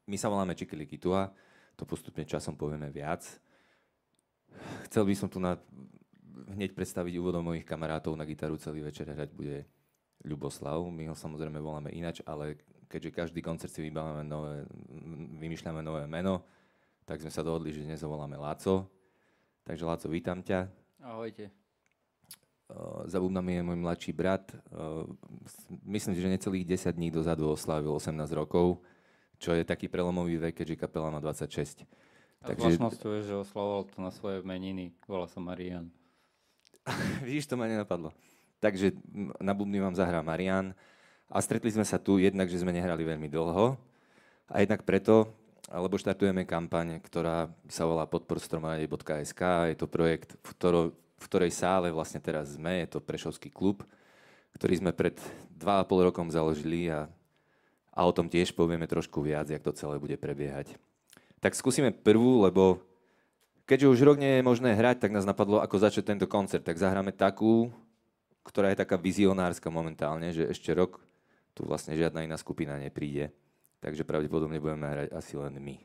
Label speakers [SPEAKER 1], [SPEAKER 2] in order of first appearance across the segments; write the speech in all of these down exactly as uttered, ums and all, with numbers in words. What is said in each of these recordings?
[SPEAKER 1] my sa voláme Čikilikitua, to postupne časom povieme viac. Chcel by som tu na, hneď predstaviť úvodom mojich kamarátov. Na gitaru celý večer hrať bude Ľuboslav. My ho samozrejme voláme inač, ale keďže každý koncert si vybávame nové, vymýšľame nové meno, tak sme sa dohodli, že dnes ho voláme Láco. Takže Láco, vítam ťa.
[SPEAKER 2] Ahojte.
[SPEAKER 1] Uh, za bubnami je môj mladší brat. Uh, myslím si, že necelých desať dní dozadu oslávil osemnásť rokov, čo je taký prelomový vek, keďže kapela má dvadsaťšesť.
[SPEAKER 2] A Takže... zvláštnosťou je, že oslavoval to na svoje meniny. Volá sa Marián.
[SPEAKER 1] Vidíš, to ma nenapadlo. Takže na bubny vám zahrá Marián. A stretli sme sa tu jednak, že sme nehrali veľmi dlho. A jednak preto, lebo štartujeme kampaň, ktorá sa volá podpor stromorade bodka es ká. Je to projekt, v, ktoro, v ktorej sále vlastne teraz sme. Je to Prešovský klub, ktorý sme pred dva a pol rokom založili a, a o tom tiež povieme trošku viac, jak to celé bude prebiehať. Tak skúsime prvú, lebo keďže už rok nie je možné hrať, tak nás napadlo, ako začať tento koncert. Tak zahráme takú, ktorá je taká vizionárska momentálne, že ešte rok tu vlastne žiadna iná skupina nepríde. Takže pravdepodobne budeme hrať asi len my.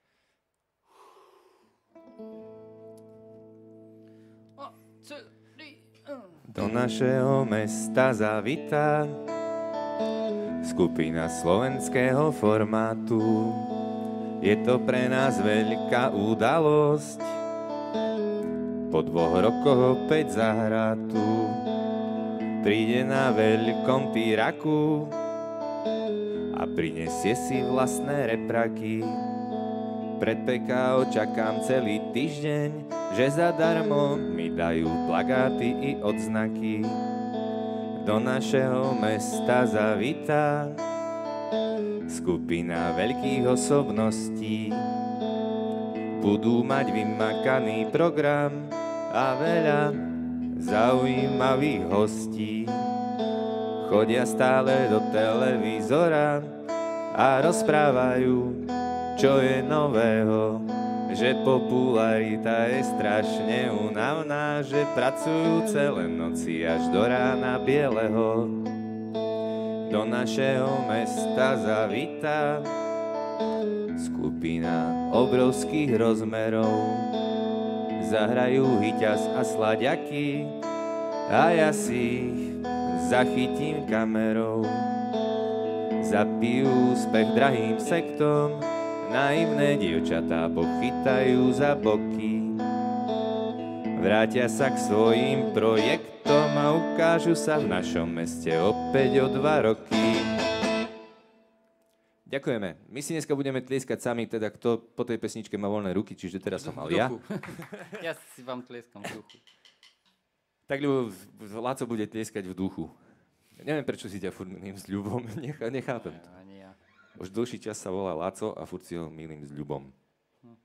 [SPEAKER 1] Do našeho mesta zavitá skupina slovenského formátu. Je to pre nás veľká udalosť, po dvoch rokoch opäť zahrá tu. Príde na veľkom týraku a prinesie si vlastné repraky. Pred pé ká ó čakám celý týždeň, že zadarmo mi dajú plagáty i odznaky. Do našeho mesta zavitá skupina veľkých osobností. Budú mať vymakaný program a veľa zaujímavých hostí. Chodia stále do televízora a rozprávajú, čo je nového. Že popularita je strašne únavná, že pracujú celé noci až do rána bieleho. Do našeho mesta zavitá skupina obrovských rozmerov. Zahrajú hyťaz a slaďaky a ja si ich zachytím kamerou. Zapijú úspech drahým sektom, naivné dievčatá pochytajú za boky. Vrátia sa k svojim projektom a ukážu sa v našom meste opäť o dva roky. Ďakujeme. My si dneska budeme tlieskať sami, teda kto po tej pesničke má voľné ruky, čiže teraz som mal ja.
[SPEAKER 2] Ja si vám tlieskam v duchu.
[SPEAKER 1] Tak ľubo, Láco bude tlieskať v duchu. Neviem, prečo si ťa furt milím s ľubom, Nechá, nechápem to.
[SPEAKER 2] Ani ja.
[SPEAKER 1] Už dlhší čas sa volá Láco a furt si ho milím s ľubom.
[SPEAKER 2] Hm.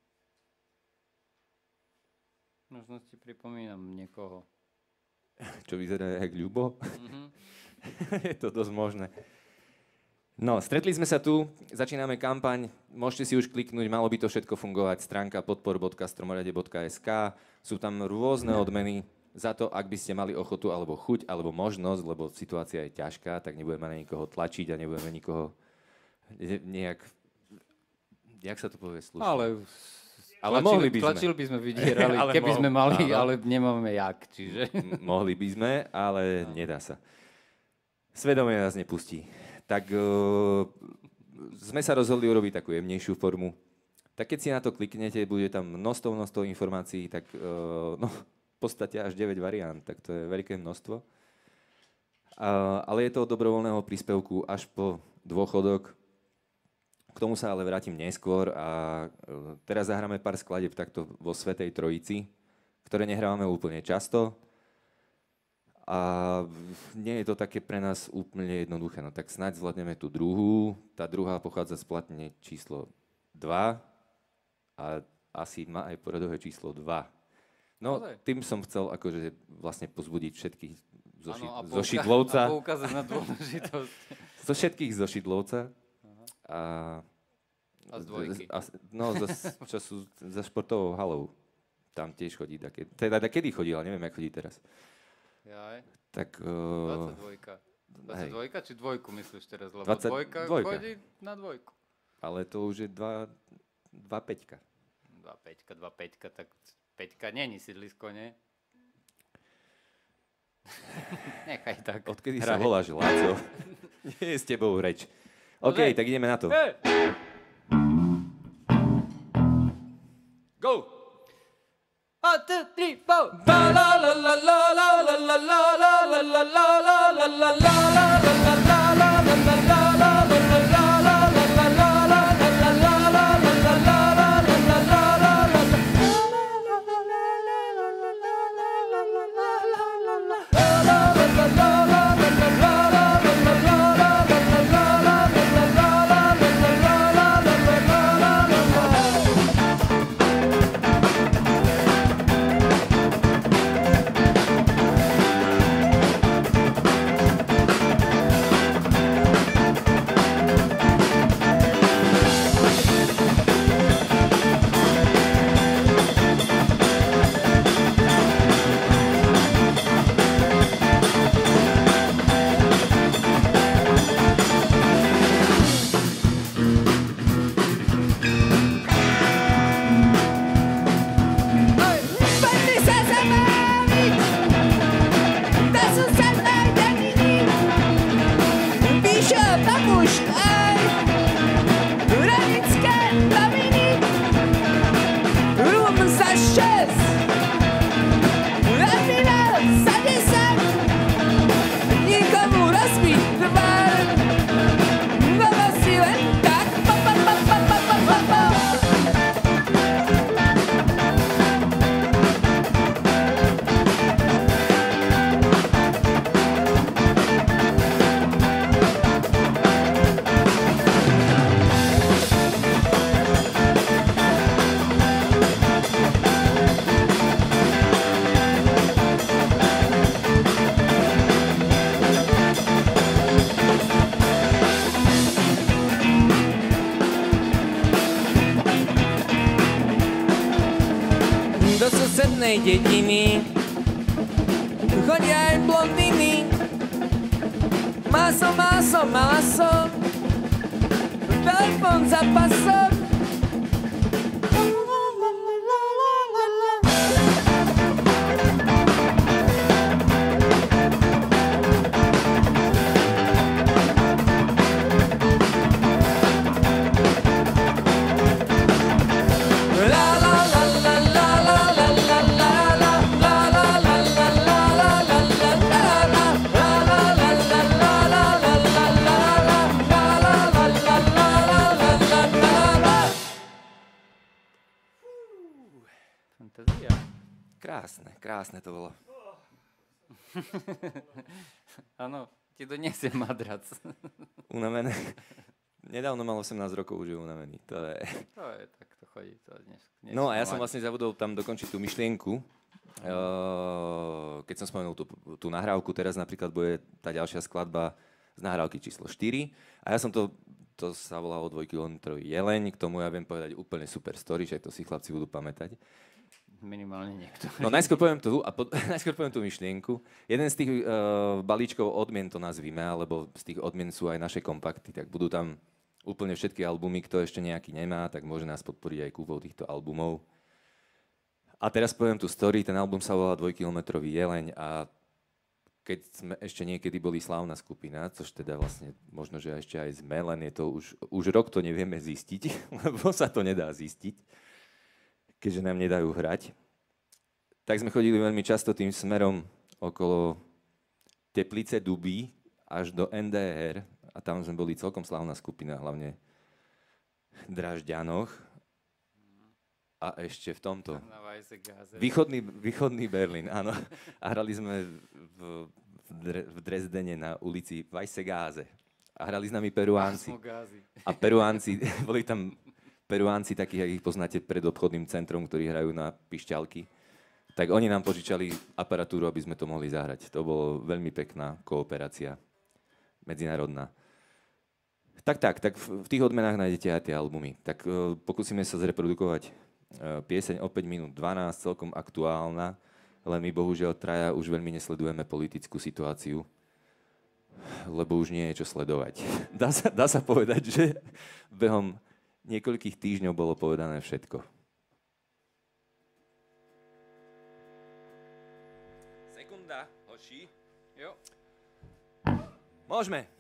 [SPEAKER 2] Možno ti pripomínam niekoho.
[SPEAKER 1] Čo vyzerá jak Ľubo?
[SPEAKER 2] Mm-hmm.
[SPEAKER 1] Je to dosť možné. No, stretli sme sa tu, začíname kampaň, môžete si už kliknúť, malo by to všetko fungovať, stránka podpor bodka stromorade bodka es ká, sú tam rôzne odmeny za to, ak by ste mali ochotu, alebo chuť, alebo možnosť, lebo situácia je ťažká, tak nebudeme na nikoho tlačiť a nebudeme nikoho nejak, jak sa to povie slušne?
[SPEAKER 2] Ale,
[SPEAKER 1] ale
[SPEAKER 2] tlačili,
[SPEAKER 1] mohli by sme.
[SPEAKER 2] Tlačili by sme vydierali, keby
[SPEAKER 1] mo-
[SPEAKER 2] sme mali,
[SPEAKER 1] áno.
[SPEAKER 2] ale nemáme jak, čiže...
[SPEAKER 1] Mohli by sme, ale no. Nedá sa. Svedomie nás nepustí. Tak uh, sme sa rozhodli urobiť takú jemnejšiu formu. Tak keď si na to kliknete, bude tam množstvo, množstvo informácií, tak uh, no, v podstate až deväť variant, tak to je veľké množstvo. Uh, ale je to od dobrovoľného príspevku až po dôchodok. K tomu sa ale vrátim neskôr a uh, teraz zahráme pár skladieb takto vo Svätej Trojici, ktoré nehrávame úplne často. A nie je to také pre nás úplne jednoduché. No tak snáď zvládneme tú druhú. Tá druhá pochádza z platne číslo dva a asi má aj poradové číslo dva. No, tým som chcel akože vlastne pozbudiť všetkých zo, ši-
[SPEAKER 2] ano,
[SPEAKER 1] zo Šidlovca.
[SPEAKER 2] A poukázať na dôležitosť.
[SPEAKER 1] Zo všetkých zo Šidlovca. A,
[SPEAKER 2] a z dvojky.
[SPEAKER 1] A, no, za, čo sú za športovou halou. Tam tiež chodí. Také, teda kedy chodí, ale neviem, jak chodí teraz.
[SPEAKER 2] Jaj.
[SPEAKER 1] Tak... Uh,
[SPEAKER 2] dvadsaťdva. dvadsaťdva či dvojku myslíš teraz? Lebo
[SPEAKER 1] dvadsať,
[SPEAKER 2] dvojka
[SPEAKER 1] dvojka
[SPEAKER 2] chodí na dvojku.
[SPEAKER 1] Ale to už je dva, dva peťka.
[SPEAKER 2] Dva peťka, dva peťka, tak peťka není sídlisko, nie? Nechaj tak.
[SPEAKER 1] Odkedy
[SPEAKER 2] Hraj.
[SPEAKER 1] sa voláš Láco? Nie je s tebou reč. OK,
[SPEAKER 2] Hey.
[SPEAKER 1] tak ideme na to.
[SPEAKER 2] Hey. Go! One, two, three, four. Ba la la la la la la la la la la la la la la la la la
[SPEAKER 3] susednej dediny chodia aj blondiny. Máso, máso, máso, telefon za pasom.
[SPEAKER 2] Fantázia.
[SPEAKER 1] Krásne, krásne to bolo.
[SPEAKER 2] Áno, ti doniesie madrac.
[SPEAKER 1] Unavené. Nedávno mal osemnásť rokov, už je unavený. To je...
[SPEAKER 2] To je, tak to chodí. To dnes, dnes
[SPEAKER 1] No a ja som vlastne zabudol tam dokončiť tú myšlienku. Uh, keď som spomenul tú, tú nahrávku, teraz napríklad bude tá ďalšia skladba z nahrávky číslo štyri. A ja som to, to sa volalo dvojkilometrový jeleň, k tomu ja viem povedať úplne super story, že to si chlapci budú pamätať.
[SPEAKER 2] Minimálne niekto.
[SPEAKER 1] No najskôr poviem tú, a po, najskôr poviem tú myšlienku. Jeden z tých uh, balíčkov odmien to nazvime, alebo z tých odmien sú aj naše kompakty, tak budú tam úplne všetky albumy, kto ešte nejaký nemá, tak môže nás podporiť aj kúpou týchto albumov. A teraz poviem tú story, ten album sa volá Dvojkilometrový jeleň a keď sme ešte niekedy boli slávna skupina, což teda vlastne možno, že ešte aj sme, len je to už, už rok to nevieme zistiť, lebo sa to nedá zistiť, keďže nám nedajú hrať, tak sme chodili veľmi často tým smerom okolo Teplice, Duby až do en dé er a tam sme boli celkom slávna skupina, hlavne v Dražďanoch a ešte v tomto. Východný, východný Berlín, áno. A hrali sme v, v, Dre, v Dresdene na ulici Weissegasse. A hrali s nami Peruánci. A Peruánci, boli tam Peruánci, takých, ak ich poznáte, pred obchodným centrom, ktorí hrajú na pišťalky. Tak oni nám požičali aparatúru, aby sme to mohli zahrať. To bolo veľmi pekná kooperácia medzinárodná. Tak, tak, tak v tých odmenách nájdete aj tie albumy. Tak uh, pokúsime sa zreprodukovať uh, pieseň o päť minút dvanásť, celkom aktuálna, len my bohužiaľ traja už veľmi nesledujeme politickú situáciu, lebo už nie je čo sledovať. Dá sa, dá sa povedať, že behom niekoľkých týždňov bolo povedané všetko. Sekunda, hoši.
[SPEAKER 2] Jo.
[SPEAKER 1] Môžeme.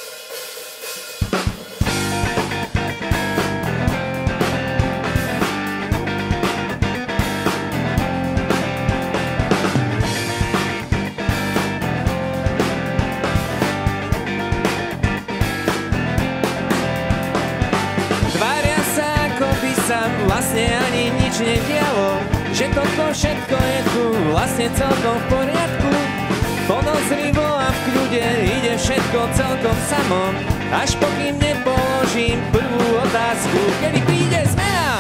[SPEAKER 3] Vlastne ani nič nedialo, že toto všetko je tu vlastne celkom v poriadku. Podozrivo a v kľude ide všetko celkom samo, až pokým nepoložím prvú otázku, kedy príde zmena.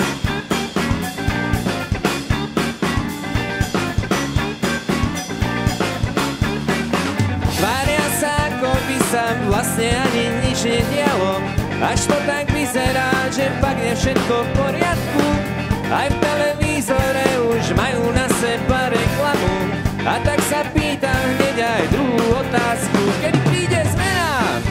[SPEAKER 3] Tvária sa, ako by sa vlastne ani nič nedialo, až to tak vyzerá, že fakt je všetko v poriadku. Aj v televízore už majú na seba reklamu. A tak sa pýtam hneď aj druhú otázku, kedy príde zmena?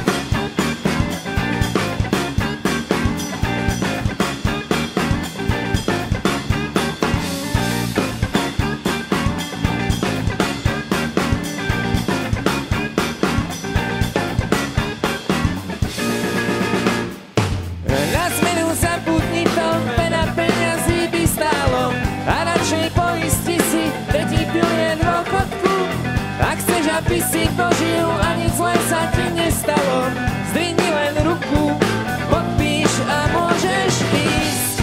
[SPEAKER 3] Aby si dožil a nic zlé sa ti nestalo. Zdvihni len ruku, podpíš a môžeš ísť.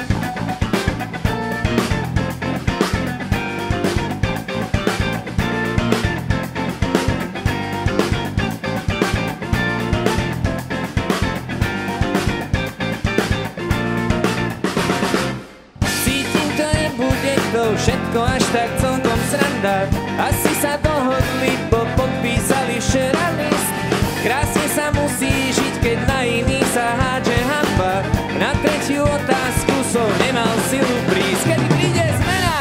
[SPEAKER 3] Cítim to, nebude to všetko až tak celkom sranda. Asi sa dohodli, bo podpísali včera list. Krásne sa musí žiť, keď na iných sa hádže hanba. Na tretiu otázku som nemal silu prísť, kedy príde zmena.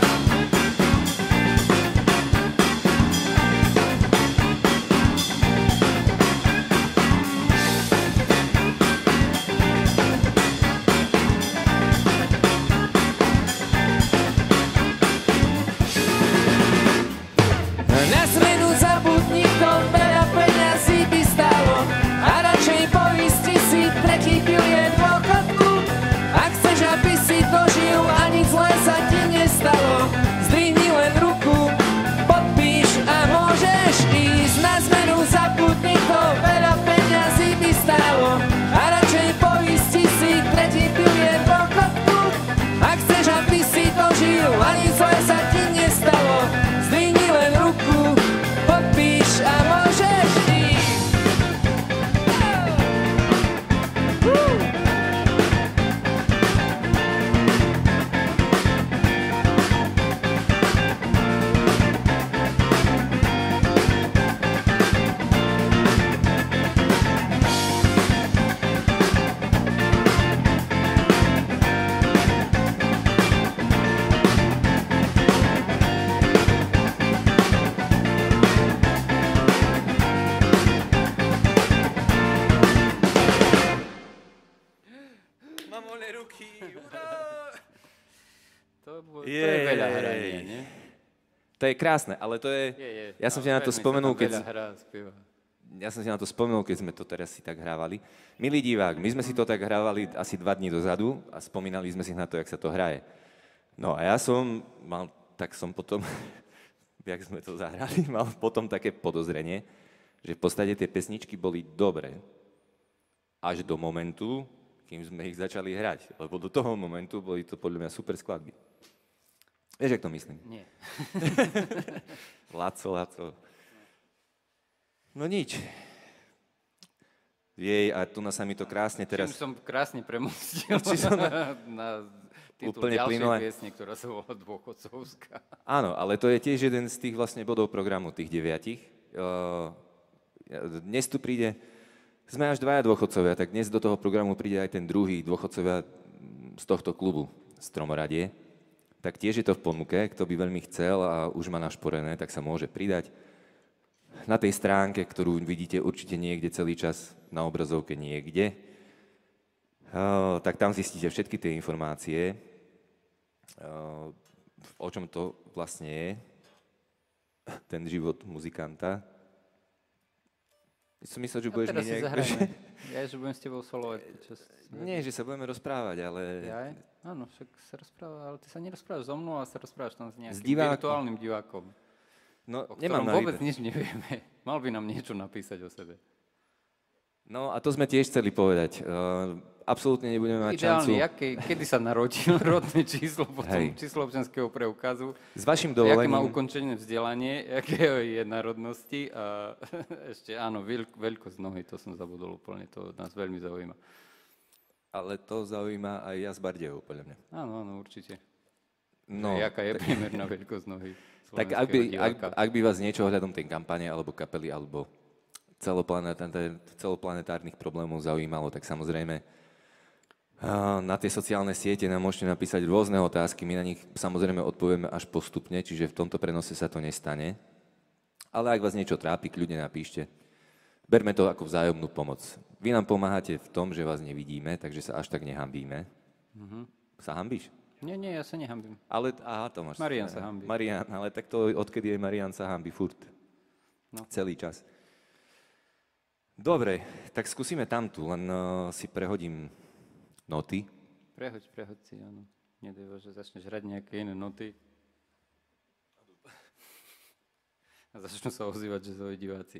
[SPEAKER 1] To je krásne, ale to je...
[SPEAKER 2] je, je.
[SPEAKER 1] Ja som
[SPEAKER 2] no,
[SPEAKER 1] si na to spomenul, keď...
[SPEAKER 2] Hrá,
[SPEAKER 1] ja som si na to spomenul, keď sme to teraz si tak hrávali. Milý divák, my sme si to tak hrávali asi dva dní dozadu a spomínali sme si na to, jak sa to hraje. No a ja som mal, tak som potom, jak sme to zahrali, mal potom také podozrenie, že v podstate tie pesničky boli dobré až do momentu, kým sme ich začali hrať. Lebo do toho momentu boli to podľa mňa super skladby. Vieš, jak to myslím?
[SPEAKER 2] Nie.
[SPEAKER 1] Laco, Laco. No nič. Jej, a tu na sa mi to krásne teraz...
[SPEAKER 2] Čím som krásne premostil
[SPEAKER 1] som...
[SPEAKER 2] na titul
[SPEAKER 1] úplne
[SPEAKER 2] ďalšej
[SPEAKER 1] plynule.
[SPEAKER 2] piesne, ktorá sa volá Dôchodcovská.
[SPEAKER 1] Áno, ale to je tiež jeden z tých vlastne bodov programu, tých deviatich. Dnes tu príde... Sme až dvaja dôchodcovia, tak dnes do toho programu príde aj ten druhý dôchodcovia z tohto klubu, z Tromoradie. Tak tiež je to v ponuke, kto by veľmi chcel a už má našporené, tak sa môže pridať. Na tej stránke, ktorú vidíte určite niekde celý čas na obrazovke niekde, Uh, tak tam zistíte všetky tie informácie, uh, o čom to vlastne je, ten život muzikanta. Som myslel, že
[SPEAKER 2] A
[SPEAKER 1] budeš
[SPEAKER 2] teraz
[SPEAKER 1] mi
[SPEAKER 2] si
[SPEAKER 1] nejak...
[SPEAKER 2] zahrajme. Ja, že budem s tebou solovať. Počas...
[SPEAKER 1] Nie, že sa budeme rozprávať, ale...
[SPEAKER 2] Ja? Áno, však sa rozpráva, ale ty sa nerozprávaš so mnou a sa rozprávaš tam s nejakým
[SPEAKER 1] S divákom.
[SPEAKER 2] virtuálnym divákom,
[SPEAKER 1] No,
[SPEAKER 2] o
[SPEAKER 1] nemám
[SPEAKER 2] ktorom
[SPEAKER 1] na
[SPEAKER 2] vôbec
[SPEAKER 1] výber.
[SPEAKER 2] nič nevieme. Mal by nám niečo napísať o sebe.
[SPEAKER 1] No a to sme tiež chceli povedať. Uh, absolútne nebudeme mať
[SPEAKER 2] Ideálne,
[SPEAKER 1] šancu.
[SPEAKER 2] jaké, kedy sa narodil, rodné číslo, potom
[SPEAKER 1] Hej.
[SPEAKER 2] číslo občianskeho preukazu,
[SPEAKER 1] S vašim
[SPEAKER 2] aké má
[SPEAKER 1] dovolením...
[SPEAKER 2] ukončené vzdelanie, aké je národnosti a ešte áno, veľk, veľkosť nohy, to som zabudol úplne, to nás veľmi zaujíma.
[SPEAKER 1] Ale to zaujíma aj ja z Bardejov, podľa mňa.
[SPEAKER 2] Áno, áno, určite.
[SPEAKER 1] No,
[SPEAKER 2] Že jaká je priemerná veľkosť nohy
[SPEAKER 1] tak ak by,
[SPEAKER 2] slovenského
[SPEAKER 1] ak,
[SPEAKER 2] diváka.
[SPEAKER 1] ak by vás niečo ohľadom tej kampane, alebo kapely, alebo celoplanetár- celoplanetárnych problémov zaujímalo, tak samozrejme á, na tie sociálne siete nám môžete napísať rôzne otázky, my na nich samozrejme odpovieme až postupne, čiže v tomto prenose sa to nestane. Ale ak vás niečo trápi, kľudne napíšte. Berme to ako vzájomnú pomoc. Vy nám pomáhate v tom, že vás nevidíme, takže sa až tak nehambíme.
[SPEAKER 2] Mhm.
[SPEAKER 1] Sa hambíš?
[SPEAKER 2] Nie, nie, ja sa nehambím.
[SPEAKER 1] Ale, aha, to máš.
[SPEAKER 2] Marian sa hanbí.
[SPEAKER 1] Marian, ale tak to odkedy je Marian sa hambí furt.
[SPEAKER 2] No.
[SPEAKER 1] Celý čas. Dobre, tak skúsime tamtu, len uh, si prehodím noty.
[SPEAKER 2] Prehoď, prehoď si, áno. Nedaj, že začneš hrať nejaké iné noty. A začnú sa ozývať, že svoji diváci.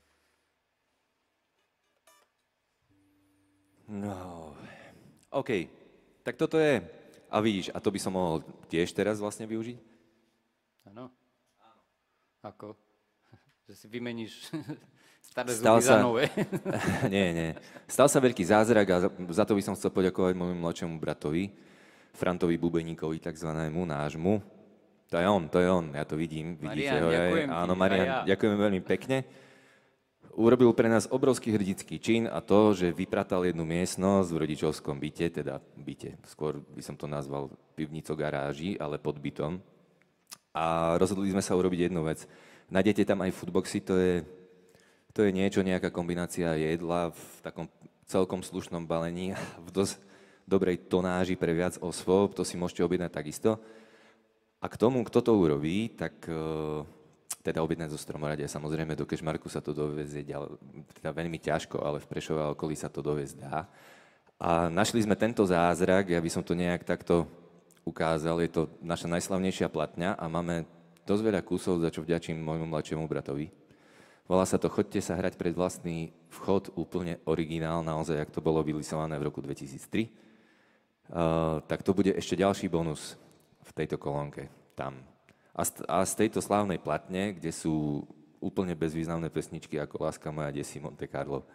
[SPEAKER 1] No, OK. Tak toto je, a vidíš, a to by som mohol tiež teraz vlastne využiť?
[SPEAKER 2] Áno. Ako? Že si vymeníš staré
[SPEAKER 1] Stal
[SPEAKER 2] zuby za
[SPEAKER 1] sa-
[SPEAKER 2] nové.
[SPEAKER 1] nie, nie. Stal sa veľký zázrak a za, za to by som chcel poďakovať môjmu mladšiemu bratovi, Frantovi Bubeníkovi, takzvanému nášmu. To je on, to je on, ja to vidím, vidíte
[SPEAKER 2] Marian,
[SPEAKER 1] ho.
[SPEAKER 2] ďakujem ti,
[SPEAKER 1] Áno,
[SPEAKER 2] a
[SPEAKER 1] Marian,
[SPEAKER 2] ja.
[SPEAKER 1] ďakujeme veľmi pekne. Urobil pre nás obrovský hrdický čin a to, že vypratal jednu miestnosť v rodičovskom byte, teda byte, skôr by som to nazval pivnico garáži, ale pod bytom. A rozhodli sme sa urobiť jednu vec. Nájdete tam aj foodboxy, to je, to je niečo, nejaká kombinácia jedla v takom celkom slušnom balení, v dosť dobrej tonáži pre viac osôb, to si môžete objednať takisto. A k tomu, kto to urobí, tak uh, teda objednať zo Stromoradia, samozrejme do Kežmarku sa to dovezie ďal, teda veľmi ťažko, ale v Prešove a okolí sa to doviezť dá. A našli sme tento zázrak, ja by som to nejak takto ukázal, je to naša najslavnejšia platňa a máme dosť veľa kusov, za čo vďačím môjmu mladšiemu bratovi. Volá sa to Choďte sa hrať pred vlastný vchod, úplne originál, naozaj, jak to bolo vylisované v roku dvetisíctri. Uh, tak to bude ešte ďalší bonus v tejto kolónke, tam. A z, a z tejto slávnej platne, kde sú úplne bezvýznamné pesničky ako Láska moja, Desi, Monte Carlo.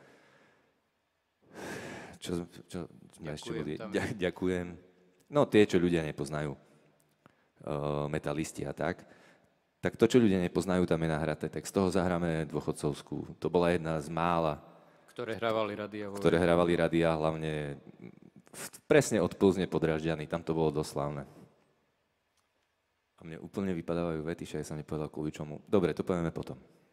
[SPEAKER 1] Čo, čo sme ešte boli?
[SPEAKER 2] tam.
[SPEAKER 1] Ďa- Ďakujem. No tie, čo ľudia nepoznajú. Uh, metalisti a tak. Tak to, čo ľudia nepoznajú, tam je nahraté. Tak z toho zahráme dôchodcovskú. To bola jedna z mála,
[SPEAKER 2] Ktoré hrávali radia. vo
[SPEAKER 1] ktoré
[SPEAKER 2] veľkom.
[SPEAKER 1] hrávali radia, hlavne v- presne od Plzne pod Dražďany. Tam to bolo dosť slávne. A mne úplne vypadávajú vety, že ja som nepovedal kvôli čomu. Dobre, to povieme potom.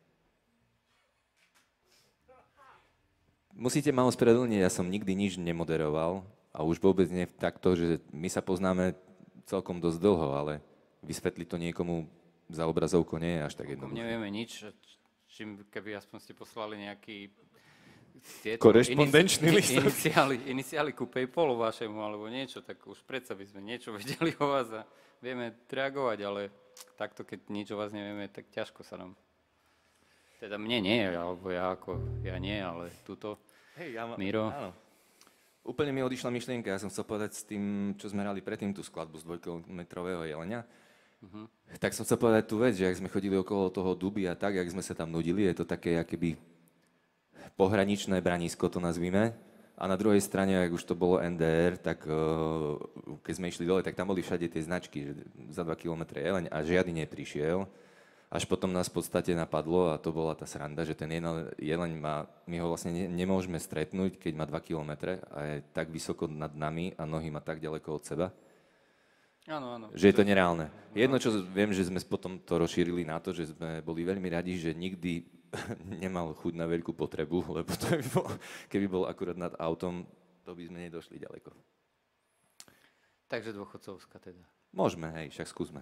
[SPEAKER 1] Musíte ma ospravedlniť, ja som nikdy nič nemoderoval a už vôbec nie takto, že my sa poznáme celkom dosť dlho, ale vysvetliť to niekomu za obrazovkou nie je až tak
[SPEAKER 2] Ako
[SPEAKER 1] jednoduché.
[SPEAKER 2] nevieme nič, čím keby aspoň ste poslali nejaký tieto
[SPEAKER 1] Korešpondenčný
[SPEAKER 2] inici-
[SPEAKER 1] listok.
[SPEAKER 2] iniciály, iniciály ku PayPalu vašemu alebo niečo, tak už predsa by sme niečo vedeli o vás a vieme reagovať, ale takto, keď nič o vás nevieme, tak ťažko sa nám. Teda mne nie, alebo ja ako, ja nie, ale tuto.
[SPEAKER 1] Hej, ja ma-
[SPEAKER 2] Miro.
[SPEAKER 1] Áno. Úplne mi odišla myšlienka, ja som chcel povedať s tým, čo sme hrali predtým, tú skladbu z dvojkilometrového jelenia. Uh-huh. Tak som chcel povedať tú vec, že ak sme chodili okolo toho duby a tak, jak sme sa tam nudili, je to také akéby pohraničné branisko, to nazvime. A na druhej strane, ak už to bolo en dé er, tak uh, keď sme išli dole, tak tam boli všade tie značky, že za dva kilometre jeleň a žiadny neprišiel. Až potom nás v podstate napadlo, a to bola tá sranda, že ten jeleň, jeleň má, my ho vlastne ne, nemôžeme stretnúť, keď má dva kilometre a je tak vysoko nad nami a nohy má tak ďaleko od seba,
[SPEAKER 2] Áno, áno.
[SPEAKER 1] že je to nereálne. Jedno, čo viem, že sme potom to rozšírili na to, že sme boli veľmi radi, že nikdy nemal chuť na veľkú potrebu, lebo to by bol, keby bol akurát nad autom, to by sme nedošli ďaleko.
[SPEAKER 2] Takže dôchodcovská teda.
[SPEAKER 1] Môžeme, hej, však skúsme.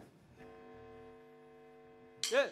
[SPEAKER 2] Yeah.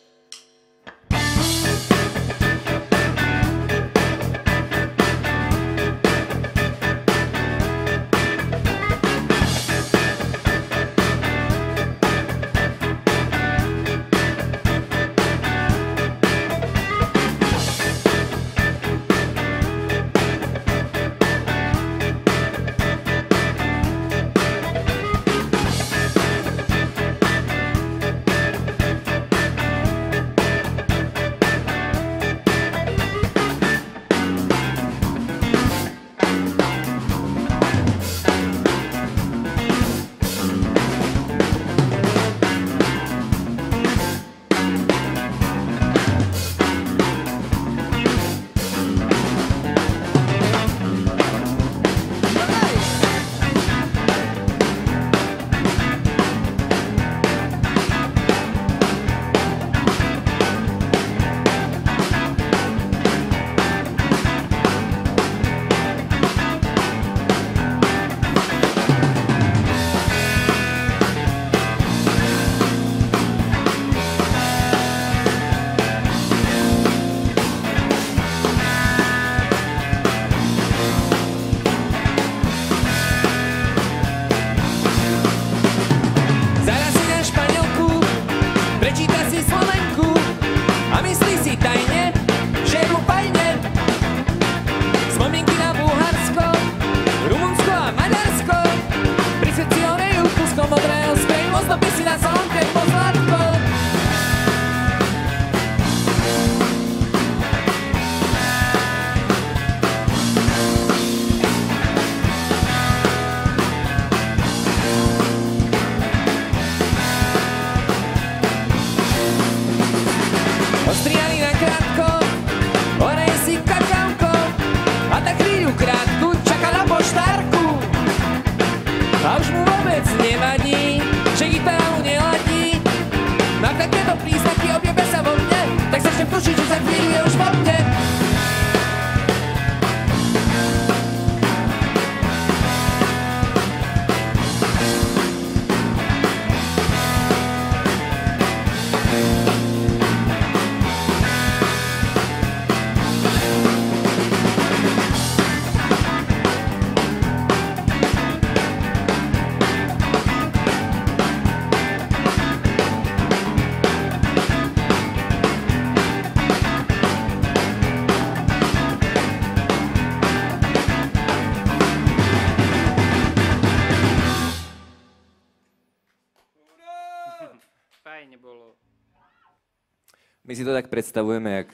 [SPEAKER 1] My si to tak predstavujeme, jak,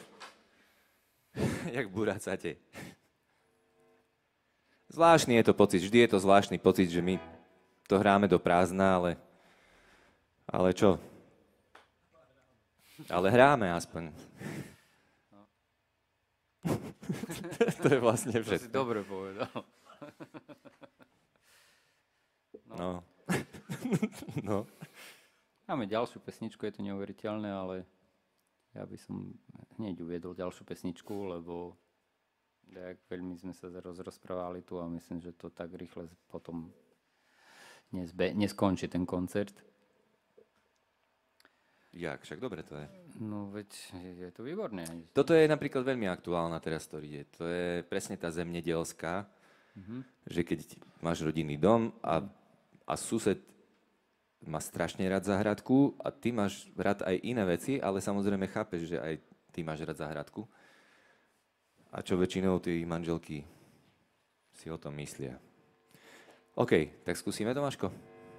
[SPEAKER 1] jak buracate. Zvláštny je to pocit, vždy je to zvláštny pocit, že my to hráme do prázdna, ale, ale čo? Ale hráme aspoň.
[SPEAKER 2] No.
[SPEAKER 1] To je vlastne všetko.
[SPEAKER 2] To si dobre povedal.
[SPEAKER 1] No. No. No.
[SPEAKER 2] Máme ďalšiu pesničku, je to neuveriteľné, ale ja by som hneď uviedol ďalšiu pesničku, lebo tak veľmi sme sa rozprávali tu a myslím, že to tak rýchle potom nezbe, neskončí ten koncert.
[SPEAKER 1] Jak? Však dobre to je.
[SPEAKER 2] No veď je to výborné.
[SPEAKER 1] Toto je napríklad veľmi aktuálna teraz, to ide. To je presne tá zemnedielská, mm-hmm. že keď máš rodinný dom a, a sused má strašne rád záhradku a ty máš rád aj iné veci, ale samozrejme chápeš, že aj ty máš rád záhradku. A čo väčšinou tí manželky si o tom myslia. OK, tak skúsime, Tomáško?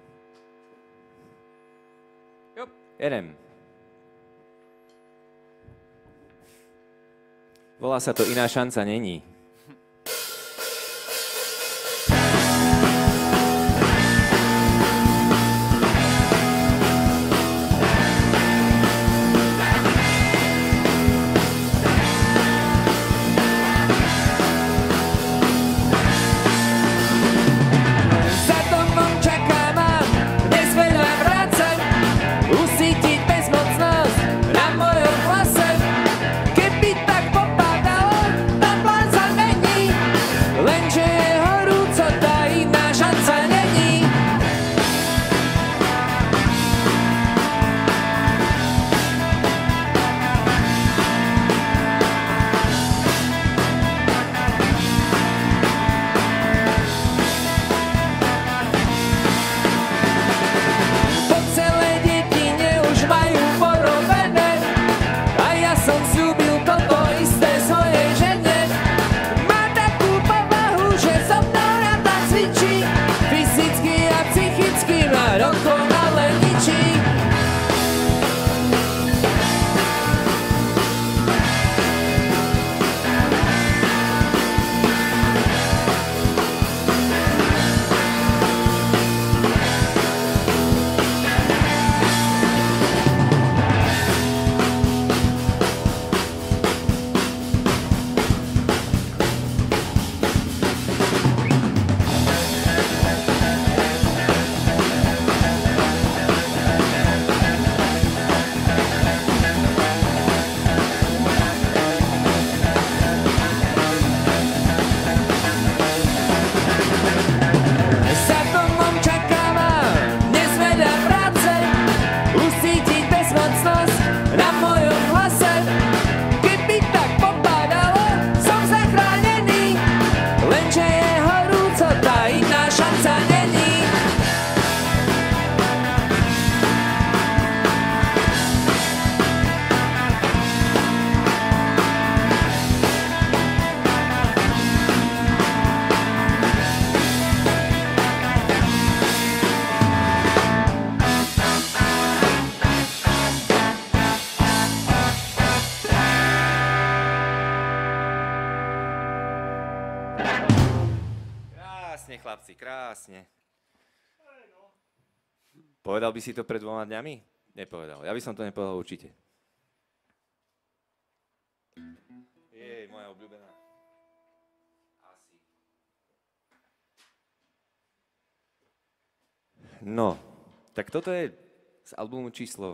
[SPEAKER 2] Jo.
[SPEAKER 1] Idem. Volá sa to Iná šanca není.
[SPEAKER 3] Plán sa
[SPEAKER 1] krásne. Povedal by si to pred dvoma dňami? Nepovedal. Ja by som to nepovedal určite. Jej, moja obľúbená. Asi. No, tak toto je z albumu číslo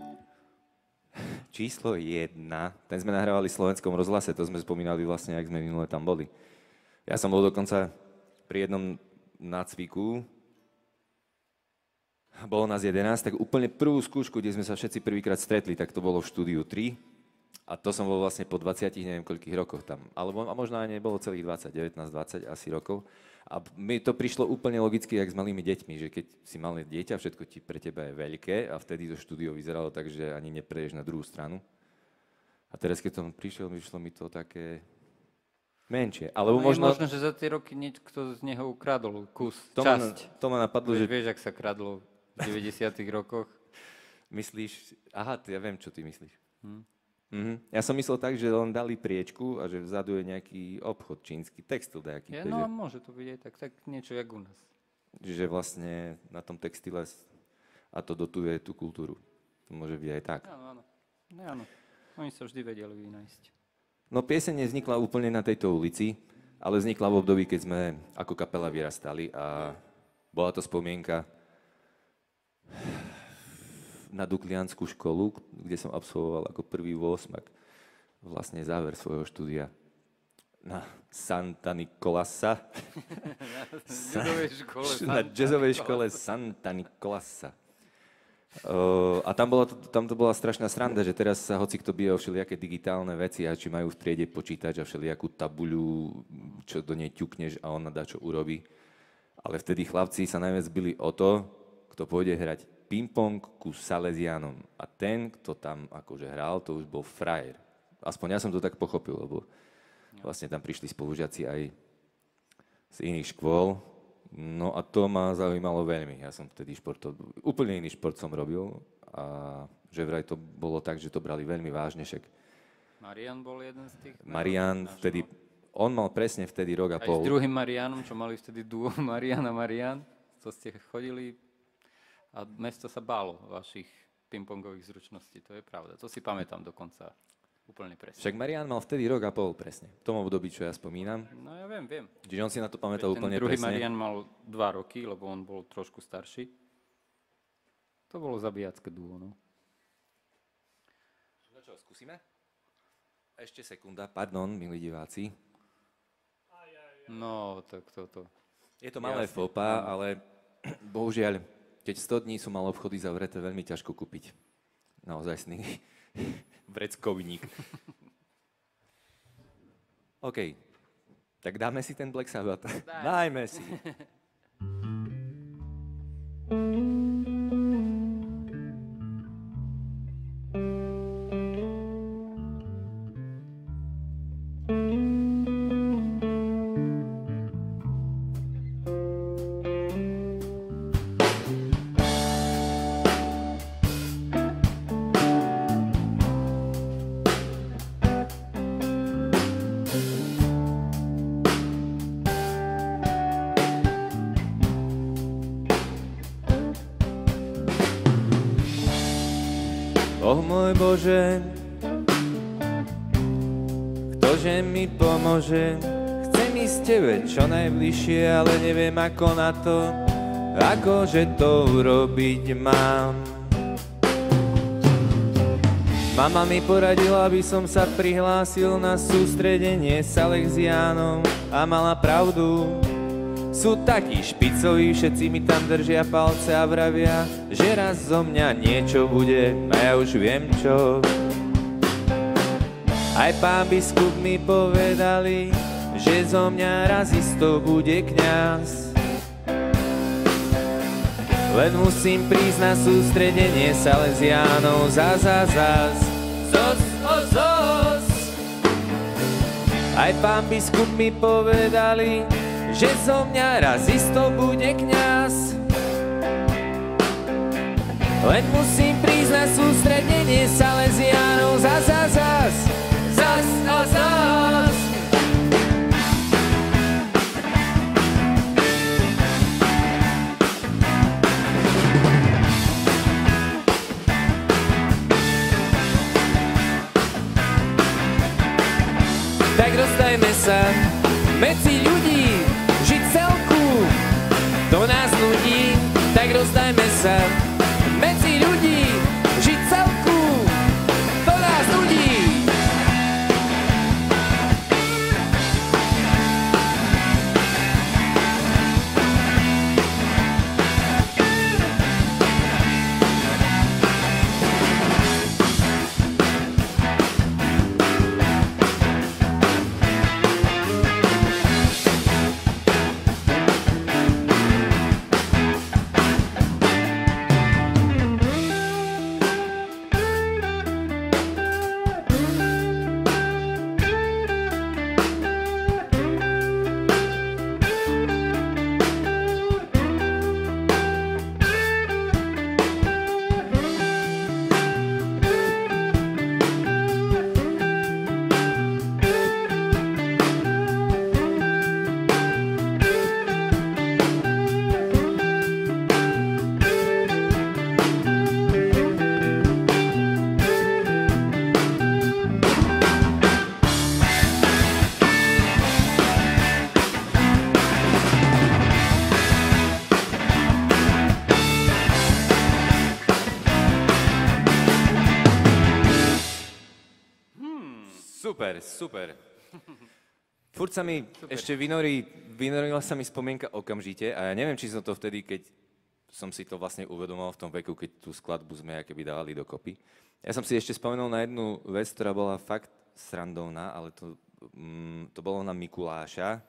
[SPEAKER 1] číslo jedna. Ten sme nahrávali v Slovenskom rozhlase, to sme spomínali vlastne, ak sme minule tam boli. Ja som bol dokonca pri jednom nácviku, bolo nás jedenásť, tak úplne prvú skúšku, kde sme sa všetci prvýkrát stretli, tak to bolo v štúdiu tri. A to som bol vlastne po dvadsiatich, neviem koľkých rokoch tam. Alebo a možno aj nebolo celých dvadsať, devätnásť, dvadsať asi rokov. A mi to prišlo úplne logicky, jak s malými deťmi, že keď si malé dieťa, všetko ti pre teba je veľké a vtedy to štúdio vyzeralo tak, že ani neprejdeš na druhú stranu. A teraz, keď som prišiel, vyšlo mi to také menšie. Alebo
[SPEAKER 2] no
[SPEAKER 1] možno...
[SPEAKER 2] Je možno, že za tie roky niekto z neho ukradol kus,
[SPEAKER 1] to
[SPEAKER 2] časť.
[SPEAKER 1] Ma, to ma napadlo,
[SPEAKER 2] Vieš,
[SPEAKER 1] že...
[SPEAKER 2] Vieš, ak sa kradlo v deväťdesiatych rokoch?
[SPEAKER 1] Myslíš... Aha, ja viem, čo ty myslíš.
[SPEAKER 2] Hm.
[SPEAKER 1] Mhm. Ja som myslel tak, že len dali priečku a že vzadu je nejaký obchod čínsky, textil nejaký.
[SPEAKER 2] Je, no, môže to byť aj tak, tak niečo jak u nás.
[SPEAKER 1] Že vlastne na tom textile a to dotuje tú kultúru. To môže byť aj tak.
[SPEAKER 2] Áno, áno. No, áno. Oni sa vždy vedeli vynájsť.
[SPEAKER 1] No pieseň nevznikla úplne na tejto ulici, ale vznikla v období, keď sme ako kapela vyrastali a bola to spomienka na Duklianskú školu, kde som absolvoval ako prvý vôsmak vlastne záver svojho štúdia na Santa Nicolasa.
[SPEAKER 2] Na jazzovej škole
[SPEAKER 1] Na jazzovej škole Santa Nicolasa. Uh, a tam, bola, tam to bola strašná sranda, že teraz sa hoci kto bije o všelijaké digitálne veci a či majú v triede počítač a všelijakú tabuľu, čo do nej ťukneš a ona dá čo urobí. Ale vtedy chlapci sa najviac bili o to, kto pôjde hrať ping-pong ku Salesianom. A ten, kto tam akože hral, to už bol frajer. Aspoň ja som to tak pochopil, lebo vlastne tam prišli spolužiaci aj z iných škôl. No a to ma zaujímalo veľmi. Ja som vtedy športov, úplne iný šport som robil a že vraj to bolo tak, že to brali veľmi vážne. Však
[SPEAKER 2] Marian bol jeden z tých.
[SPEAKER 1] Marian vtedy, on mal presne vtedy rok a
[SPEAKER 2] aj
[SPEAKER 1] pol.
[SPEAKER 2] Aj s druhým Marianom, čo mali vtedy duo Marian a Marian, to ste chodili a mesto sa bálo vašich pingpongových zručností, to je pravda. To si pamätám dokonca úplne presne.
[SPEAKER 1] Však Marian mal vtedy rok a pol presne. V tom období, čo ja spomínam.
[SPEAKER 2] No ja viem, viem.
[SPEAKER 1] Čiže on si na to pamätal
[SPEAKER 2] Ten
[SPEAKER 1] úplne
[SPEAKER 2] druhý
[SPEAKER 1] presne.
[SPEAKER 2] Marian mal dva roky, lebo on bol trošku starší. To bolo zabíjacké duo, no.
[SPEAKER 1] No čo, skúsime? Ešte sekunda, pardon, milí diváci.
[SPEAKER 2] No, tak toto.
[SPEAKER 1] Je to malé
[SPEAKER 2] Jasne,
[SPEAKER 1] fópa,
[SPEAKER 2] áno.
[SPEAKER 1] ale bohužiaľ, keď sto dní sú mal obchody zavreté, veľmi ťažko kúpiť. Naozajstný vreckovník. OK, tak dáme si ten Black Sabbath. Dajme si. Oh môj Bože, ktože mi pomôže? Chcem ísť tebe čo najbližšie, ale neviem ako na to, akože to urobiť mám. Mama mi poradila, aby som sa prihlásil na sústredenie s Alexiánom a mala pravdu. Sú takí špicoví, všetci mi tam držia palce a vravia, že raz zo mňa niečo bude a ja už viem čo. Aj pán biskup mi povedali, že zo mňa raz isto bude kňaz. Len musím prísť na sústredenie Salesiánov zas a zas. Zos, o zos. Aj pán biskup mi povedali, že zo mňa raz isto bude kňaz. Len musím prísť na sústredenie Salesiánov zas a zas. Zas a zas.
[SPEAKER 3] To nás nudí, tak rozdajme sa medzi ľudí, žiť celku, to nás nudí.
[SPEAKER 1] Super, super. Furt sa mi super. ešte vynorí, vynorila sa mi spomienka okamžite a ja neviem, či som to vtedy, keď som si to vlastne uvedomoval v tom veku, keď tú skladbu sme akoby dávali dokopy. Ja som si ešte spomenul na jednu vec, ktorá bola fakt srandovná, ale to, mm, to bolo na Mikuláša.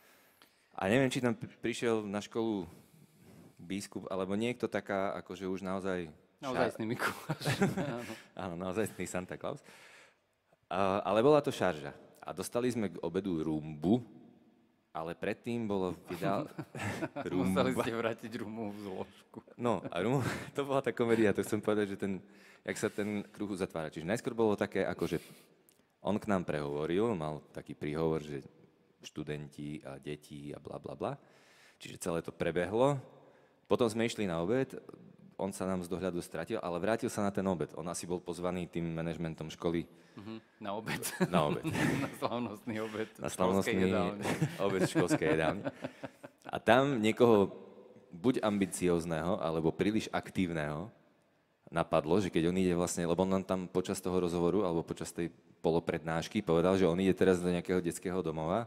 [SPEAKER 1] A neviem, či tam prišiel na školu biskup, alebo niekto taká, akože už naozaj...
[SPEAKER 2] Naozajstný Mikuláš.
[SPEAKER 1] Áno, naozajstný Santa Claus. Uh, ale bola to šarža. A dostali sme k obedu rumbu, ale predtým bolo vydal...
[SPEAKER 2] rumba. Museli ste vrátiť rumovú zložku.
[SPEAKER 1] No, a rum, to bola tá komédia, to chcem povedať, že ten, jak sa ten kruh uzatvára. Čiže najskôr bolo také, ako že on k nám prehovoril, mal taký príhovor, že študenti a deti a bla bla bla. Čiže celé to prebehlo. Potom sme išli na obed, on sa nám z dohľadu stratil, ale vrátil sa na ten obed. On asi bol pozvaný tým manažmentom školy.
[SPEAKER 2] Uh-huh. Na obed.
[SPEAKER 1] Na obed.
[SPEAKER 2] Na slavnostný obed.
[SPEAKER 1] Na slavnostný obed školskej jedálne. A tam niekoho buď ambiciózneho, alebo príliš aktívneho napadlo, že keď on ide vlastne, lebo on nám tam počas toho rozhovoru, alebo počas tej poloprednášky povedal, že on ide teraz do nejakého detského domova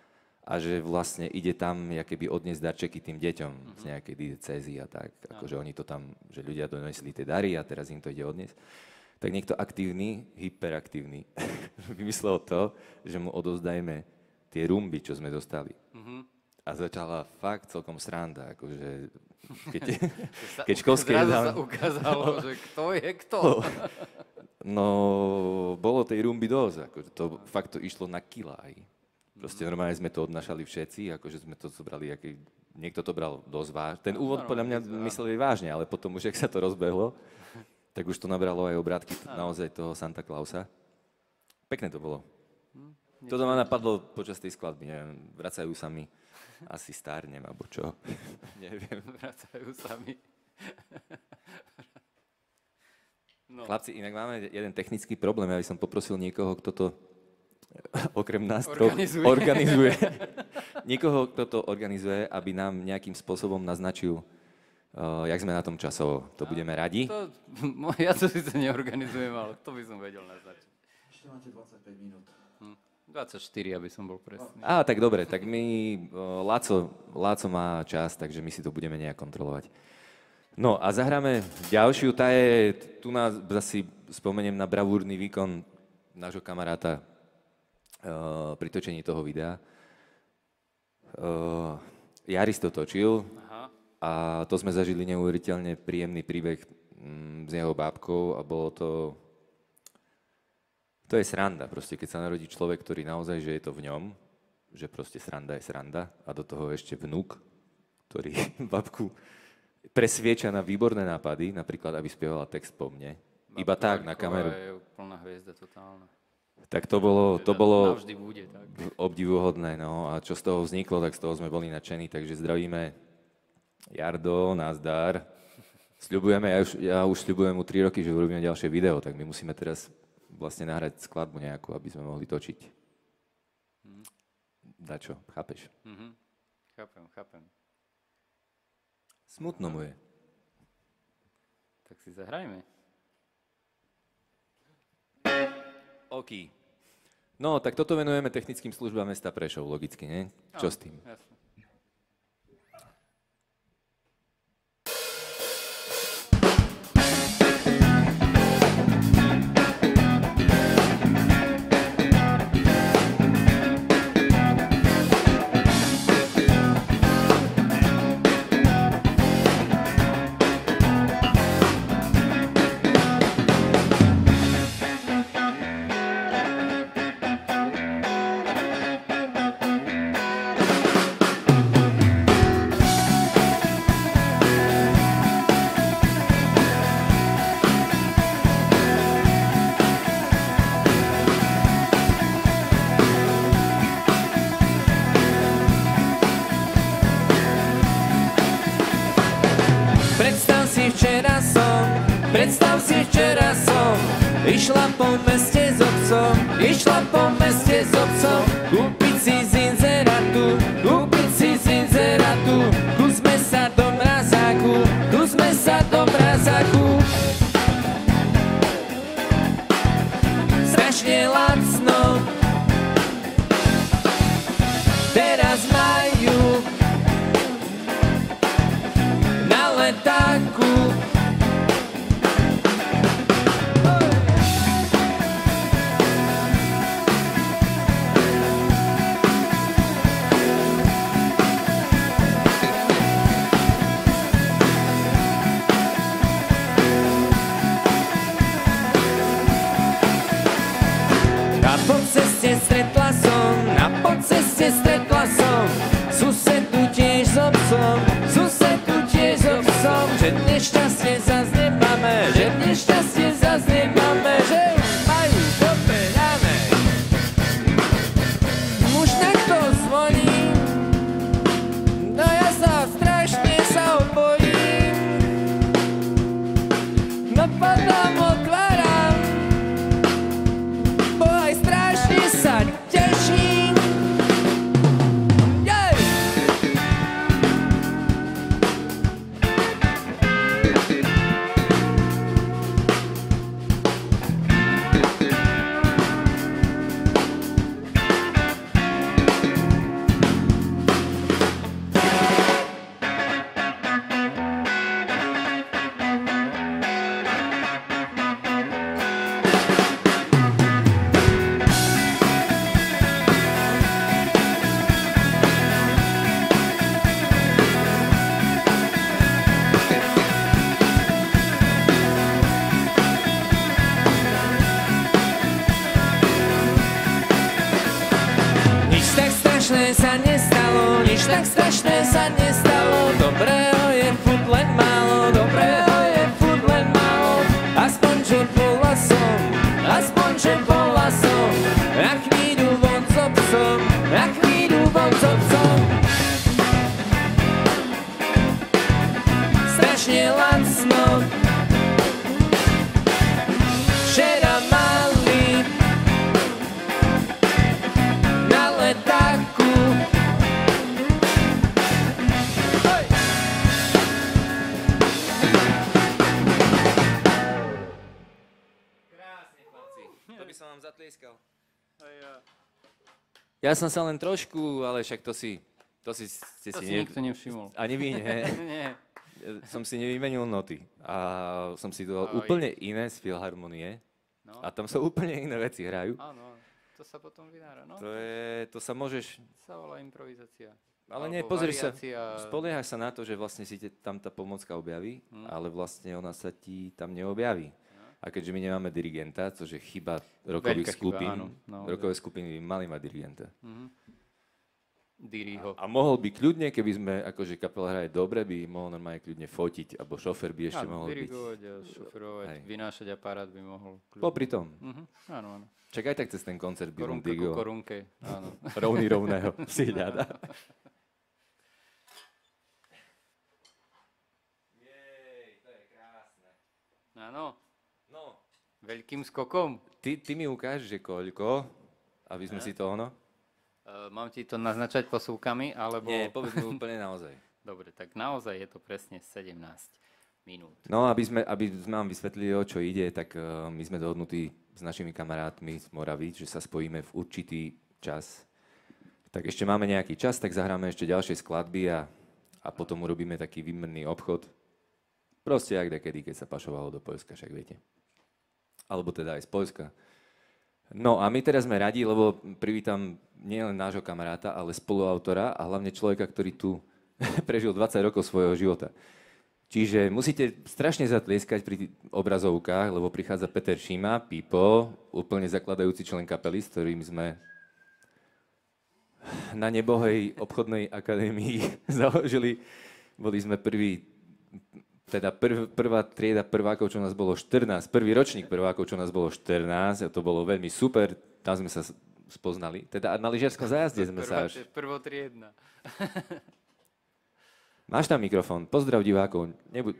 [SPEAKER 1] a že vlastne ide tam jakoby odniesť darčeky tým deťom uh-huh. z nejakej diecézy a tak. Akože oni to tam, že ľudia donesli tie dary a teraz im to ide odniesť. Tak niekto aktívny, hyperaktívny, vymyslel to, že mu odovzdajme tie rumby, čo sme dostali. Uh-huh. A začala fakt celkom sranda, akože keď, keď školské jedálne...
[SPEAKER 2] Zrazu sa ukázalo, že kto je kto.
[SPEAKER 1] No, bolo tej rumby dosť, akože to fakt to išlo na kila aj. Proste normálne sme to odnašali všetci, akože sme to zobrali, aký, niekto to bral dosť vážne. Ten úvod podľa mňa mysleli vážne, ale potom už, jak sa to rozbehlo, tak už to nabralo aj obrátky naozaj toho Santa Clausa. Pekné to bolo. Toto ma napadlo počas tej skladby, neviem, vracajú sa mi, asi stárnem, alebo čo, neviem.
[SPEAKER 2] Vracajú sa mi.
[SPEAKER 1] No. Chlapci, inak máme jeden technický problém, ja by som poprosil niekoho, kto to okrem nás
[SPEAKER 2] organizuje.
[SPEAKER 1] organizuje. Niekoho, kto to organizuje, aby nám nejakým spôsobom naznačil, uh, jak sme na tom časovo. To a, budeme radi. To,
[SPEAKER 2] ja to síce neorganizujem, ale to by som vedel naznačiť.
[SPEAKER 4] Ešte máte dvadsaťpäť minút.
[SPEAKER 2] Hm, dvadsaťštyri, aby som bol presný.
[SPEAKER 1] Á, tak dobre, tak my, uh, Láco, Láco má čas, takže my si to budeme nejak kontrolovať. No a zahráme ďalšiu, tá je, tu nás zasi spomeniem na bravúrny výkon nášho kamaráta Uh, pri točení toho videa. Uh, Jaris to točil. Aha. A to sme zažili neuveriteľne príjemný príbeh mm, s jeho bábkou a bolo to... To je sranda, proste, keď sa narodí človek, ktorý naozaj, že je to v ňom, že proste sranda je sranda a do toho ešte vnúk, ktorý babku presvieča na výborné nápady, napríklad, aby spievala text po mne. Babka iba tak, na kameru.
[SPEAKER 2] Je plná hviezda totálna.
[SPEAKER 1] Tak to bolo, to bolo
[SPEAKER 2] bude, tak.
[SPEAKER 1] obdivuhodné, no a čo z toho vzniklo, tak z toho sme boli nadšení, takže zdravíme Jardo, nazdar. Sľubujeme, ja už, ja už sľubujem mu tri roky, že urobíme ďalšie video, tak my musíme teraz vlastne nahrať skladbu nejakú, aby sme mohli točiť. Hmm. Dačo, chápeš?
[SPEAKER 2] Mm-hmm. Chápem, chápem.
[SPEAKER 1] Smutno mu je.
[SPEAKER 2] Tak si zahrajme.
[SPEAKER 1] OK. No, tak toto venujeme technickým službám mesta Prešov, logicky, nie? Čo s tým?
[SPEAKER 2] Jasne.
[SPEAKER 3] Predstav si, včera som išla po meste s otcom, išla po meste s otcom, kúpiť si z inzerátu, kúpiť si z inzerátu, kúsme sa do mrazáku, kúsme sa do mrazáku. Strašne lacno, teraz majú na letáku. Stretla som, na podceste stretla som susedu tiež s obsom, susedu tiež s obsom, že nešťastie zas nemáme, že nešťastie zas nemáme, že majú dobre dáme. Už takto zvoní, no ja sa strašne sa obojím, no padám, otváram, bo aj strašne sa teším. Jej! Sa nestalo, nič tak strašné sa nestalo. Dobrého je furt len málo, dobrého je furt len málo. Aspoň, že bola som, aspoň, že bola som. Na chvíľu von s obsom, na chvíľu von s obsom. Strašne lacno, včera mali na letáku.
[SPEAKER 1] Som vám zatlieskal. Ja som sa len trošku, ale však to si... To si, ste
[SPEAKER 2] to
[SPEAKER 1] si,
[SPEAKER 2] si
[SPEAKER 1] ne...
[SPEAKER 2] nikto nevšimol.
[SPEAKER 1] Ani vy, nie.
[SPEAKER 2] Nie.
[SPEAKER 1] Som si nevymenil noty. A som si to
[SPEAKER 2] Aj.
[SPEAKER 1] úplne iné z Filharmonie.
[SPEAKER 2] No.
[SPEAKER 1] A tam sa úplne iné veci hrajú.
[SPEAKER 2] Áno, to sa potom vynára, no.
[SPEAKER 1] To je... To sa môžeš...
[SPEAKER 2] sa volá improvizácia.
[SPEAKER 1] Ale nie,
[SPEAKER 2] Alebo
[SPEAKER 1] pozri sa,
[SPEAKER 2] variácia.
[SPEAKER 1] spoliehaš sa na to, že vlastne si te, tam tá pomocka objaví,
[SPEAKER 2] Hm.
[SPEAKER 1] ale vlastne ona sa ti tam neobjaví. A keďže my nemáme dirigenta, což je chyba rokových
[SPEAKER 2] Veľká chyba,
[SPEAKER 1] skupín,
[SPEAKER 2] áno. No,
[SPEAKER 1] rokové skupiny by mali mať dirigenta.
[SPEAKER 2] Mhm. Diriho.
[SPEAKER 1] A mohol by kľudne, keby sme, akože kapela hraje dobre, by mohol normálne kľudne fotiť, alebo šofer by ešte
[SPEAKER 2] Áno,
[SPEAKER 1] mohol byť.
[SPEAKER 2] dirigovať a šoferovať,
[SPEAKER 1] Hej.
[SPEAKER 2] vynášať aparát by mohol. kľudne.
[SPEAKER 1] Popri tom.
[SPEAKER 2] Mhm. Áno, áno.
[SPEAKER 1] Čak aj tak cez ten koncert by on
[SPEAKER 2] Korunka ku
[SPEAKER 1] dirigoval.
[SPEAKER 2] korunke, áno.
[SPEAKER 1] Rovný rovného si hľadá. Jej, to je krásne.
[SPEAKER 2] Áno,
[SPEAKER 1] No,
[SPEAKER 2] veľkým skokom.
[SPEAKER 1] ty, ty mi ukážeš, že koľko, aby sme si to ono...
[SPEAKER 2] Uh, mám ti to naznačať posúvkami, alebo...
[SPEAKER 1] Nie, povedz mi úplne naozaj.
[SPEAKER 2] Dobre, tak naozaj je to presne sedemnásť minút.
[SPEAKER 1] No, aby sme, aby sme vám vysvetlili, o čo ide, tak uh, my sme dohodnutí s našimi kamarátmi z Moravy, že sa spojíme v určitý čas. Tak ešte máme nejaký čas, tak zahráme ešte ďalšie skladby a, a potom urobíme taký výmenný obchod. Proste jak dekedy, keď sa pašovalo do Poľska, však viete. Alebo teda aj z Poľska. No a my teraz sme radi, lebo privítam nielen nášho kamaráta, ale spoluautora a hlavne človeka, ktorý tu prežil dvadsať rokov svojho života. Čiže musíte strašne zatlieskať pri obrazovkách, lebo prichádza Peter Šíma, Pipo, úplne zakladajúci člen kapely, s ktorým sme na nebohej obchodnej akadémii založili. Boli sme prví, teda prv, prvá trieda prvákov, čo nás bolo štrnásť, prvý ročník prvákov, čo nás bolo štrnásť, a to bolo veľmi super, tam sme sa spoznali. Teda na lyžiarskom zájazde sme sa až...
[SPEAKER 2] Prvotriedna.
[SPEAKER 1] Máš tam mikrofón, pozdrav divákov. Nebu...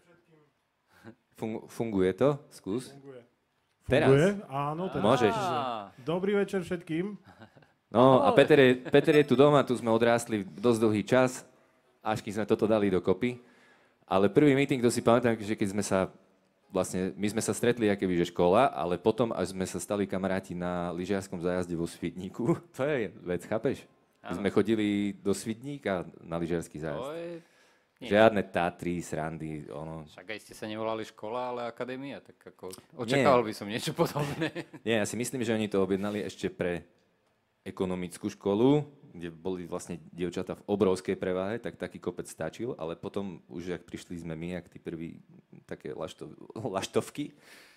[SPEAKER 1] Fung- funguje to? Skús.
[SPEAKER 5] Funguje.
[SPEAKER 1] Teraz.
[SPEAKER 5] Funguje? Áno, teraz.
[SPEAKER 1] Môžeš.
[SPEAKER 5] Dobrý večer všetkým.
[SPEAKER 1] No a Peter je, Peter je tu doma, tu sme odrástli dosť dlhý čas, až kým sme toto dali dokopy. Ale prvý meeting, to si pamätám, že keď sme sa, vlastne, my sme sa stretli, aké že škola, ale potom, až sme sa stali kamaráti na lyžiarskom zájazde vo Svidníku, to je vec, chápeš? My sme chodili do Svidníka na lyžiarsky zájazd.
[SPEAKER 2] Je...
[SPEAKER 1] Žiadne Tatry, srandy, ono.
[SPEAKER 2] Však aj ste sa nevolali škola, ale akadémia, tak ako očakával by som niečo podobné.
[SPEAKER 1] Nie, ja si myslím, že oni to objednali ešte pre ekonomickú školu, kde boli vlastne dievčatá v obrovskej preváhe, tak taký kopec stačil, ale potom už, ak prišli sme my, ak tí prví také laštov, laštovky,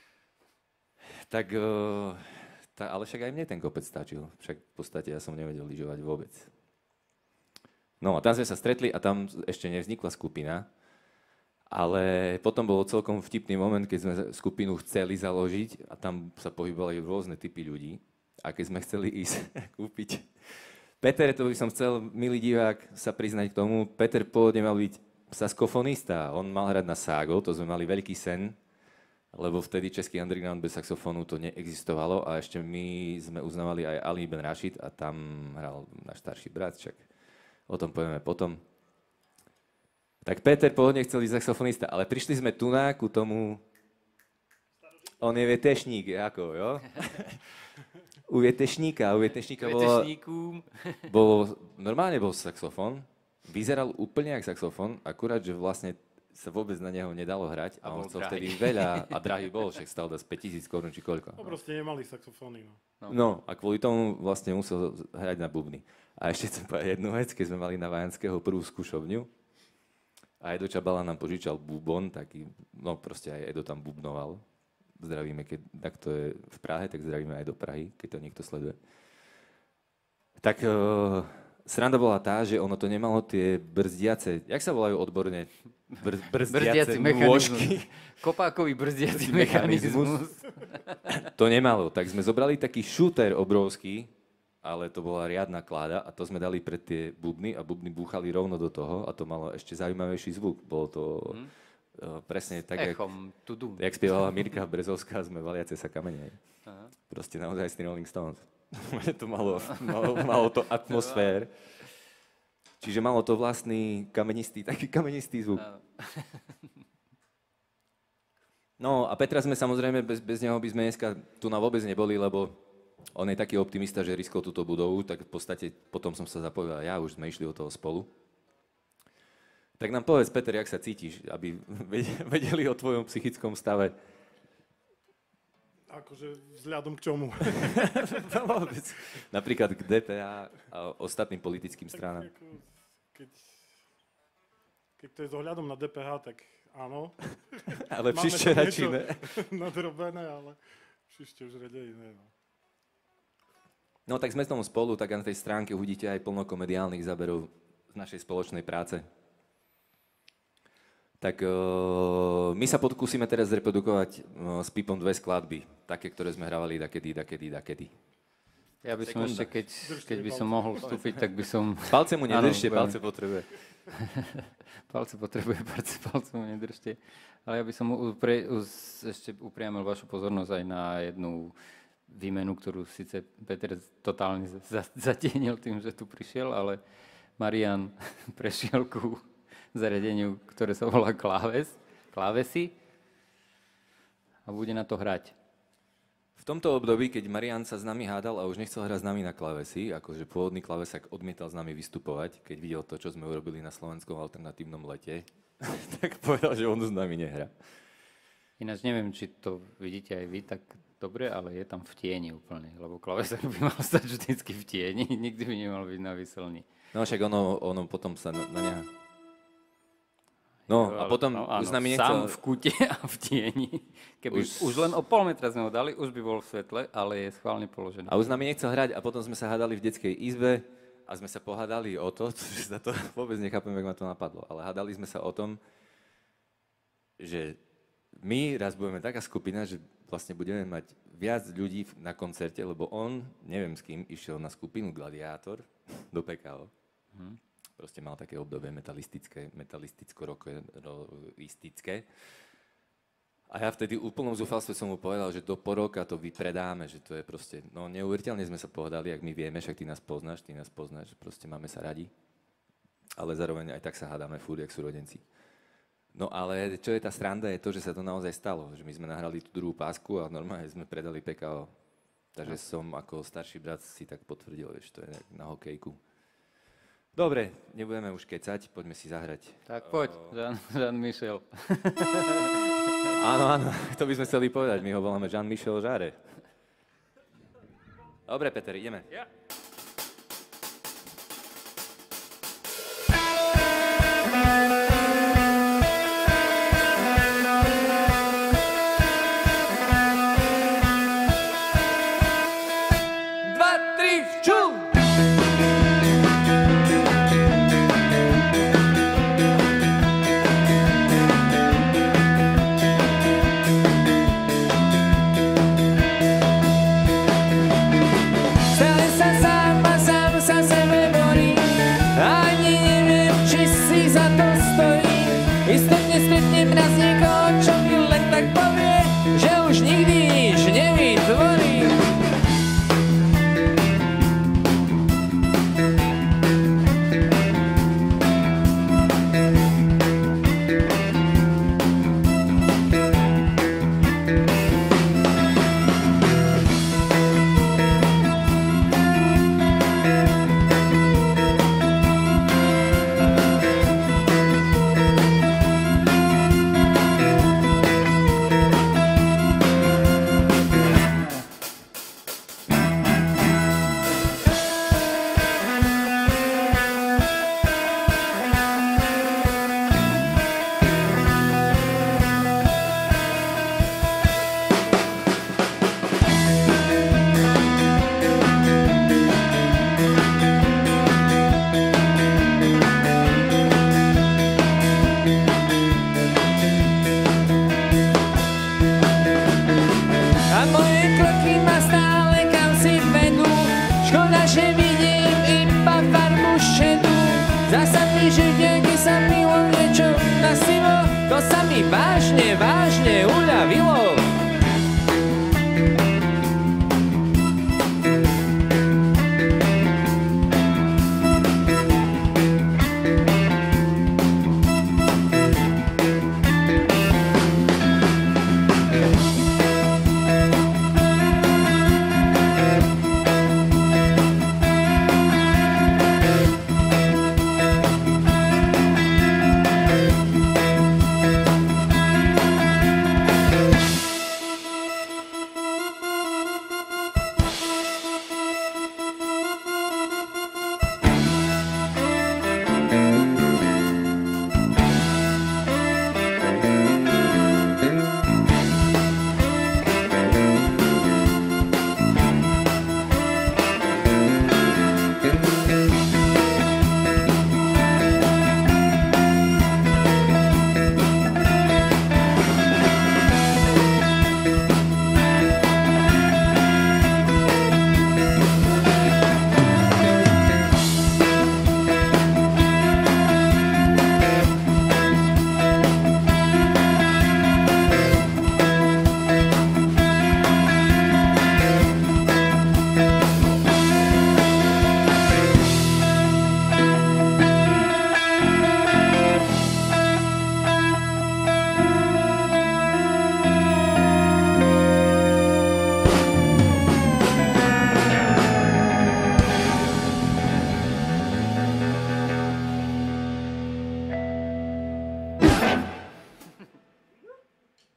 [SPEAKER 1] tak, uh, tá, ale však aj mne ten kopec stačil. Však v podstate ja som nevedel lyžovať vôbec. No a tam sme sa stretli a tam ešte nevznikla skupina, ale potom bol celkom vtipný moment, keď sme skupinu chceli založiť a tam sa pohybovali rôzne typy ľudí. A keď sme chceli ísť kúpiť... Peter, to by som chcel, milý divák, sa priznať k tomu, Peter pôvodne mal byť saxofonista, on mal hrať na ságo, to sme mali veľký sen, lebo vtedy český underground bez saxofónu to neexistovalo a ešte my sme uznávali aj Ali Ben Rashid a tam hral náš starší brat, však o tom povieme potom. Tak Peter pôvodne chcel byť saxofonista, ale prišli sme tu na ku tomu... On je vietešník, ako, jo? U vietešníka, u vietešníka bolo, bolo, normálne bol saxofón, vyzeral úplne jak saxofón, akurát, že vlastne sa vôbec na neho nedalo hrať a, a on chcel drahý. Vtedy veľa, a drahý bol, však stal dosť päťtisíc korún či koľko.
[SPEAKER 5] No proste nemali saxofóny. No.
[SPEAKER 1] No. no a kvôli tomu vlastne musel hrať na bubny. A ešte chcem povedať jednu vec, keď sme mali na Vajanského prvú skúšovňu a Edo Čabala nám požičal bubon, taký, no proste aj Edo tam bubnoval. Zdravíme, keď takto je v Prahe, tak zdravíme aj do Prahy, keď to niekto sleduje. Tak uh, sranda bola tá, že ono to nemalo tie brzdiace, jak sa volajú odborne? Br- brzdiace nôžky.
[SPEAKER 2] Kopákový brzdiaci mechanizmus.
[SPEAKER 1] To nemalo, tak sme zobrali taký šúter obrovský, ale to bola riadna kláda a to sme dali pred tie bubny a bubny búchali rovno do toho a to malo ešte zaujímavejší zvuk. Bolo to... Hmm. Uh, presne tak, jak, jak spievala Mirka Brezovská, sme valiace sa kamene. Aha. Proste naozaj s Rolling Stones. to malo, malo, malo to atmosfér. Čiže malo to vlastný kamenistý, taký kamenistý zvuk. No a Petra sme samozrejme, bez, bez neho by sme dneska tu na vôbec neboli, lebo on je taký optimista, že riskol túto budovu, tak v podstate potom som sa zapojil a ja, už sme išli od toho spolu. Tak nám povedz, Peter, jak sa cítiš, aby vedeli o tvojom psychickom stave.
[SPEAKER 5] Akože vzhľadom k čomu?
[SPEAKER 1] Napríklad k dé pé á a ostatným politickým stranám.
[SPEAKER 5] Tak, ako, keď, keď to je zohľadom na dé pé há, tak áno.
[SPEAKER 1] Ale příště radši ne.
[SPEAKER 5] Nadrobené, ale příště už raději ne. No.
[SPEAKER 1] no tak sme s tomu spolu, tak na tej stránke uvidíte aj plno komediálnych záberov z našej spoločnej práce. Tak uh, my sa podkúsime teraz zreprodukovať uh, s Pipom dve skladby, také, ktoré sme hrávali dakedy, dakedy, dakedy.
[SPEAKER 2] Ja by som ešte, keď, keď by som mohol vstúpiť, tak by som...
[SPEAKER 1] Palce mu nedržte, palce potrebuje.
[SPEAKER 2] palce potrebuje, palce, palce mu nedržte. Ale ja by som upre, ešte upriamil vašu pozornosť aj na jednu výmenu, ktorú síce Peter totálne zatienil tým, že tu prišiel, ale Marian prešiel ku zariadeniu, ktoré sa volá kláves, klávesy a bude na to hrať.
[SPEAKER 1] V tomto období, keď Marián sa s nami hádal a už nechcel hrať s nami na klávesi, akože pôvodný klávesak odmietal s nami vystupovať, keď videl to, čo sme urobili na slovenskom alternatívnom lete, tak povedal, že on s nami nehrá.
[SPEAKER 2] Ináč neviem, či to vidíte aj vy tak dobre, ale je tam v tieni úplne, lebo klavesák by mal stať vždycky v tieni, nikdy by nemal byť na výselni.
[SPEAKER 1] No však ono, ono potom sa na, na neha. No a potom
[SPEAKER 2] no,
[SPEAKER 1] už s
[SPEAKER 2] áno,
[SPEAKER 1] nami nechcel...
[SPEAKER 2] sám v kute a v tieni. Keby už... už len o pol metra sme ho dali, už by bol v svetle, ale je schválne položený.
[SPEAKER 1] A už s nami nechcel hrať a potom sme sa hádali v detskej izbe a sme sa pohádali o to, že za to vôbec nechápem, jak ma to napadlo, ale hádali sme sa o tom, že my raz budeme taká skupina, že vlastne budeme mať viac ľudí na koncerte, lebo on, neviem s kým, išiel na skupinu Gladiátor do pé ká ó. Hm. Proste mal také obdobie metalistické, metalisticko-rockistické. A ja vtedy úplnom zúfalstve som mu povedal, že do poroka to vypredáme, že to je proste, no neuveriteľne sme sa pohádali, ak my vieme, však ty nás poznáš, ty nás poznáš, proste máme sa radi. Ale zároveň aj tak sa hádame furt, jak súrodenci. No ale čo je tá sranda, je to, že sa to naozaj stalo. Že my sme nahrali tú druhú pásku a normálne sme predali pé ká ó. Takže som ako starší brat si tak potvrdil, že to je na hokejku. Dobre, nebudeme už kecať, poďme si zahrať.
[SPEAKER 2] Tak poď, Jean, Jean-Michel.
[SPEAKER 1] Áno, áno, to by sme chceli povedať. My ho voláme Jean-Michel Jarre. Dobre, Peter, ideme.
[SPEAKER 2] Ja.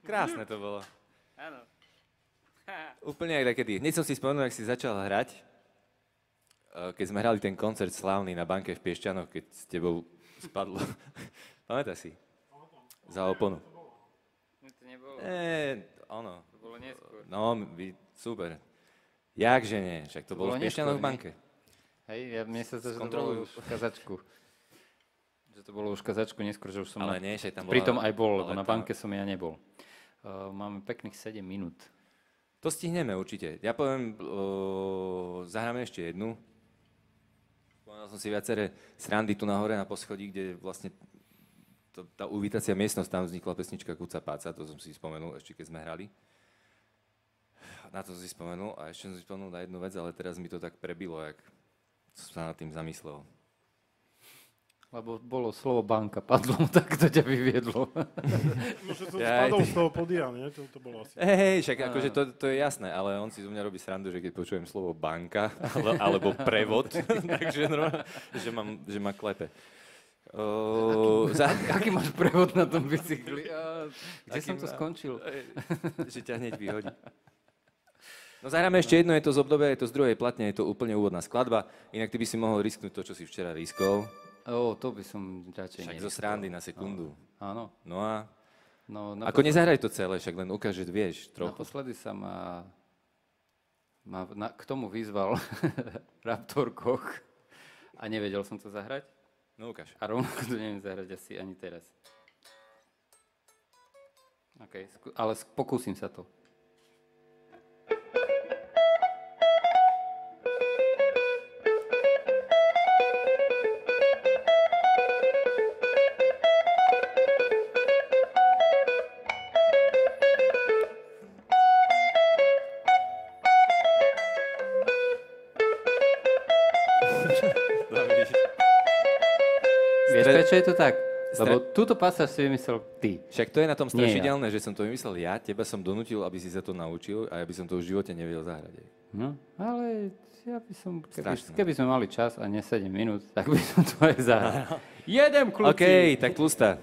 [SPEAKER 1] Krásne to bolo.
[SPEAKER 2] Áno.
[SPEAKER 1] Úplne jak takedy. Hneď som si spomenul, ak si začal hrať, keď sme hrali ten koncert slávny na banke v Piešťanoch, keď s tebou spadlo. Pamätáš si? Za oponu.
[SPEAKER 2] To nebolo.
[SPEAKER 1] Eh, ono.
[SPEAKER 2] To bolo neskôr.
[SPEAKER 1] No, vy, super. Jakže nie, však to,
[SPEAKER 2] To
[SPEAKER 1] bolo
[SPEAKER 2] bolo
[SPEAKER 1] v Piešťanoch v
[SPEAKER 2] neskôr,
[SPEAKER 1] banke.
[SPEAKER 2] Hej, ja, mne sa to, že to bolo
[SPEAKER 1] Skontrolujú.
[SPEAKER 2] už v kazačku. Že to bolo už v kazačku neskôr, že už som...
[SPEAKER 1] Ale
[SPEAKER 2] na...
[SPEAKER 1] nie, však tam bola...
[SPEAKER 2] Pritom aj bol, lebo
[SPEAKER 1] ale
[SPEAKER 2] na
[SPEAKER 1] tam-
[SPEAKER 2] banke som ja nebol. Uh, máme pekných sedem minút.
[SPEAKER 1] To stihneme určite. Ja poviem, o, zahráme ešte jednu. Spomenul som si viaceré srandy tu nahore na poschodí, kde vlastne to, tá uvítacia miestnosť, tam vznikla pesnička Kuca Páca, to som si spomenul ešte keď sme hrali. Na to som si spomenul a ešte som si spomenul na jednu vec, ale teraz mi to tak prebilo, jak som sa nad tým zamyslel.
[SPEAKER 2] Lebo bolo slovo banka, padlo, tak to ťa vyviedlo.
[SPEAKER 5] No, že som
[SPEAKER 1] Ja,
[SPEAKER 5] spadol
[SPEAKER 1] ty-
[SPEAKER 5] z toho podia, nie? To, to bolo asi.
[SPEAKER 1] Hej, hej, však akože to, to je jasné, ale on si zo mňa robí srandu, že keď počujem slovo banka ale, alebo prevod, takže no, že, mám, že ma klepe. O, za,
[SPEAKER 2] Aký máš prevod na tom bicykli? A, kde
[SPEAKER 1] Aký
[SPEAKER 2] som to
[SPEAKER 1] má-
[SPEAKER 2] skončil?
[SPEAKER 1] že ťa hneď vyhodí. No zahráme ešte jedno, je to z obdobia, je to z druhej platne, je to úplne úvodná skladba, inak ty by si mohol risknúť to, čo si včera riskol,
[SPEAKER 2] Ó, to by som radšej
[SPEAKER 1] však
[SPEAKER 2] neriskol.
[SPEAKER 1] zo srandy na sekundu.
[SPEAKER 2] Áno.
[SPEAKER 1] No a
[SPEAKER 2] No,
[SPEAKER 1] ako nezahraj to celé, však len ukáž, že vieš trochu.
[SPEAKER 2] Naposledy sa ma, ma na, k tomu vyzval Raptor Koch a nevedel som to zahrať.
[SPEAKER 1] No ukáž.
[SPEAKER 2] A rovnako to neviem zahrať asi ani teraz. OK, skú, ale sk- pokúsim sa to. Vieš,
[SPEAKER 1] Stre-
[SPEAKER 2] prečo je to tak?
[SPEAKER 1] Stre-
[SPEAKER 2] Lebo túto pasáž si vymyslel ty.
[SPEAKER 1] Však to je na tom
[SPEAKER 2] Nie ja.
[SPEAKER 1] strašidelné, že som to vymyslel ja, teba som donútil, aby si sa to naučil a ja by som to v živote nevedel zahrať.
[SPEAKER 2] No, ale ja by som, keby,
[SPEAKER 1] Strašné.
[SPEAKER 2] keby sme mali čas a ne sedem minút, tak by som to aj zahral. Jedem, kľúci!
[SPEAKER 1] OK, tak tlustá.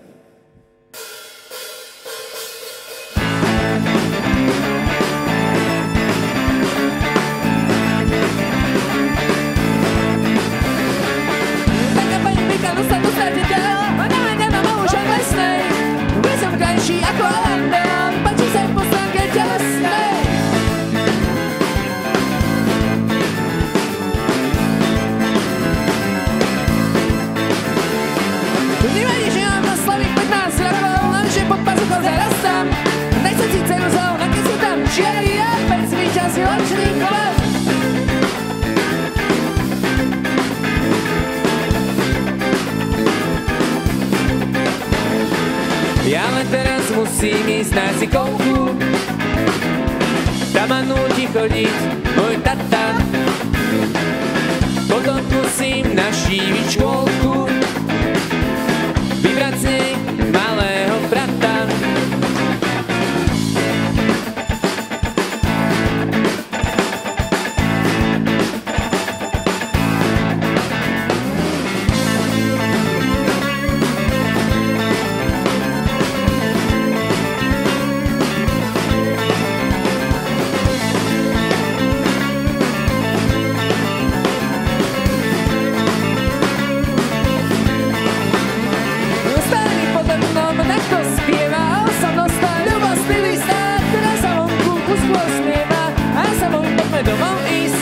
[SPEAKER 3] Taká pani Mikalu sa tu stratiteľ, ona ma nemá už aj lesnej. Bude som krajší ako Alanda, páči sa v poslanke telesnej. Nevadí, že mám na slavých pätnásť rokov, lenže pod pazuchou zarastám. Nechcem si cenu zóna, keď sú tam čiary a pec víťazí lačný kolem. Ja len teraz musím ísť na zikovku, tam ma núti chodiť môj tata. Potom musím navštíviť škôlku, vybrať z nej malého brata. Starý pode mnou takto spieva, osamnostná ľubostlivý stát, ktorá sa vonku skôr smieva a sa von poďme domov ísť.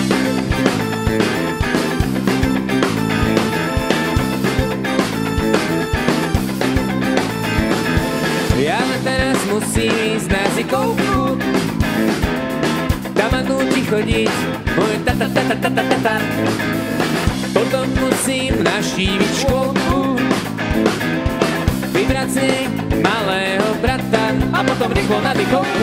[SPEAKER 3] Ja len teraz musím ísť na zikovku, tam ma núti chodiť môj tata, tata, tata, tata. Potom musím navštíviť škôlku, vybrať z nej malého brata a potom rýchlo na dychovku.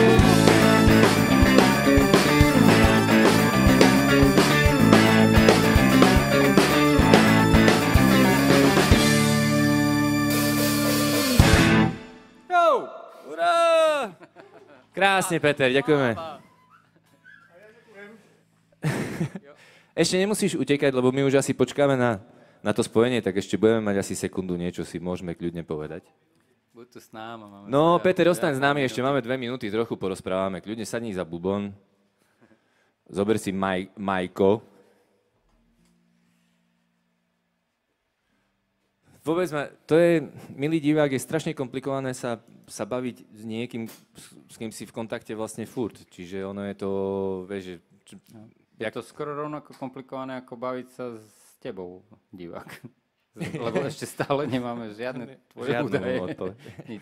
[SPEAKER 3] Urá! Krásne, Peter, ďakujeme. Ešte nemusíš utekať, lebo my už asi počkáme na, na to spojenie, tak ešte budeme mať asi sekundu niečo, si môžeme kľudne povedať.
[SPEAKER 2] Buď tu s náma. Máme
[SPEAKER 1] No,
[SPEAKER 2] teda,
[SPEAKER 1] Peter,
[SPEAKER 2] teda,
[SPEAKER 1] ostaň s nami,
[SPEAKER 2] minúty.
[SPEAKER 1] ešte máme dve minúty, trochu porozprávame. Kľudne sadni za bubon. Zober si Maj, Majko. Vôbec ma, to je, milý divák, je strašne komplikované sa, sa baviť s niekým, s, s kým si v kontakte vlastne furt. Čiže ono je to, vieš, že... Č,
[SPEAKER 2] No. Je to skoro rovnako komplikované, ako baviť sa s tebou, divák. Lebo ešte stále nemáme žiadne tvoje
[SPEAKER 1] Žiadnu
[SPEAKER 2] údaje.
[SPEAKER 1] odpoveď.
[SPEAKER 2] Nič.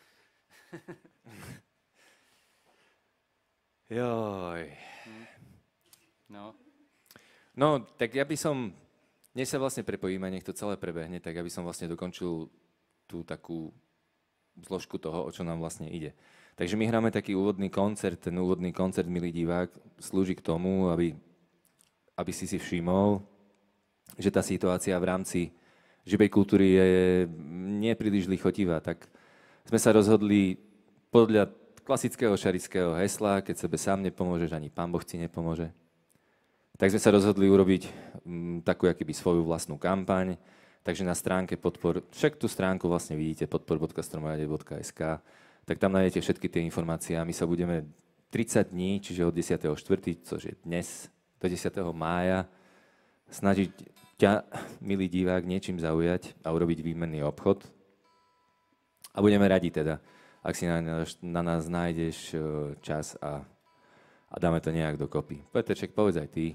[SPEAKER 1] Joj.
[SPEAKER 2] No.
[SPEAKER 1] No, tak ja by som, dnes sa vlastne prepojíme, nech to celé prebehne, tak aby som vlastne dokončil tú takú zložku toho, o čo nám vlastne ide. Takže my hráme taký úvodný koncert, ten úvodný koncert, milý divák, slúži k tomu, aby, aby si si všimol, že tá situácia v rámci živej kultúry je nepríliš lichotivá. Tak sme sa rozhodli podľa klasického šarického hesla, keď sebe sám nepomôžeš, ani Pán Boh ti nepomôže. Tak sme sa rozhodli urobiť m, takú akýby svoju vlastnú kampaň. Takže na stránke podpor, však tú stránku vlastne vidíte, podpor bodka stromojade bodka es ká, tak tam nájdete všetky tie informácie a my sa budeme tridsať dní, čiže od desiateho štvrtého, což je dnes, do desiateho mája, snažiť ťa, milý divák, niečím zaujať a urobiť výmenný obchod. A budeme radi teda, ak si na, na nás nájdeš čas a, a dáme to nejak dokopy. Peterček, povedz aj ty.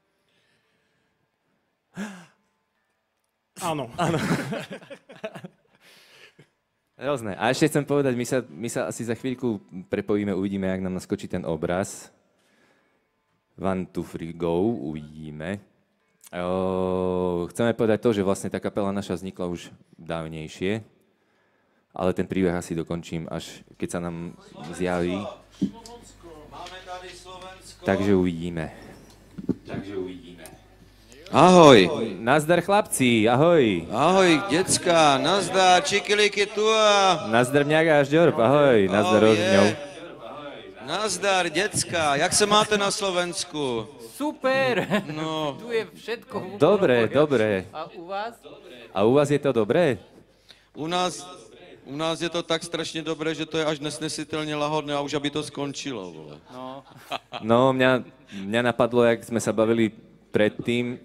[SPEAKER 5] Áno.
[SPEAKER 1] Áno. Hrozné. A ešte chcem povedať, my sa, my sa asi za chvíľku prepojíme, uvidíme, jak nám naskočí ten obraz. One, two, three, go, uvidíme. O, chceme povedať to, že vlastne tá kapela naša vznikla už dávnejšie, ale ten príbeh asi dokončím, až keď sa nám zjaví.
[SPEAKER 4] Máme tady Slovensko.
[SPEAKER 1] Takže uvidíme. Takže uvidíme.
[SPEAKER 4] Ahoj.
[SPEAKER 1] Nazdar chlapci, ahoj.
[SPEAKER 4] Ahoj, decka, nazdar, čikiliky tu a...
[SPEAKER 1] Nazdar mňaga až ďorb, ahoj. Nazdar
[SPEAKER 4] Oh,
[SPEAKER 1] rozňou.
[SPEAKER 4] je. Nazdar, decka, jak se máte na Slovensku?
[SPEAKER 2] Super!
[SPEAKER 4] No,
[SPEAKER 2] Tu je všetko v úplnom
[SPEAKER 1] Dobre,
[SPEAKER 2] poriadku.
[SPEAKER 1] dobre.
[SPEAKER 2] A u vás?
[SPEAKER 1] A u vás je to dobré?
[SPEAKER 4] u nás, u nás je to tak strašně dobré, že to je až nesnesitelně lahodné a už aby to skončilo, vole.
[SPEAKER 2] No,
[SPEAKER 1] No, mňa, mňa napadlo, jak sme sa bavili predtým,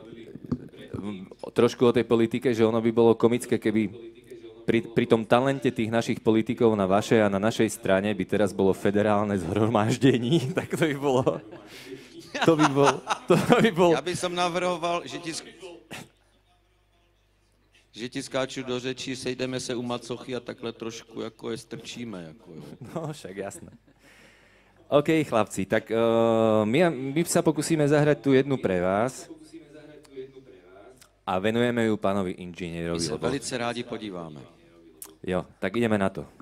[SPEAKER 1] trošku o tej politike, že ono by bolo komické, keby pri, pri tom talente tých našich politikov na vašej a na našej strane by teraz bolo federálne zhromaždení, tak to by bolo... To by bol... To by bol...
[SPEAKER 4] Já bych som navrhoval, že ti, sk- že ti skáču do řečí, sejdeme se u macochy a takhle trošku jako je strčíme. Jako, jo.
[SPEAKER 1] No, však jasné. OK, chlapci, tak uh, my, my sa pokúsime zahrať tú jednu pre vás a venujeme ju pánovi
[SPEAKER 4] My
[SPEAKER 1] inžinierovi.
[SPEAKER 4] se
[SPEAKER 1] lebo-
[SPEAKER 4] velice rádi podíváme.
[SPEAKER 1] Jo, tak ideme na to.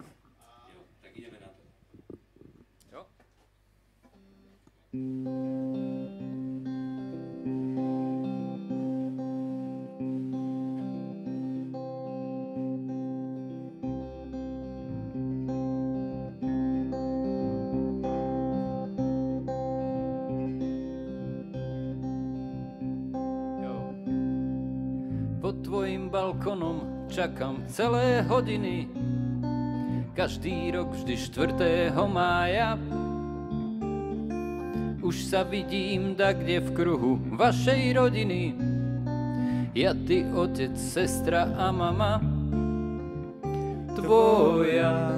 [SPEAKER 2] pod tvojim balkonom čakám celé hodiny. Každý rok vždy štvrtého mája. Už sa vidím dakde v kruhu vašej rodiny. Ja, ty, otec, sestra a mama tvoja.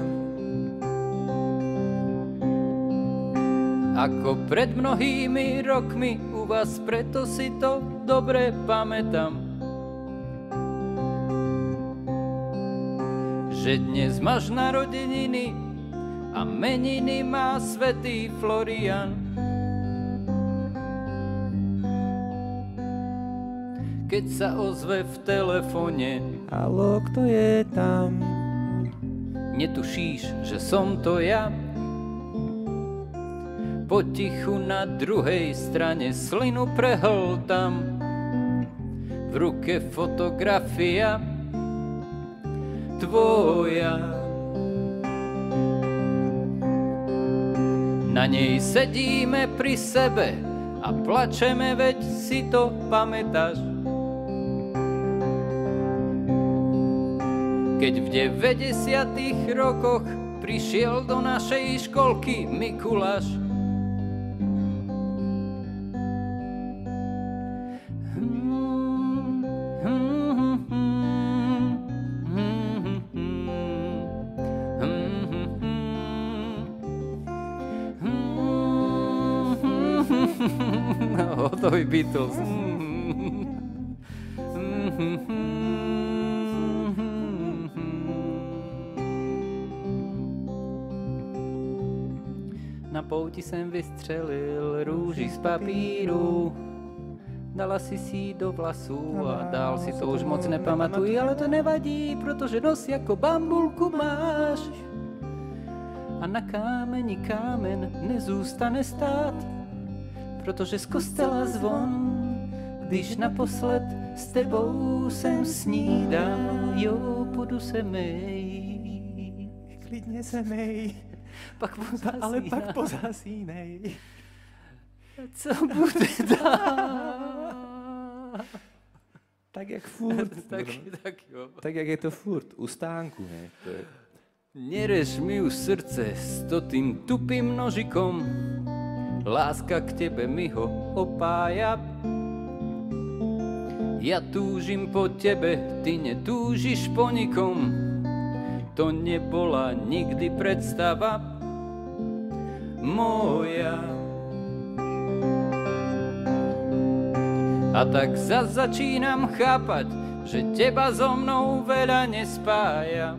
[SPEAKER 2] Ako pred mnohými rokmi u vás, preto si to dobre pamätám. Že dnes máš narodeniny a meniny má svätý Florian. Keď sa ozve v telefone,
[SPEAKER 1] Haló, kto je tam?
[SPEAKER 2] netušíš, že som to ja. Potichu na druhej strane slinu prehltam. V ruke fotografia tvoja. Na nej sedíme pri sebe a plačeme, veď si to pamätáš. Keď v deväťdesiatych rokoch prišiel do našej školky Mikuláš. Hotový Beatles. Na pouti jsem vystřelil růži z papíru. Dala si si do vlasů a dál si to už moc nepamatuji, ale to nevadí, protože nos jako bambulku máš. A na kámeni kámen nezůstane stát, protože z kostela zvon, když naposled s tebou jsem snídal, jo, půjdu se mej.
[SPEAKER 1] Klidně se mej.
[SPEAKER 2] Pak pozasínej.
[SPEAKER 1] Ale pak pozasínej.
[SPEAKER 2] Co bude dál?
[SPEAKER 1] Tak jak furt.
[SPEAKER 2] tak, tak jo.
[SPEAKER 1] Tak jak je to furt, u stánku. Ne? To je...
[SPEAKER 2] Nerež mi už srdce s to tým tupým nožikom, láska k tebe mi ho opája. Ja túžim po tebe, ty netúžiš po nikom. To nebola nikdy predstava moja. A tak zas začínam chápať, že teba so mnou veľa nespája.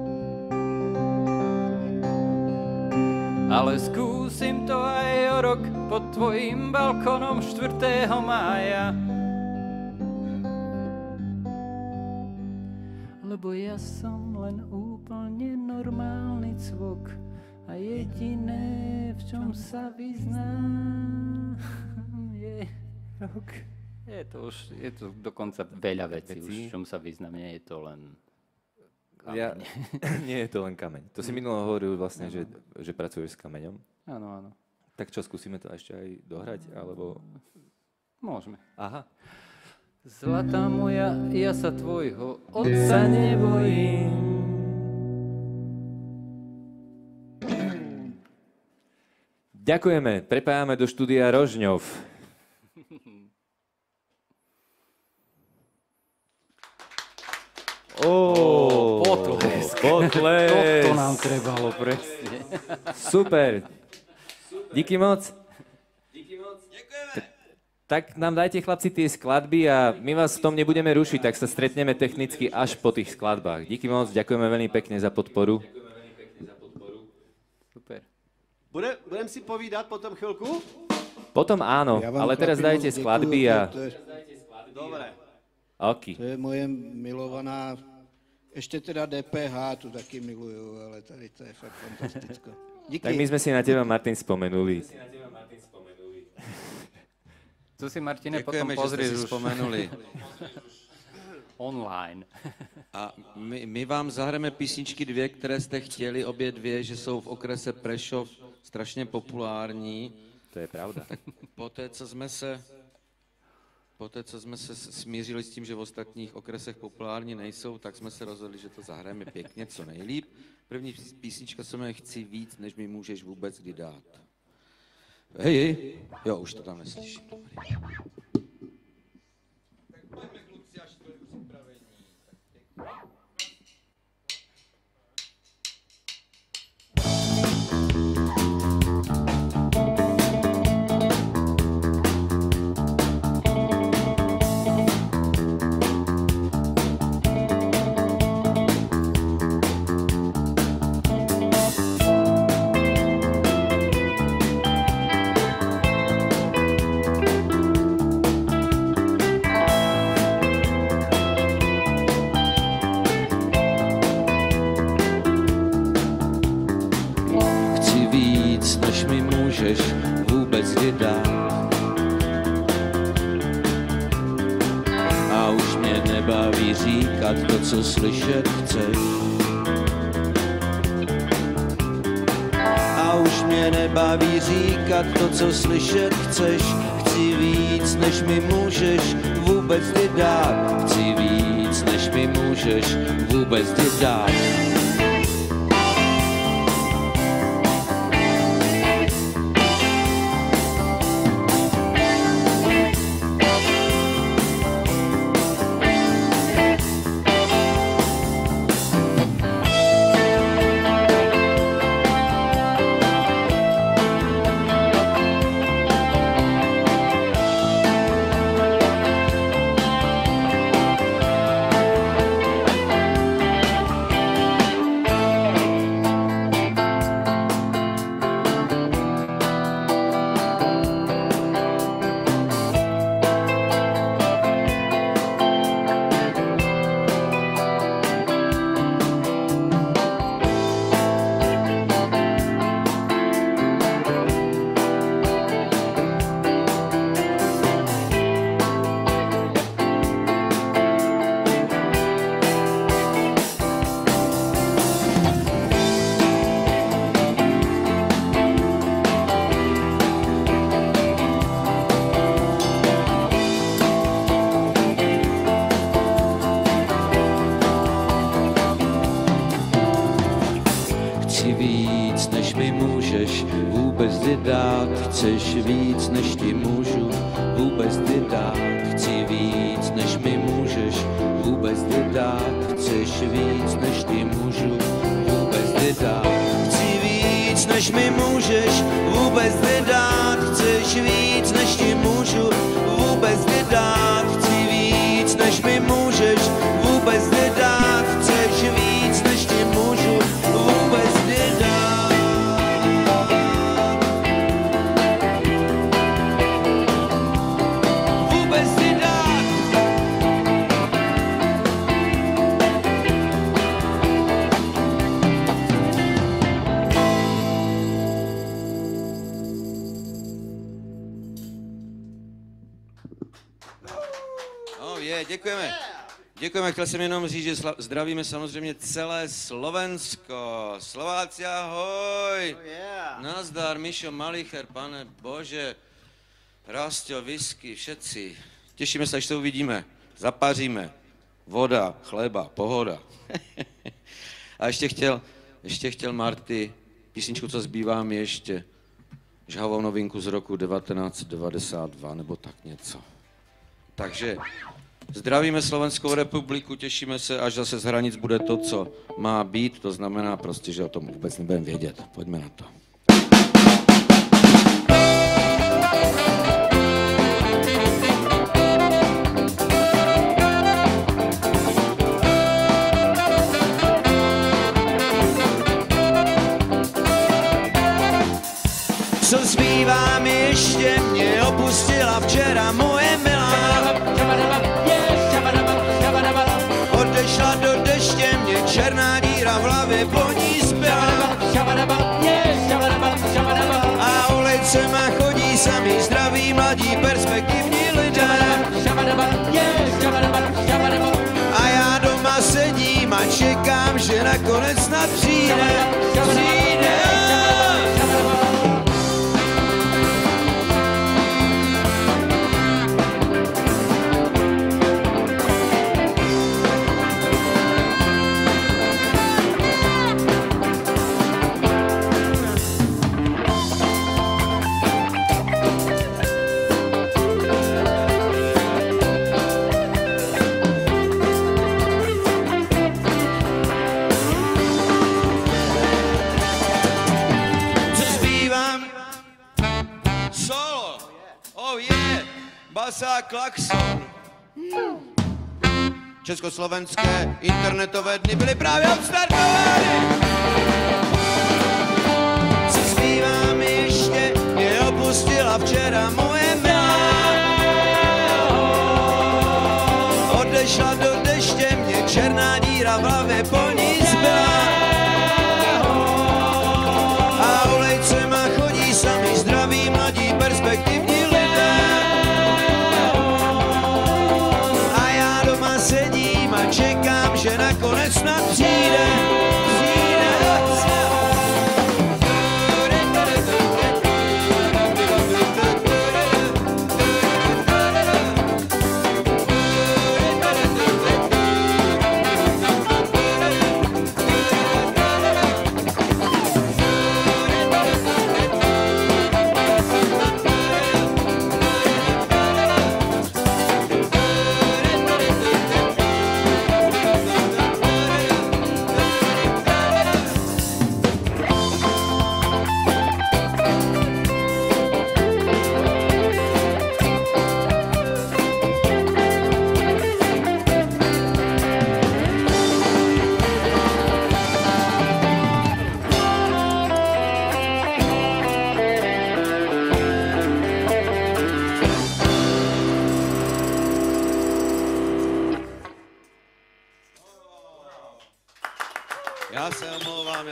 [SPEAKER 2] Ale skúsim to aj o rok pod tvojim balkónom štvrtého mája. Lebo ja som len úplne normálny cvok a jediné, v čom sa vyznám, je rok. Je to už, je to dokonca veľa vecí, už v čom sa vyznám, nie je to len kameň.
[SPEAKER 1] Ja, nie je to len kameň. To si minulo hovoril vlastne, že, že pracuješ s kameňom.
[SPEAKER 2] Áno, áno.
[SPEAKER 1] Tak čo, skúsime to ešte aj dohrať, alebo...
[SPEAKER 2] Môžeme.
[SPEAKER 1] Aha.
[SPEAKER 2] Zlatá moja, ja sa tvojho otca nebojím.
[SPEAKER 1] Ďakujeme, prepájame do štúdia Rožňov. Ó,
[SPEAKER 2] potlesk.
[SPEAKER 1] Potlesk.
[SPEAKER 2] Toto nám trebalo, presne.
[SPEAKER 1] Super. Díky moc. Díky moc. Ďakujeme. Tak nám dajte, chlapci, tie skladby a my vás v tom nebudeme rušiť, tak sa stretneme technicky až po tých skladbách. Díky moc, ďakujeme veľmi pekne za podporu.
[SPEAKER 2] Super.
[SPEAKER 6] Bude, budem si povídat potom chvilku?
[SPEAKER 1] Potom áno, ale teraz dajte skladby a...
[SPEAKER 6] Dobre.
[SPEAKER 1] Okay.
[SPEAKER 7] To je moje milovaná, ještě teda D P H, tu taky miluju, ale tady to je fakt fantasticko. Díky.
[SPEAKER 1] Tak my sme si na teba, Martin, spomenuli.
[SPEAKER 2] Tu si, Martine,
[SPEAKER 4] Děkujeme,
[SPEAKER 2] potom pozrieš
[SPEAKER 4] že jste si
[SPEAKER 2] už
[SPEAKER 4] vzpomenuli.
[SPEAKER 2] online.
[SPEAKER 4] A my, my vám zahrajeme písničky dvě, které jste chtěli, obě dvě, že jsou v okrese Prešov strašně populární.
[SPEAKER 1] To je pravda.
[SPEAKER 4] Poté, co jsme se... Poté, co jsme se smířili s tím, že v ostatních okresech populární nejsou, tak jsme se rozhodli, že to zahrajeme pěkně, co nejlíp. První písnička se jmenuje Chci víc, než mi můžeš vůbec kdy dát. Hej, hej. Jo, už to tam neslyším. Dobrý. Tak pojďme, kluci, až budeme připravení. Vůbec kdy dát. A už mě nebaví říkat to, co slyšet chceš. A už mě nebaví říkat to, co slyšet chceš. chci víc, než mi můžeš vůbec ty dát. Chci víc, než mi můžeš vůbec ty dát. Chceš víc, než ti můžu vůbec ty dát. Chci víc, než mi můžeš vůbec ty dát. Chceš víc, než ti můžu vůbec ty dát. Chci víc, než mi můžeš vůbec ty dát. Chceš víc, než ti můžu vůbec ty dát. Chci víc, než mi můžeš vůbec ty dát. Chceš víc, než ti můžu vůbec ty dát. Děkujeme. Děkujeme. Chtěl jsem jenom říct, že zdravíme samozřejmě celé Slovensko. Slováci, ahoj.
[SPEAKER 6] Oh yeah.
[SPEAKER 4] Nazdar, Mišo Malicher, pane bože. Rastio, whisky, všetci. Těšíme se, až se uvidíme. Zapaříme. Voda, chleba, pohoda. A ještě chtěl, ještě chtěl Marty písničku, co zbývá mi ještě. Žhavou novinku z roku devatenáct devadesát dva, nebo tak něco. Takže zdravíme Slovenskou republiku, těšíme se, až zase z hranic bude to, co má být, to znamená prostě, že o tom vůbec nebudeme vědět. Pojďme na to. Co zbývá mi ještě, mě opustila včera moje milá. Odešla do deště, mě černá díra v hlavě po ní zbyla. A ulicema chodí sami zdraví, mladí, perspektivní lidé. A já doma sedím a čekám, že nakonec snad přijde, přijde. Basa Klaxon. Československé internetové dny byly právě odstartovány. Co zbývá mi ještě, mě opustila včera moje milá. Odešla do deště, mě černá díra v hlavě po ní zbyla. A ulicema chodí sami zdraví, mladí, perspektivní lidé. Sedím a čekám, že nakonec snad přijde, přijde.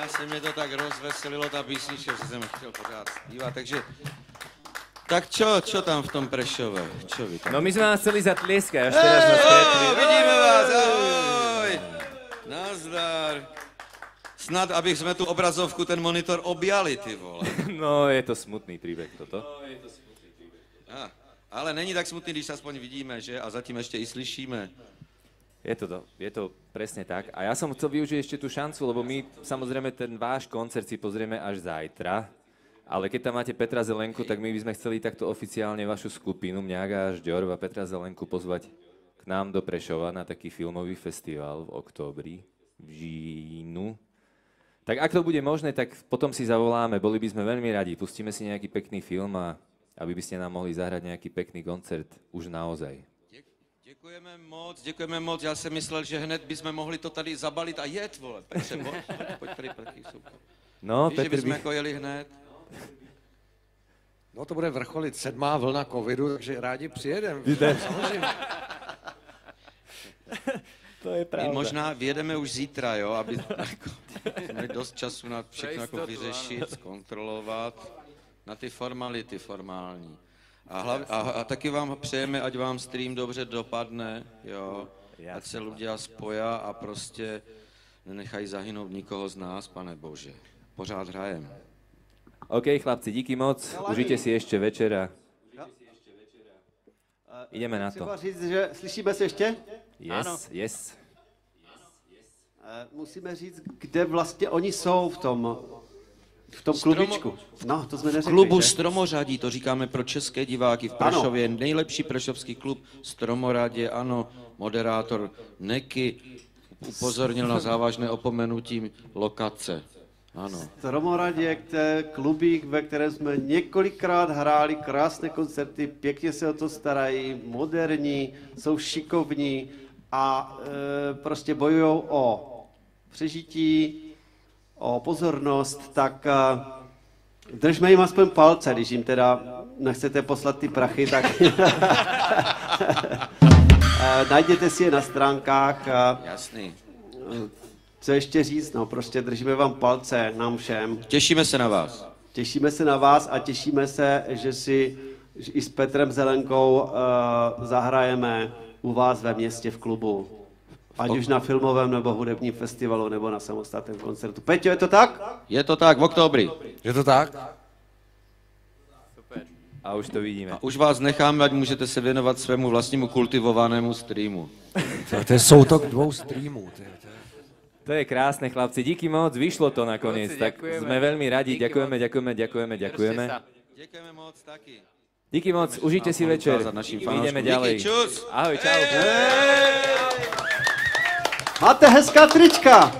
[SPEAKER 4] se mě to tak rozveselilo, ta písnička, že jsem chtěl pořád zpívat, takže... Tak čo, čo tam v tom Prešove? Čo vy tam?
[SPEAKER 1] No my sme vám chceli zatlieskať, až teraz nás stretli.
[SPEAKER 4] Vidíme vás, ahoj! Nazdar. Snad, aby sme tu obrazovku, ten monitor objali, ty vole.
[SPEAKER 1] No, je to smutný príbeh toto.
[SPEAKER 4] Ah, ale není tak smutný, když aspoň vidíme, že? A zatím ešte i slyšíme.
[SPEAKER 1] Je to, to, je to presne tak. A ja som chcel využiť ešte tú šancu, lebo my samozrejme ten váš koncert si pozrieme až zajtra. Ale keď tam máte Petra Zelenku, tak my by sme chceli takto oficiálne vašu skupinu, Mňaga a Žďor a Petra Zelenku pozvať k nám do Prešova na taký filmový festival v októbri, v Žínu. Tak ak to bude možné, tak potom si zavoláme, boli by sme veľmi radi. Pustíme si nejaký pekný film a aby by ste nám mohli zahrať nejaký pekný koncert už naozaj.
[SPEAKER 4] Děkujeme moc, děkujeme moc. Já jsem myslel, že hned bychom mohli to tady zabalit a jet, vole. Petře, pojď, pojď tady, prachy, super.
[SPEAKER 1] No,
[SPEAKER 4] Víš,
[SPEAKER 1] Petr
[SPEAKER 4] že bychom
[SPEAKER 1] by...
[SPEAKER 4] jako jeli hned?
[SPEAKER 8] No to bude vrcholit sedmá vlna covidu, takže rádi přijedeme. Samozřejmě.
[SPEAKER 1] To je
[SPEAKER 4] My možná vyjedeme už zítra, jo, aby jako, měli dost času na všechno jako vyřešit, zkontrolovat, na ty formality formální. A, hlav, a, a taky vám přejeme, ať vám stream dobře dopadne, jo, ať se ľudia spoja a prostě nenechají zahynout nikoho z nás, pane Bože. Pořád hrajem.
[SPEAKER 1] OK, chlapci, díky moc, užite si ešte večera. Ideme na to.
[SPEAKER 6] Třeba říct, že slyšíme se ještě?
[SPEAKER 1] Yes,
[SPEAKER 2] Áno.
[SPEAKER 1] yes.
[SPEAKER 6] Eh, Musíme říct, kde vlastně oni jsou v tom, v tom klubičku. No, to jsme neřekli,
[SPEAKER 4] Klubu
[SPEAKER 6] že?
[SPEAKER 4] Stromořadí, to říkáme pro české diváky v Prešově, ano. Nejlepší prešovský klub Stromoradě, ano, moderátor Neky upozornil na závažné opomenutí lokace. Ano.
[SPEAKER 6] Stromoradě, je klubík, ve kterém jsme několikrát hráli krásné koncerty, pěkně se o to starají, moderní, jsou šikovní a e, prostě bojují o přežití, o pozornost, tak e, držme jim aspoň palce, když jim teda nechcete poslat ty prachy, tak e, najděte si je na stránkách. A,
[SPEAKER 4] Jasný.
[SPEAKER 6] co ještě říct, no prostě držíme vám palce, nám všem.
[SPEAKER 4] Těšíme se na vás.
[SPEAKER 6] Těšíme se na vás a těšíme se, že si že i s Petrem Zelenkou uh, zahrajeme u vás ve městě v klubu. Ať už na filmovém nebo hudebním festivalu nebo na samostatném koncertu. Peťo, je to tak?
[SPEAKER 4] Je to tak, v oktobri.
[SPEAKER 8] Je to tak?
[SPEAKER 1] A už to vidíme.
[SPEAKER 4] A už vás necháme, ať můžete se věnovat svému vlastnímu kultivovanému streamu.
[SPEAKER 8] To, to je soutok dvou streamů. To je, to je...
[SPEAKER 1] To je krásne, chlapci. Díky moc, vyšlo to nakoniec.
[SPEAKER 2] Chlapci,
[SPEAKER 1] Tak
[SPEAKER 2] ďakujeme.
[SPEAKER 1] sme veľmi radi.
[SPEAKER 2] Díky
[SPEAKER 1] Ďakujeme,
[SPEAKER 2] moc.
[SPEAKER 1] ďakujeme, ďakujeme, ďakujeme.
[SPEAKER 2] Držte sa.
[SPEAKER 4] Děkujeme moc taky.
[SPEAKER 1] Díky moc, užite si večer.
[SPEAKER 4] Ukázat našim
[SPEAKER 1] Ideme
[SPEAKER 4] fanouškům.
[SPEAKER 1] ďalej.
[SPEAKER 4] Díky, čus.
[SPEAKER 1] Ahoj, čau.
[SPEAKER 6] Máte hezká trička!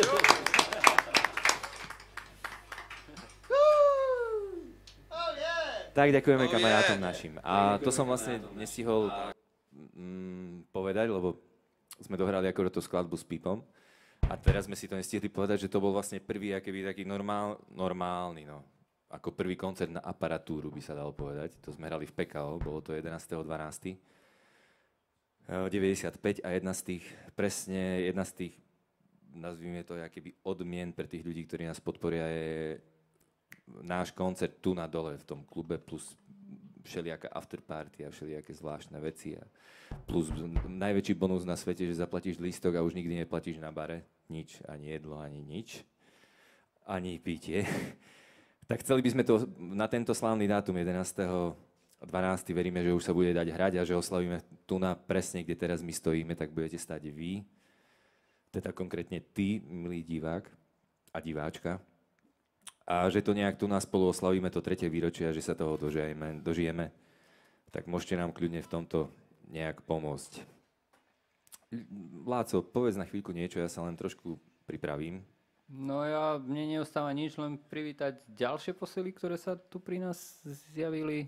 [SPEAKER 1] Tak ďakujeme
[SPEAKER 4] Oh,
[SPEAKER 1] kamarátom
[SPEAKER 4] yeah.
[SPEAKER 1] našim. A to som vlastne nestihol mm, povedať, lebo sme dohrali akorát tú skladbu s Pipom. A teraz sme si to nestihli povedať, že to bol vlastne prvý akéby taký normál, normálny, no. Ako prvý koncert na aparatúru by sa dalo povedať. To sme hrali v pé ká ó, bolo to jedenásteho decembra deväťdesiatpäť a jedna z tých, presne jedna z tých, nazvime to akéby odmien pre tých ľudí, ktorí nás podporia, je náš koncert tu na dole v tom klube plus všelijaká afterparty a všelijaké zvláštne veci a plus najväčší bonus na svete, že zaplatíš lístok a už nikdy neplatíš na bare nič, ani jedlo, ani nič, ani pitie. Tak chceli by sme to na tento slávny dátum jedenásteho decembra veríme, že už sa bude dať hrať a že oslavíme tu na presne, kde teraz my stojíme, tak budete stať vy, teda konkrétne ty, milý divák a diváčka. A že to nejak tu nás spolu oslavíme to tretie výročie a že sa toho dožijeme, dožijeme, tak môžete nám kľudne v tomto nejak pomôcť. Láco, povedz na chvíľku niečo, ja sa len trošku pripravím.
[SPEAKER 2] No ja, mne neostáva nič, len privítať ďalšie posily, ktoré sa tu pri nás zjavili,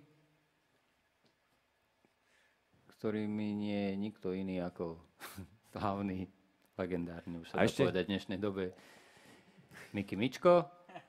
[SPEAKER 2] ktorými nie je nikto iný ako hlavný, legendárny, už sa dá povedať v dnešnej dobe, Miky Mičko.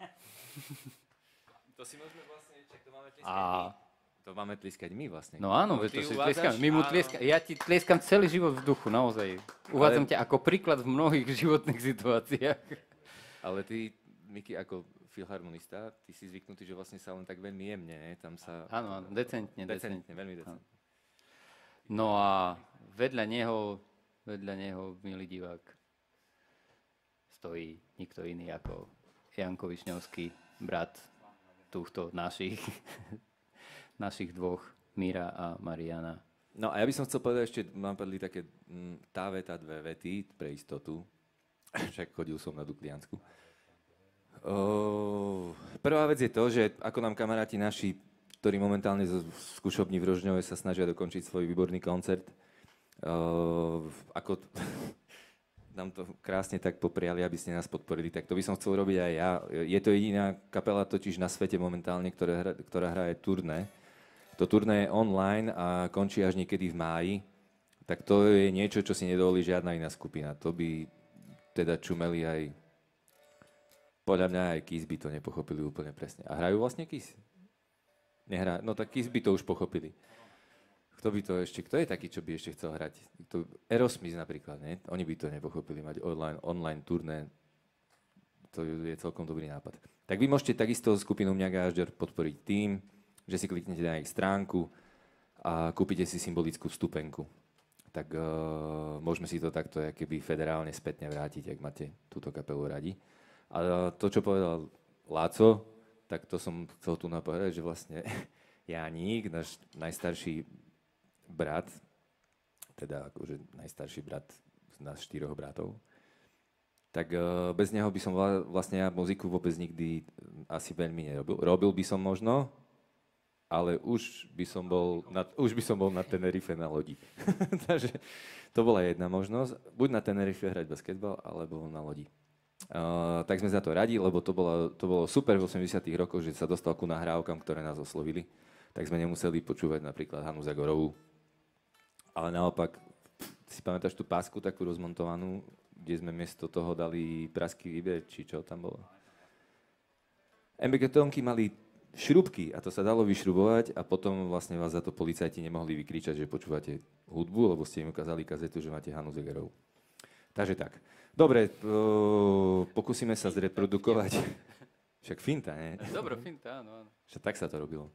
[SPEAKER 1] To si môžeme vlastne, čak to máme tlieskať
[SPEAKER 2] A...
[SPEAKER 1] my. To máme tlieskať my vlastne.
[SPEAKER 2] No áno,
[SPEAKER 1] Lebo
[SPEAKER 2] veď to
[SPEAKER 1] ty
[SPEAKER 2] si
[SPEAKER 1] uvádzaš-
[SPEAKER 2] tlieskam. My mu
[SPEAKER 1] áno.
[SPEAKER 2] tlieskam. Ja ti tlieskam celý život v duchu, naozaj. Uvádzam
[SPEAKER 1] Ale-
[SPEAKER 2] ťa ako príklad v mnohých životných situáciách.
[SPEAKER 1] Ale ty Miky, ako filharmonista, ty si zvyknutý, že vlastne sa len tak veľmi jemne, ne? Tam sa...
[SPEAKER 2] Áno, áno, decentne,
[SPEAKER 1] decentne.
[SPEAKER 2] decentne.
[SPEAKER 1] Veľmi decentne.
[SPEAKER 2] No a vedľa neho, vedľa neho, milý divák, stojí nikto iný ako Janko Višňovský, brat túchto našich, našich dvoch, Míra a Mariana.
[SPEAKER 1] No a ja by som chcel povedať ešte, mám padli také m, tá veta, dve vety pre istotu. Však chodil som na Dukliansku. Uh, prvá vec je to, že ako nám kamaráti naši, ktorí momentálne zo skúšobní v Rožňove sa snažia dokončiť svoj výborný koncert, uh, ako t- nám to krásne tak popriali, aby ste nás podporili, tak to by som chcel robiť aj ja. Je to jediná kapela totiž na svete momentálne, ktorá, hra, ktorá hraje turné. To turné je online a končí až niekedy v máji. Tak to je niečo, čo si nedovolí žiadna iná skupina. To by teda čumeli aj... Podľa mňa aj Kiss by to nepochopili úplne presne. A hrajú vlastne Kiss? Nehrá. No tak Kiss by to už pochopili. Kto by to ešte, kto je taký, čo by ešte chcel hrať? To Aerosmith napríklad, ne? Oni by to nepochopili, mať online, online turné. To je celkom dobrý nápad. Tak vy môžete takisto skupinu Mňaga Ažďar podporiť tým, že si kliknete na ich stránku a kúpite si symbolickú vstupenku. Tak uh, môžeme si to takto keby federálne spätne vrátiť, ak máte túto kapelu radi. A to, čo povedal Láco, tak to som chcel tu napovedať, že vlastne Jánik, náš najstarší brat, teda akože najstarší brat z nás štyroch bratov, tak uh, bez neho by som vlastne ja muziku vôbec nikdy asi veľmi nerobil. Robil by som možno, ale už by som bol na, už by som bol na Tenerife na lodi. Takže to bola jedna možnosť. Buď na Tenerife hrať basketbal, alebo na lodi. Uh, tak sme za to radi, lebo to bolo, to bolo super v osemdesiatych rokoch, že sa dostal ku nahrávkam, ktoré nás oslovili. Tak sme nemuseli počúvať napríklad Hanu Zagorovú. Ale naopak, si pamätáš tú pásku takú rozmontovanú, kde sme miesto toho dali praský výber, či čo tam bolo? MBGtónky mali šrubky a to sa dalo vyšrubovať a potom vlastne vás za to policajti nemohli vykričať, že počúvate hudbu, lebo ste im ukázali kazetu, že máte Hanu Zagorovú. Takže tak. Dobre, uh, pokúsime sa zreprodukovať. Však finta, nie?
[SPEAKER 2] Dobre, finta, áno, áno.
[SPEAKER 1] Však tak sa to robilo.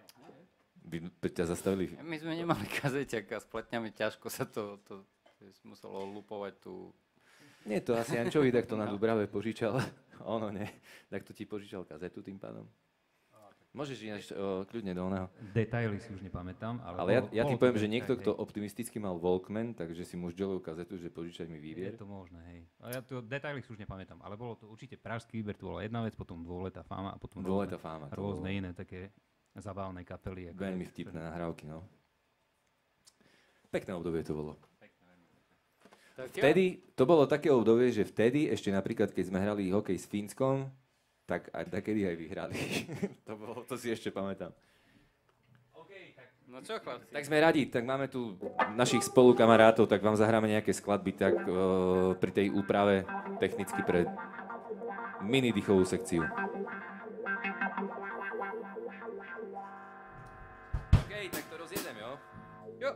[SPEAKER 1] By ťa zastavili?
[SPEAKER 2] My sme nemali kazeťak a s pletňami ťažko sa to, to, to muselo lupovať tú...
[SPEAKER 1] Nie, to asi Jančovi takto na Dubrave požičal. Ono nie. Tak to ti požičal kazetu tým pádom. Môžeš ináč uh, kľudne do oného.
[SPEAKER 9] Detaily si už nepamätám, ale...
[SPEAKER 1] Ale ja,
[SPEAKER 9] bolo,
[SPEAKER 1] ja ti
[SPEAKER 9] bolo
[SPEAKER 1] poviem,
[SPEAKER 9] to,
[SPEAKER 1] že niekto,
[SPEAKER 9] hej.
[SPEAKER 1] kto optimisticky mal Walkman, takže si mu žďolil kazetu, že požičaj mi vývier.
[SPEAKER 9] Je to možné, hej. A ja to detaily si už nepamätám, ale bolo to určite pražský výber, to bola jedna vec, potom dvojletá fáma a potom
[SPEAKER 1] Dvojletá
[SPEAKER 9] rôzne,
[SPEAKER 1] fáma, to
[SPEAKER 9] rôzne
[SPEAKER 1] bolo...
[SPEAKER 9] iné také zabávne kapely. Ako
[SPEAKER 1] Veľmi vtipné nahrávky, no. Pekné obdobie to bolo. Vtedy, to bolo také obdobie, že vtedy, ešte napríklad, keď sme hrali hokej s Fínskom, tak aj takedy aj vyhrali. to, bolo, to si ešte pamätám.
[SPEAKER 2] Okay, tak... No čo, chlapci?
[SPEAKER 1] Tak sme radi, tak máme tu našich spolukamarátov, tak vám zahráme nejaké skladby tak uh, pri tej úprave technicky pre mini dýchovú sekciu. OK, tak to rozjedem, jo? Jo.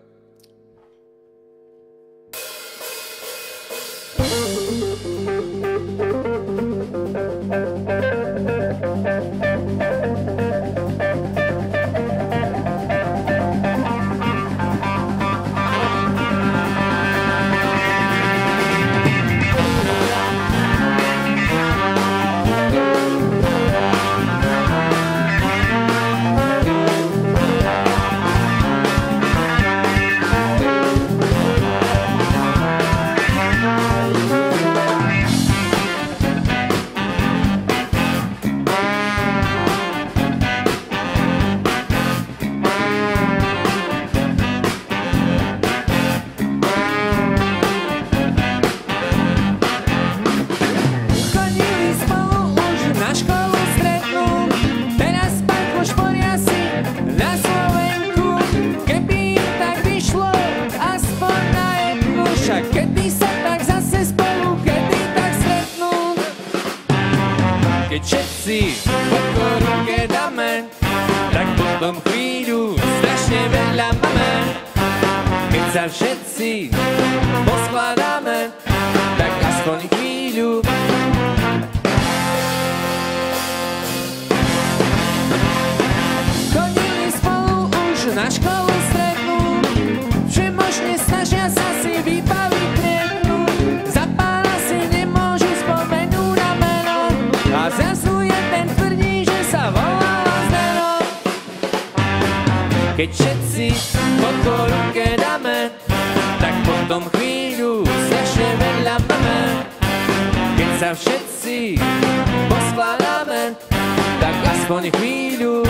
[SPEAKER 3] na škole stretnú, všemožne snažia sa si vybaviť triednu. Zapála si nemôžu spomenúť na meno a zrazu jeden tvrdí, že sa volá Zdeno. Keď všetci po ruke dáme, tak potom chvíľu strašne veľa máme. Keď sa všetci poskladáme, tak aspoň chvíľu.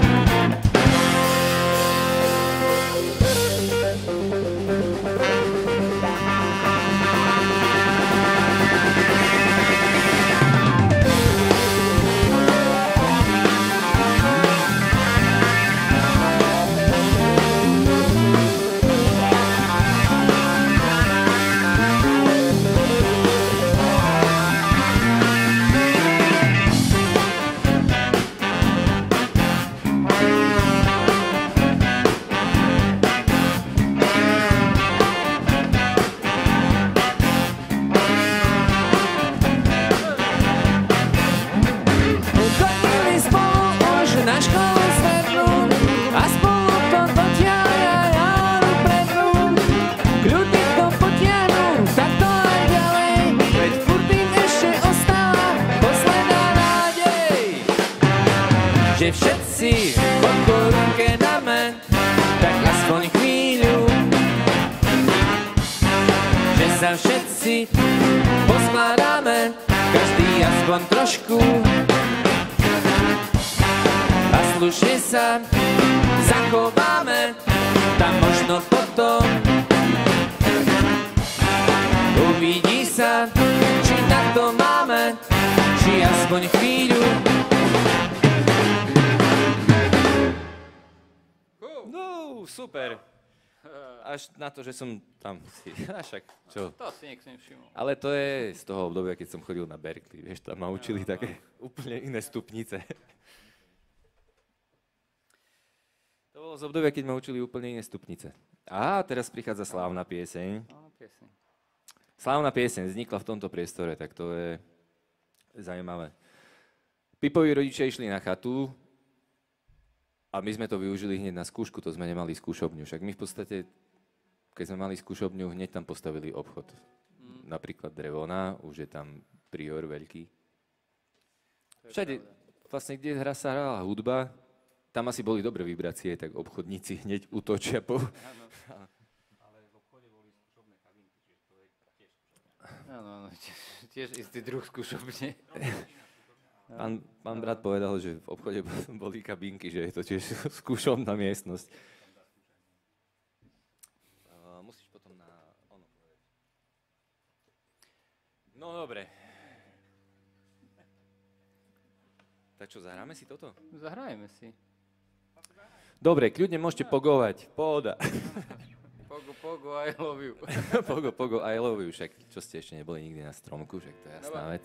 [SPEAKER 3] Že všetci po ruke dáme, tak aspoň chvíľu. Že sa všetci poskladáme, každý aspoň trošku. A slušne sa zachováme, tam možno potom uvidí sa, či na to máme, či aspoň chvíľu.
[SPEAKER 1] No, super. Až na to, že som tam si, však, čo?
[SPEAKER 2] To si niekto nevšimol.
[SPEAKER 1] Ale to je z toho obdobia, keď som chodil na Berkeley, vieš, tam ma učili
[SPEAKER 2] no,
[SPEAKER 1] také
[SPEAKER 2] no.
[SPEAKER 1] úplne iné stupnice. To bolo z obdobia, keď ma učili úplne iné stupnice. A teraz prichádza slávna pieseň.
[SPEAKER 2] Slávna pieseň.
[SPEAKER 1] Slávna pieseň vznikla v tomto priestore, tak to je zaujímavé. Pipovi rodičia išli na chatu, a my sme to využili hneď na skúšku, to sme nemali skúšobňu. Však my v podstate, keď sme mali skúšobňu, hneď tam postavili obchod. Mm. Napríklad Drevona, už je tam prior veľký. Všade, vlastne, kde hra sa hrala hudba, tam asi boli dobré vibrácie, tak obchodníci hneď utočia po...
[SPEAKER 2] Ale v obchode boli skúšobné kabinky, čiže to je tiež skúšobné. Áno, áno, tiež istý druh skúšobne.
[SPEAKER 1] Pán, pán brat povedal, že v obchode boli kabinky, že je to tiež skúšobná miestnosť. Uh, musíš potom na ono povedať. No dobre. Tak čo, zahráme si toto?
[SPEAKER 2] Zahrajeme si.
[SPEAKER 1] Dobre, kľudne môžete pogovať. Pohoda.
[SPEAKER 2] Pogo, pogo, I love you.
[SPEAKER 1] Pogo, pogo, I love you. Však čo ste ešte neboli nikdy na stromku, však to je jasná vec.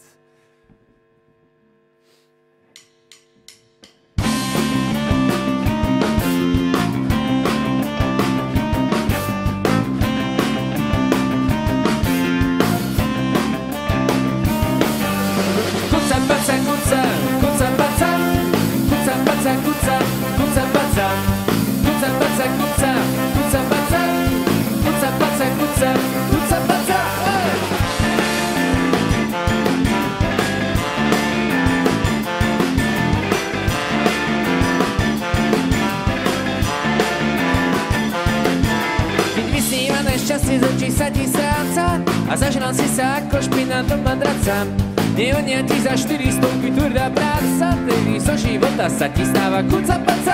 [SPEAKER 3] Šťastie z očí sa ti stráca a zažral si sa ako špina do madraca. Nehonia ti za štyri stovky tvrdá práca, tedy zo života sa ti stáva kuca paca.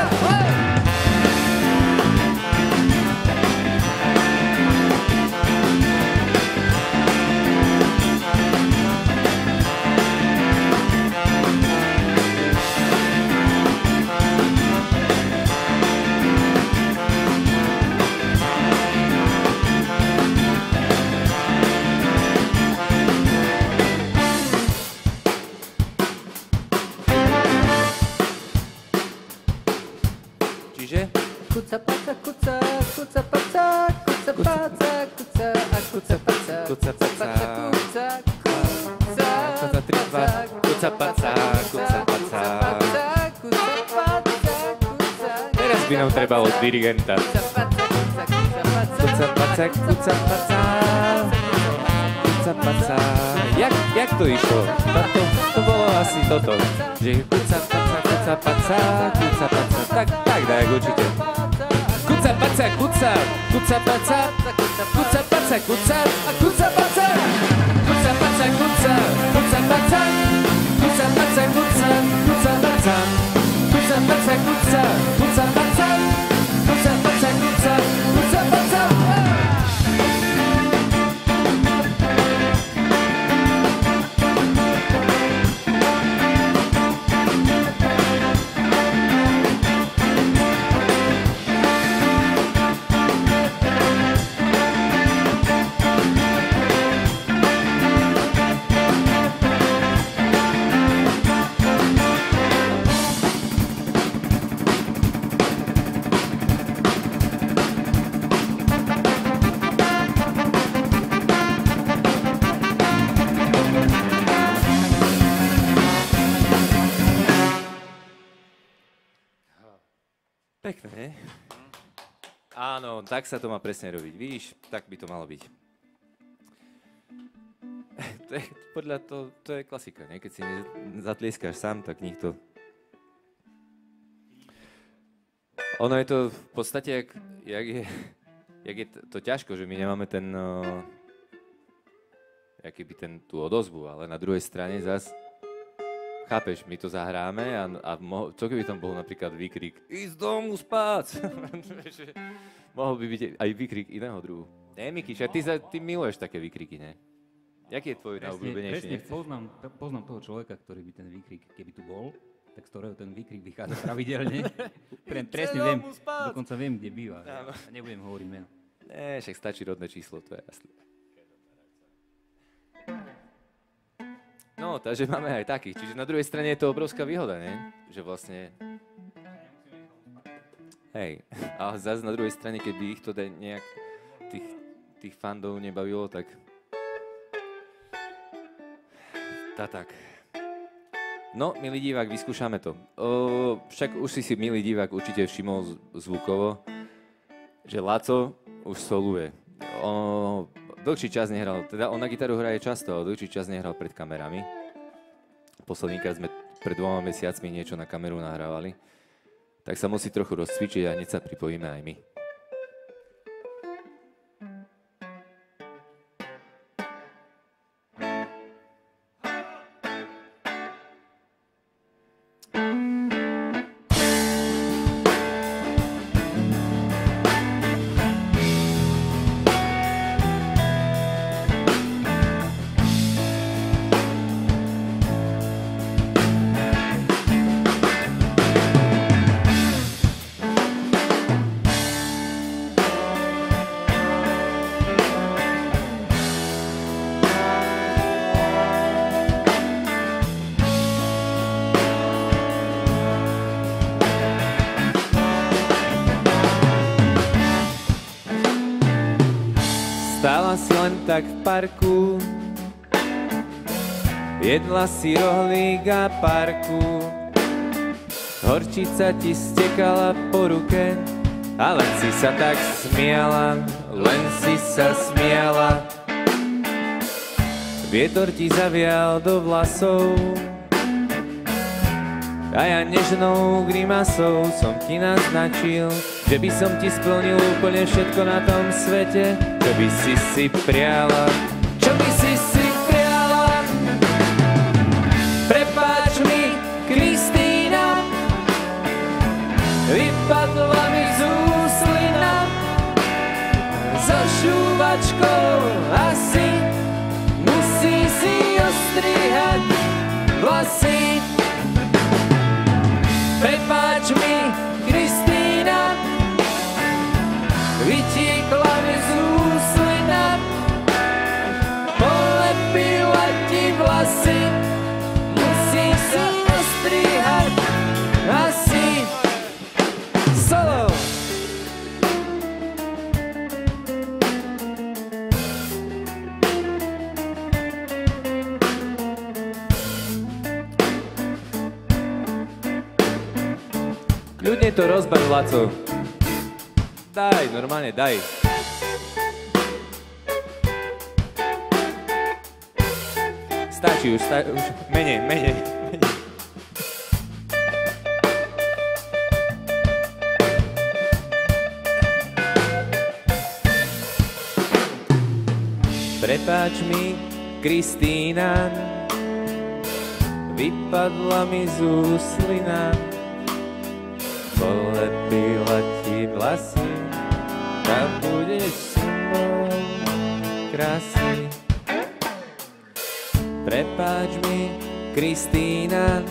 [SPEAKER 2] Kuca paca, kuca, kuca paca, kuca paca, kuca a kuca paca,
[SPEAKER 1] kuca paca,
[SPEAKER 2] kuca, kuca,
[SPEAKER 1] kuca tri dva, kuca paca, kuca paca,
[SPEAKER 2] kuca paca, kuca.
[SPEAKER 1] Teraz by nám trebalo dirigenta. Kuca, paca, kuca, paca. Kuca, paca. Jak, jak to išlo? To, to bolo asi toto. Že kuca, paca, kuca, paca, kuca, paca. Tak, tak, daj, určite. Kuca, paca, kuca, kuca, paca, kuca, paca, kuca, kuca, paca. Kuca, paca, kuca, kuca, paca, kuca, paca, kuca, kuca, paca. Kuca, paca, kuca, kuca, paca, kuca, paca, kuca, kuca, paca. Pekné, nie? Áno, tak sa to má presne robiť. Vidíš, tak by to malo byť. To je, podľa to, to je klasika, nie? Keď si zatlieskaš sám, tak nikto... Ono je to v podstate, jak, jak, je, jak je to ťažko, že my nemáme ten... Uh, jaký by ten, tú odozvu, ale na druhej strane zas... Chápeš, my to zahráme a, a mo- čo keby tam bol napríklad výkrik ísť domu spať? Mohol by byť aj výkrik iného druhu. Nie, Miky, ty, za, ty miluješ také výkriky, ne? Jaký je tvoj najobľúbenejší?
[SPEAKER 9] Presne, poznám, poznám toho človeka, ktorý by ten výkrik, keby tu bol, tak z ktorého ten výkrik vychádza pravidelne. Pre, presne viem, dokonca viem, kde býva. Ja nebudem hovoriť meno.
[SPEAKER 1] Nie, však stačí rodné číslo, to je jasné. No, takže máme aj takých. Čiže na druhej strane je to obrovská výhoda, nie? Že vlastne... Hej, a zase na druhej strane, keby ich to nejak tých, tých fandov nebavilo, tak... Tá tak. No, milý divák, vyskúšame to. O, však už si si, milý divák, určite všimol zvukovo, že Laco už soluje. O, dlhší čas nehral, teda on na gitaru hraje často, ale dlhší čas nehral pred kamerami. Poslednýkrát sme pred dvoma mesiacmi niečo na kameru nahrávali. Tak sa musí trochu rozcvičiť a hneď sa pripojíme aj my. Stála si len tak v parku, jedla si rohlík a parku. Horčica ti stekala po ruke, ale si sa tak smiala, len si sa smiala. Vietor ti zavial do vlasov a ja nežnou grimasou som ti naznačil, že by som ti splnil úplne všetko na tom svete, čo by si si priala, čo by si si priala. Prepáč mi, Kristína, vypadla mi z úslina, so šúvačkou asi musí si ostrihať vlasy. Prepáč mi, Kristína, vytiekla mi z úslina, polepila ti vlasy, musí sa ostrihať asi. Solo! Ľudne to rozbav, Laco. Daj, normálne, daj. Stačí už, sta- už menej, menej. Prepáč mi, Kristína, vypadla mi z úslina, polepila ti vlasy, a budeš symbolom krásy. Prepáč mi, Kristína,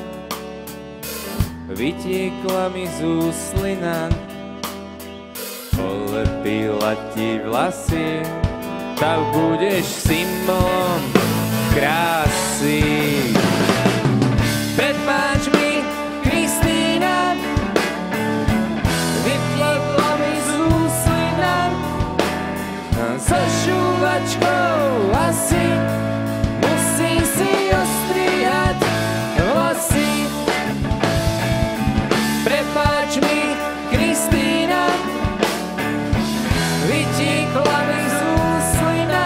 [SPEAKER 1] vytiekla mi z úslina, polepila ti vlasy, tak budeš symbolom krásy. Prepáč mi, Kristína, vytiekla mi z úslina, so šúvačkou asi musí si ostrihať vlasy. Prepáč mi, Kristína, vytiekla mi z úslina,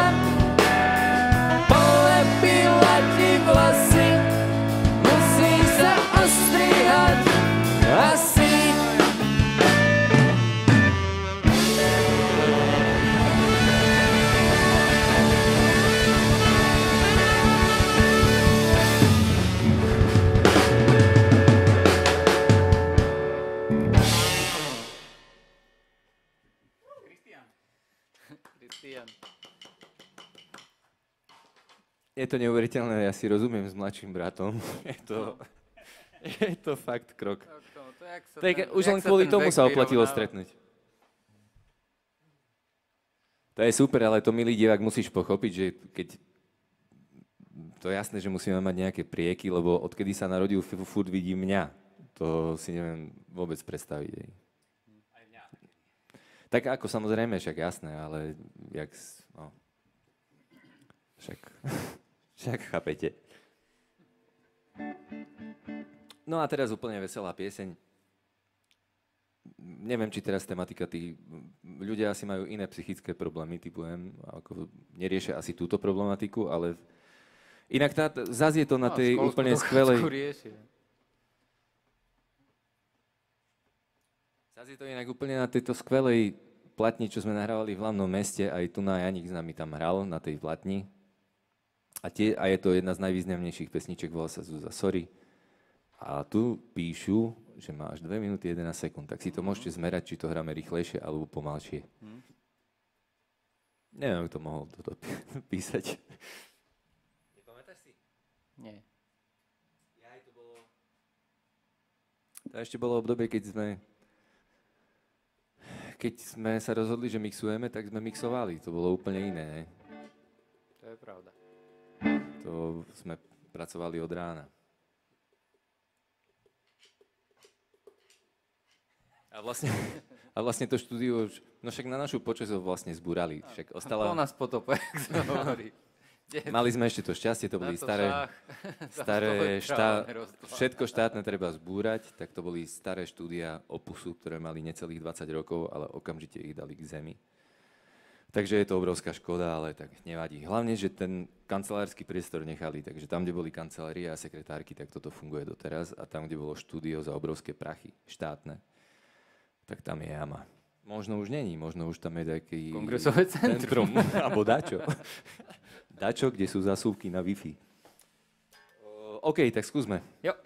[SPEAKER 1] polepila ti vlasy, musí sa ostrihať asi. Je to neuveriteľné, ja si rozumiem s mladším bratom. Je to, je to fakt krok. Tak už len kvôli tomu sa oplatilo stretnúť. To je super, ale to, milý divák, musíš pochopiť, že keď... To je jasné, že musíme mať nejaké prieky, lebo odkedy sa narodil, furt vidí mňa. To si neviem vôbec predstaviť. Aj mňa. Tak ako samozrejme, však jasné, ale jak... No. Však... Však chápete. No a teraz úplne veselá pieseň. Neviem, či teraz tematika tých... Ľudia asi majú iné psychické problémy, typujem, ako neriešia asi túto problematiku, ale... Inak tá, zase je to na tej no, úplne skvelej... Zase je to inak úplne na tejto skvelej platni, čo sme nahrávali v Hlavnom meste, aj tu na Janík s nami tam hral, na tej platni. A, tie, a je to jedna z najvýznamnejších pesniček, volá sa Zúza Sorry. A tu píšu, že máš dve minúty jedenásť sekúnd, tak si to môžete zmerať, či to hráme rýchlejšie alebo pomalšie. Hmm. Neviem, kto mohol toto písať. Nepamätáš si?
[SPEAKER 2] Nie.
[SPEAKER 1] Ja, to bolo... To ešte bolo obdobie, keď sme... Keď sme sa rozhodli, že mixujeme, tak sme mixovali. To bolo úplne iné. Ne?
[SPEAKER 2] To je pravda.
[SPEAKER 1] To sme pracovali od rána. A vlastne, a vlastne to štúdio, no však na našu počasť ho vlastne zbúrali. Však ostala...
[SPEAKER 2] Po nás potope, jak sa hovorí.
[SPEAKER 1] Mali sme ešte to šťastie, to boli staré, staré štá... všetko štátne treba zbúrať, tak to boli staré štúdia Opusu, ktoré mali necelých dvadsať rokov, ale okamžite ich dali k zemi. Takže je to obrovská škoda, ale tak nevadí. Hlavne, že ten kancelársky priestor nechali, takže tam, kde boli kancelárie a sekretárky, tak toto funguje doteraz. A tam, kde bolo štúdio za obrovské prachy, štátne, tak tam je jama. Možno už není, možno už tam je taký...
[SPEAKER 2] Kongresové centrum.
[SPEAKER 1] Alebo dačo. Dačo, kde sú zasúvky na Wi-Fi. O, OK, tak skúsme.
[SPEAKER 2] Jo.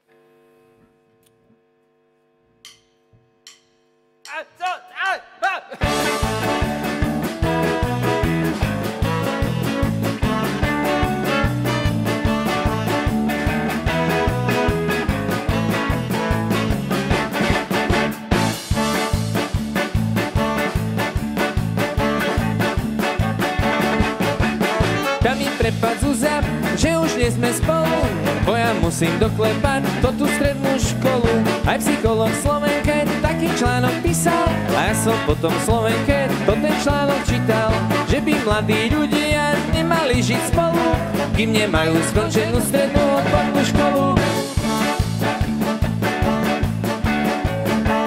[SPEAKER 3] Prepad Zúza, že už nie sme spolu, bo ja musím doklepať to tú strednú školu. Aj psycholog Slovenke taký článok písal a ja som potom Slovenke to ten článok čítal, že by mladí ľudia nemali žiť spolu, kým nemajú skončenú strednú odbornú školu.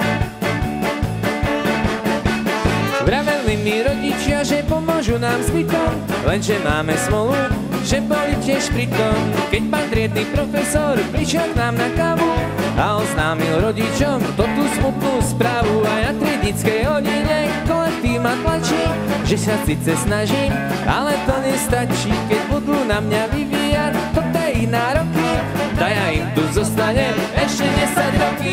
[SPEAKER 3] Prišli mi rodičia, že pomôžu nám s bytom, lenže máme smolu, že boli tiež pritom. Keď pán triedny profesor prišiel k nám na kávu a oznámil rodičom to tú smutnú správu, a ja triednickej hodine kolektív ma tlačí, že sa síce snažím, ale to nestačí. Keď budú na mňa vyvíjať koktejly nároky, tak ja im tu zostanem ešte desať roky.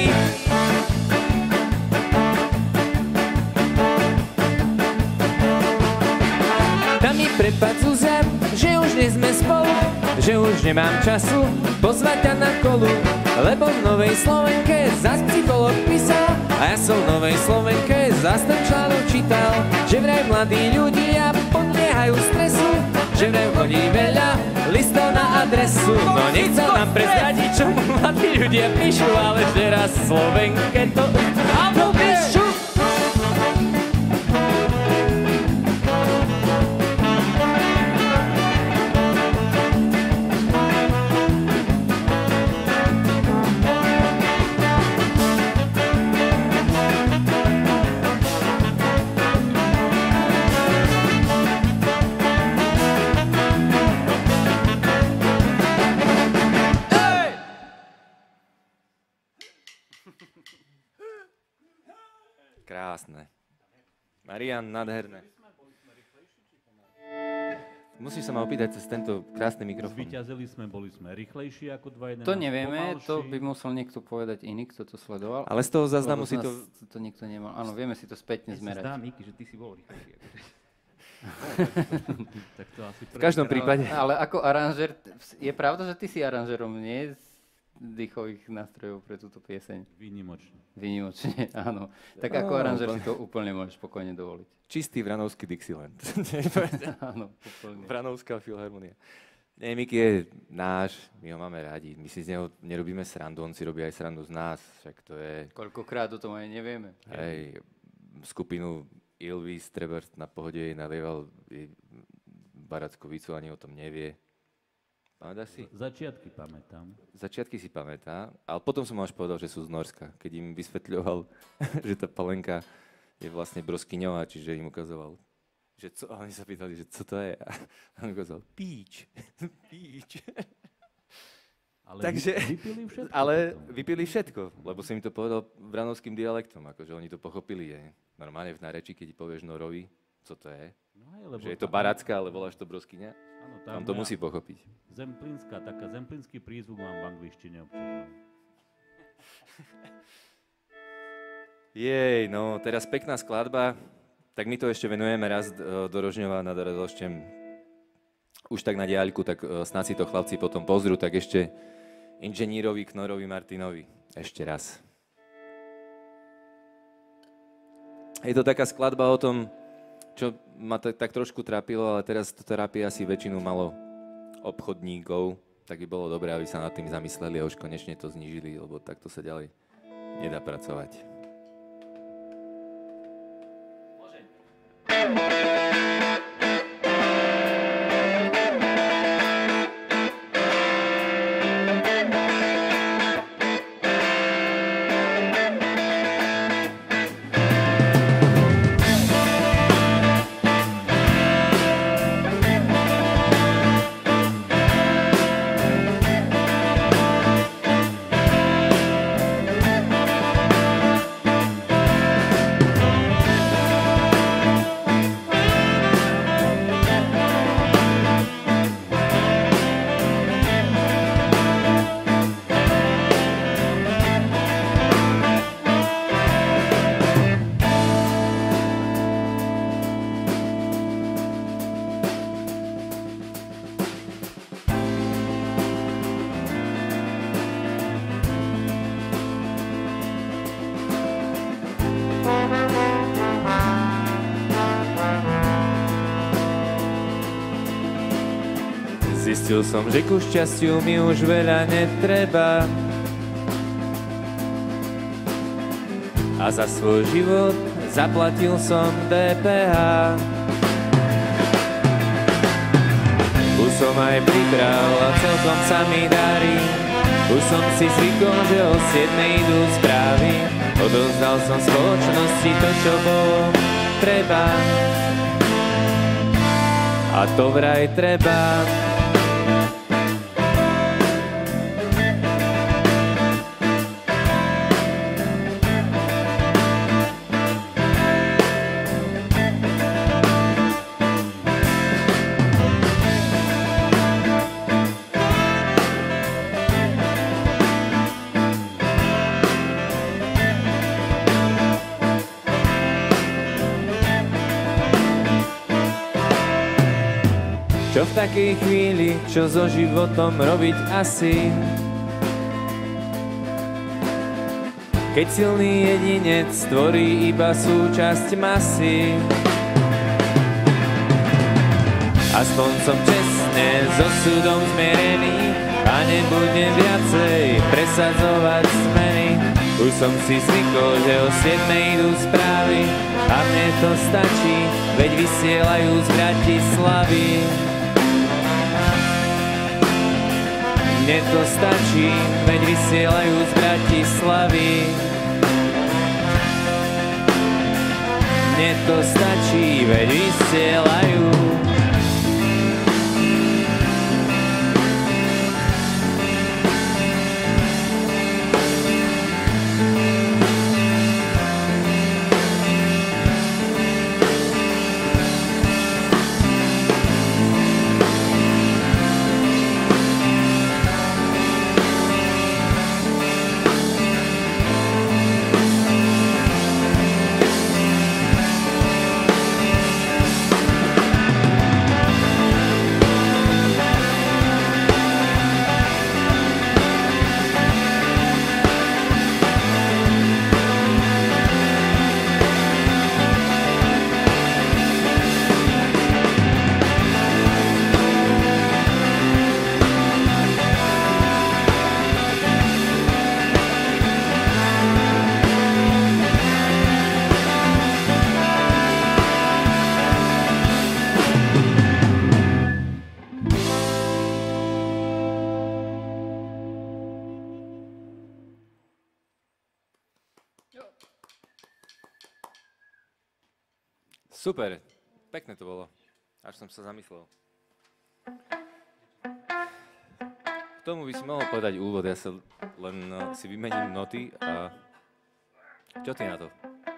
[SPEAKER 3] Prepad Zuzia, že už nie sme spolu, že už nemám času pozvať ťa na kolu, lebo v Novej Slovenke zas psycholog písal a ja som v Novej Slovenke zas ten článok čítal, že vraj mladí ľudia podliehajú stresu, že vraj chodí veľa listov na adresu. No nechcel nám prezradiť, čo mladí ľudia píšu, ale že raz v Slovenke to áno píšu.
[SPEAKER 1] Krásne. Marian, nádherné. Musíš sa ma opýtať cez tento krásny mikrofón.
[SPEAKER 10] Zvíťazili sme, boli sme rýchlejší ako dva jedenásť.
[SPEAKER 9] To nevieme, pomalší. To by musel niekto povedať iný, kto to sledoval.
[SPEAKER 1] Ale z toho záznamu si to...
[SPEAKER 9] to nikto nemal. Áno, vieme si to spätne zmerať.
[SPEAKER 10] Ja sa zdá, Miky, že ty si bol rýchlejší. Tak to asi
[SPEAKER 1] v každom prípade.
[SPEAKER 9] Ale, ale ako aranžér, je pravda, že ty si aranžérom, nie? Dýchových nástrojov pre túto pieseň.
[SPEAKER 10] Výnimočne.
[SPEAKER 9] Výnimočne, áno. Tak no, ako aranžér si to úplne môžeš spokojne dovoliť.
[SPEAKER 1] Čistý vranovský Dixieland.
[SPEAKER 9] Áno, úplne.
[SPEAKER 1] Vranovská filharmonia. Nie, Miky je náš, my ho máme radi. My si z neho nerobíme srandu, on si robí aj srandu z nás. Však to je...
[SPEAKER 9] Koľkokrát o tom aj nevieme.
[SPEAKER 1] Hej, skupinu Ilvis Trebers na Pohode jej nadieval Barackovicu, ani o tom nevie. Pamätáš si?
[SPEAKER 10] Začiatky pamätám.
[SPEAKER 1] Začiatky si pamätá, ale potom som mu až povedal, že sú z Norska, keď im vysvetľoval, že tá Palenka je vlastne broskyňová, čiže im ukazoval, že co, a oni sa pýtali, že co to je, a on ukazoval, píč, píč.
[SPEAKER 10] Ale
[SPEAKER 1] Takže,
[SPEAKER 10] vypili všetko.
[SPEAKER 1] Ale vypili všetko, lebo som im to povedal vranovským dialektom, akože oni to pochopili, je normálne v náreči, keď povieš Norovi, co to je,
[SPEAKER 10] no aj, lebo
[SPEAKER 1] že je to baracká, ale voláš to broskyňa.
[SPEAKER 10] Áno,
[SPEAKER 1] on to musí pochopiť.
[SPEAKER 10] Zemplínska, taká zemplínsky prízvuk mám v angličtine občas.
[SPEAKER 1] Jej, no teraz pekná skladba, tak my to ešte venujeme raz do Rožňova nad Radhošťem. Už tak na diaľku, tak snad si to chlapci potom pozrú, tak ešte inženírovi Knorovi Martinovi. Ešte raz. Je to taká skladba o tom, čo ma tak, tak trošku trápilo, ale teraz to trápi asi väčšinu malo obchodníkov, tak by bolo dobré, aby sa nad tým zamysleli a už konečne to znížili, lebo takto sa ďalej nedá pracovať. Zistil som, že ku šťastiu mi už veľa netreba a za svoj život zaplatil som dé pé há. Už som aj pribral a celkom sa mi darí,
[SPEAKER 3] Už som si zvykol, že o siedmej idú správy. Odozdal som spoločnosti to, čo bolo treba. A to vraj treba. Čo v takej chvíli, čo so životom robiť asi? Keď silný jedinec stvorí iba súčasť masy. Aspoň som čestne s osudom zmierený a nebudem viacej presadzovať zmeny. Už som si zvykol, že o siedmej idú správy a mne to stačí, veď vysielajú z Bratislavy. Mne to stačí, veď vysielajú z Bratislavy. Mne to stačí, veď vysielajú.
[SPEAKER 1] Super, pekné to bolo. Až som sa zamyslel. K tomu by si mohol povedať úvod, ja sa len no, si vymením noty a... Čo ty na to?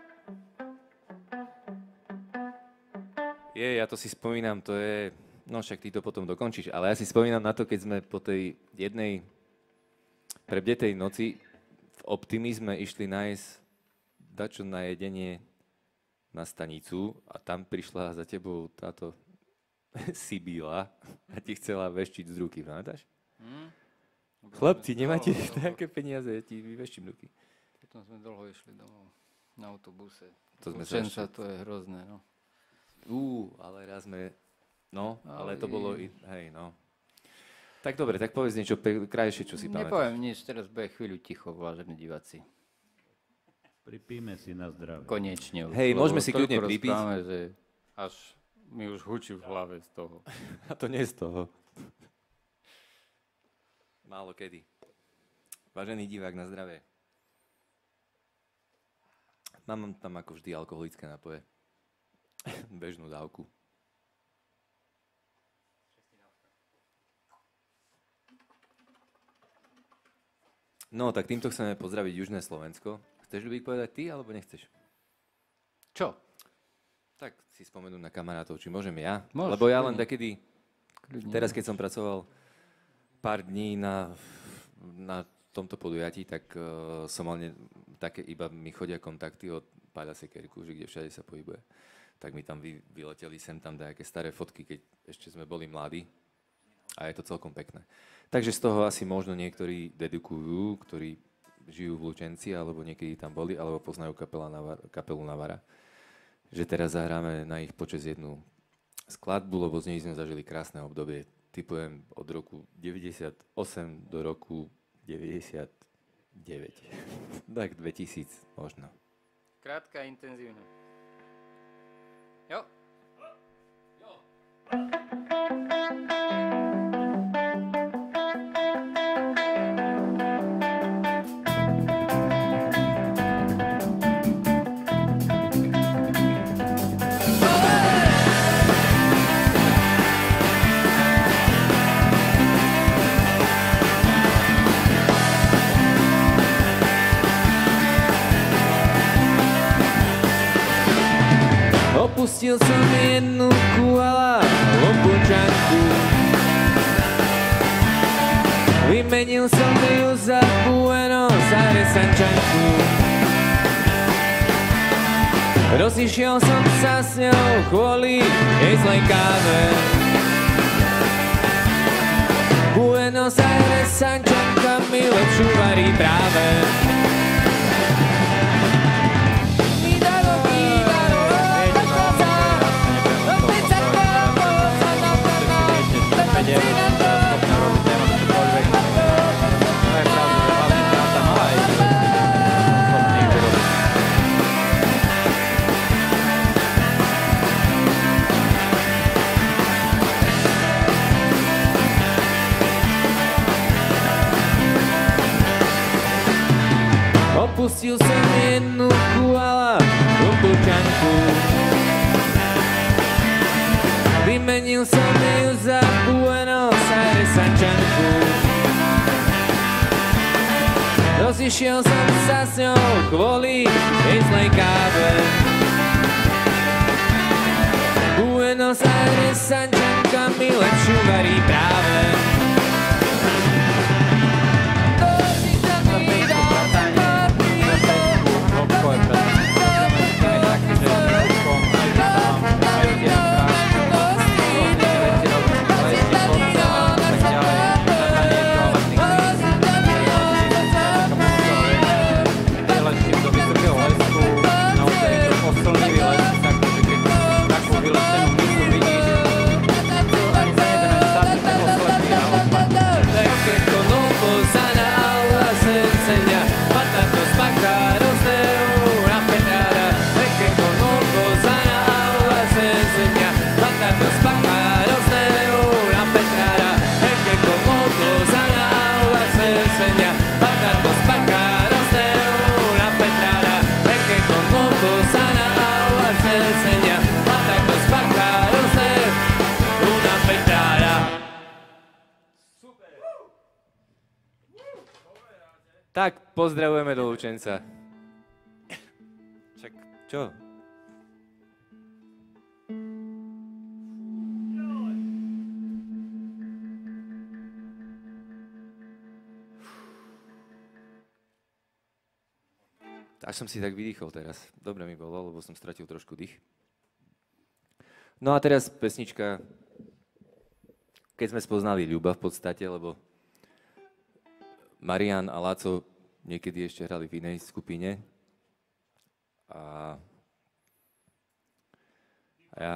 [SPEAKER 1] Je, ja to si spomínam, to je... No však ty to potom dokončíš, ale ja si spomínam na to, keď sme po tej jednej prebdetej noci v optimizme išli nájsť dačo na jedenie na stanicu a tam prišla za tebou táto Sibíla a ti chcela veštiť z ruky, pamätáš? Hmm. Chlapci, nemáte také peniaze, ja ti vyveštím ruky.
[SPEAKER 2] Potom sme dlho išli domov na autobuse.
[SPEAKER 1] To sme
[SPEAKER 2] Učenca, to je hrozné, no.
[SPEAKER 1] Ú, ale raz sme, no, ale, ale to bolo, i, hej, no. Tak dobre, tak povedz niečo krajšie, čo si pamätáš.
[SPEAKER 2] Nepoviem nič, teraz bude chvíľu ticho, vážení diváci.
[SPEAKER 10] Pripíme si na zdravie.
[SPEAKER 2] Konečne.
[SPEAKER 1] Hej, môžeme si kľudne pripiť.
[SPEAKER 2] Že až mi už hučí v hlave z toho.
[SPEAKER 1] A to nie z toho. Málo kedy. Vážený divák, na zdravie. Mám tam ako vždy alkoholické nápoje. Bežnú dávku. No, tak týmto chceme pozdraviť Južné Slovensko. Chceš, Ľubík, povedať ty, alebo nechceš?
[SPEAKER 2] Čo?
[SPEAKER 1] Tak si spomenú na kamarátov, či môžem ja?
[SPEAKER 2] Môž,
[SPEAKER 1] Lebo ja len
[SPEAKER 2] kľudne.
[SPEAKER 1] takedy, teraz keď som pracoval pár dní na, na tomto podujatí, tak uh, som mal ne, také, iba mi chodia kontakty od Páľa Sekerku, že kde všade sa pohybuje. Tak mi tam vy, vyleteli sem tam nejaké staré fotky, keď ešte sme boli mladí. A je to celkom pekné. Takže z toho asi možno niektorí dedukujú, ktorí žijú v Lučenci, alebo niekedy tam boli, alebo poznajú Navar, kapelu Navara, že teraz zahráme na ich počas jednu skladbu, lebo z nej sme zažili krásne obdobie. Typujem od roku deväťdesiatosem do roku deväťdesiatdeväť. Tak dvetisíc možno.
[SPEAKER 2] Krátka, intenzívna. Jo. Jo.
[SPEAKER 3] Opustil som jednu kuala obučanku. Vymenil som ju za Buenos Aires sančanku. Rozišiel som sa s ňou kvôli jej zlej káve. Buenos Aires sančanka mi lepšiu varí práve. Opustil som jednu kuala obučanku. Vymenil som ju za Buenos Aires sančanku. Rozišiel som sa s ňou kvôli jej zlej káve. Buenos Aires sančanka mi lepšiu varí práve.
[SPEAKER 1] Tak, pozdravujeme do Lučenca. Čak, čo? Až som si tak vydýchol teraz. Dobre mi bolo, lebo som stratil trošku dých. No a teraz pesnička, keď sme spoznali Ľuba v podstate, lebo Marian a Láco niekedy ešte hrali v inej skupine. A, a ja...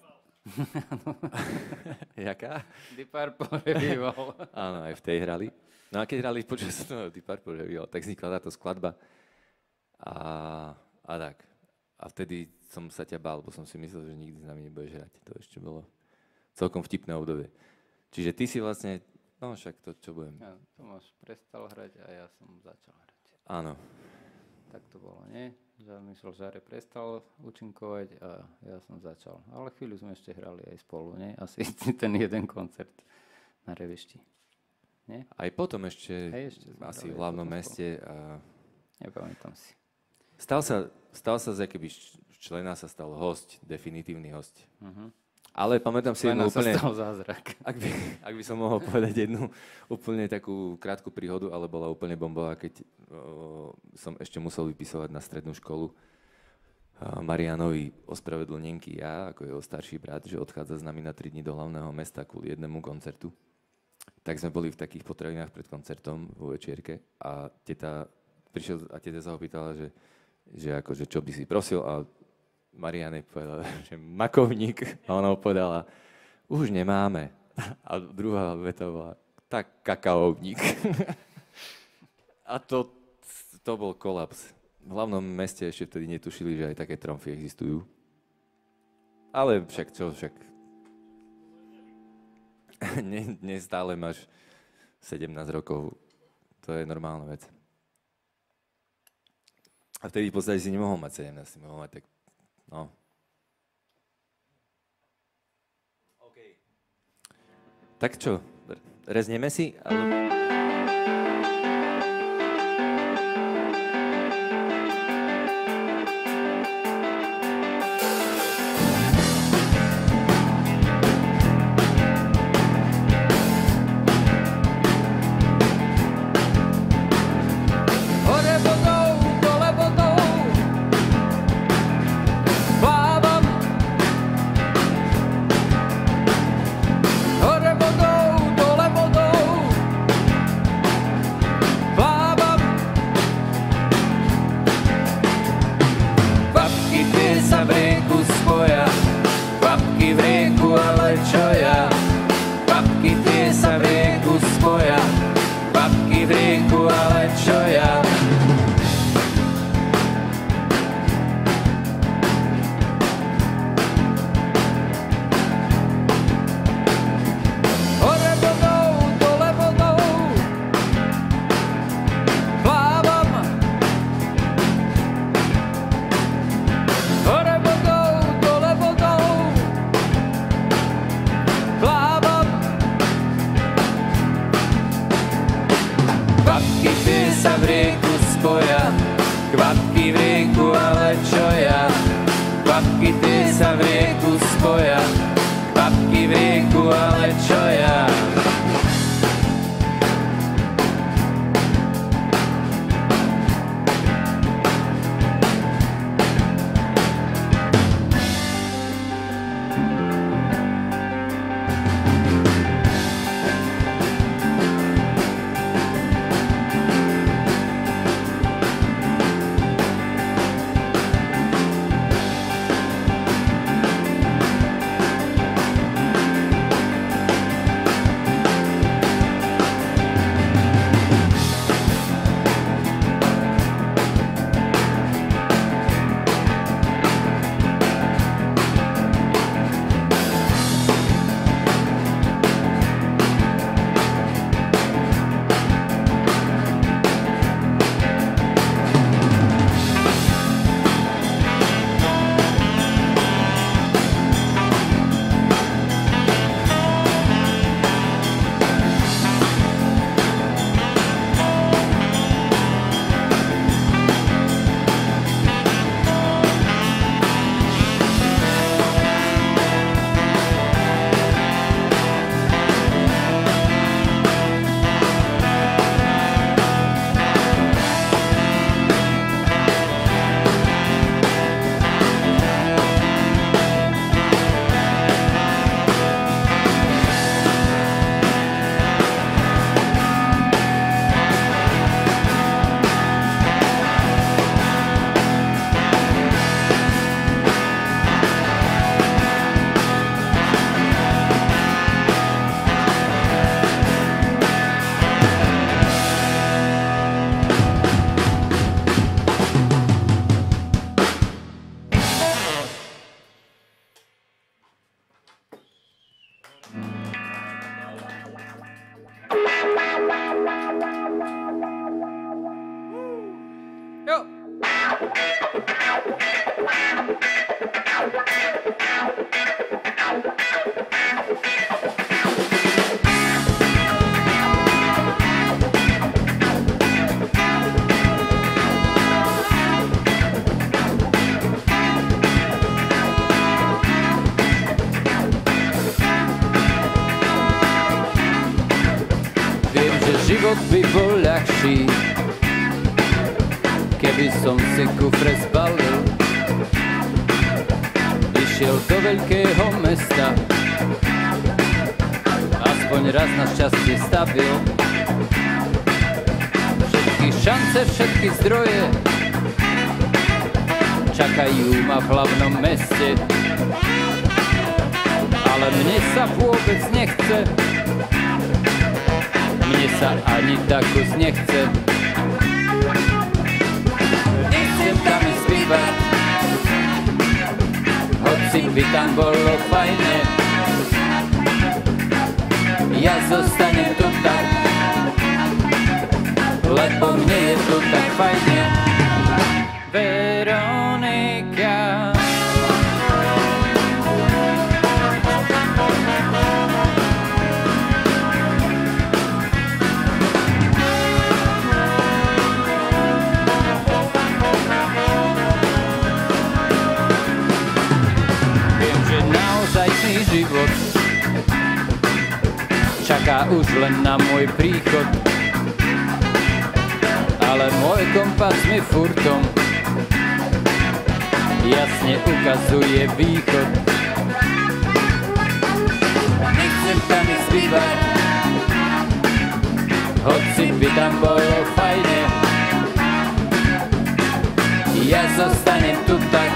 [SPEAKER 1] Jaká?
[SPEAKER 9] Deep Purple Revival.
[SPEAKER 1] Áno, aj v tej hrali. No a keď hrali počas toho Deep Purple Revival, tak vznikla táto skladba. A, a tak. A vtedy som sa ťa bál, bo som si myslel, že nikdy s nami nebudeš hrať. To ešte bolo celkom vtipné obdobie. Čiže ty si vlastne... No však to, čo budem.
[SPEAKER 9] Ja, Tomáš prestal hrať a ja som začal hrať.
[SPEAKER 1] Áno.
[SPEAKER 9] Tak to bolo, nie? Michal Žare prestal účinkovať a ja som začal. Ale chvíľu sme ešte hrali aj spolu, nie? Asi ten jeden koncert na Revišti. Nie?
[SPEAKER 1] Aj potom ešte,
[SPEAKER 9] ešte
[SPEAKER 1] asi v hlavnom meste. A...
[SPEAKER 9] Nepamätám si.
[SPEAKER 1] Stal sa, stal sa, že keby člena sa stal host, definitívny host. Uh-huh. Ale pamätám si jednu úplne...
[SPEAKER 9] Sa stal zázrak.
[SPEAKER 1] Ak by, ak by som mohol povedať jednu úplne takú krátku príhodu, ale bola úplne bombová, keď o, som ešte musel vypisovať na strednú školu a Marianovi ospravedlnenky ja, ako jeho starší brat, že odchádza s nami na tri dni do hlavného mesta kvôli jednému koncertu. Tak sme boli v takých potravinách pred koncertom vo večierke a teta prišiel a teta sa ho pýtala, že, že, akože, čo by si prosil a Mariane povedala, že makovník a ona povedala, už nemáme. A druhá veta bola, tak kakaovník. A to, to bol kolaps. V hlavnom meste ešte vtedy netušili, že aj také tromfy existujú. Ale však čo, však... Dnes stále máš sedemnásť rokov. To je normálna vec. A vtedy v podstate si nemohol mať sedemnásť, si mohol mať tak... No. Okay. Tak čo, rezneme si? Ale...
[SPEAKER 3] Kvapky v rieku, ale čo ja? Kvapky tie sa v rieku spoja. Kvapky v rieku, ale čo ja? Život by bol ľahší, keby som si kufre zbalil, išiel do veľkého mesta, aspoň raz na šťastie stabil. Všetky šance, všetky zdroje čakajú ma v hlavnom meste, ale mne sa vôbec nechce. Mne sa ani takus nechce. Nechcem tam ísť bývať, hoci by tam bolo fajné. Ja zostanem tu tak, lebo mne je tu tak fajne. Veronika. Život čaká už len na môj príchod, ale môj kompas mi furtom jasne ukazuje východ. Nechcem tam ísť bývať, hoci by tam bolo fajne. Ja zostanem tu tak,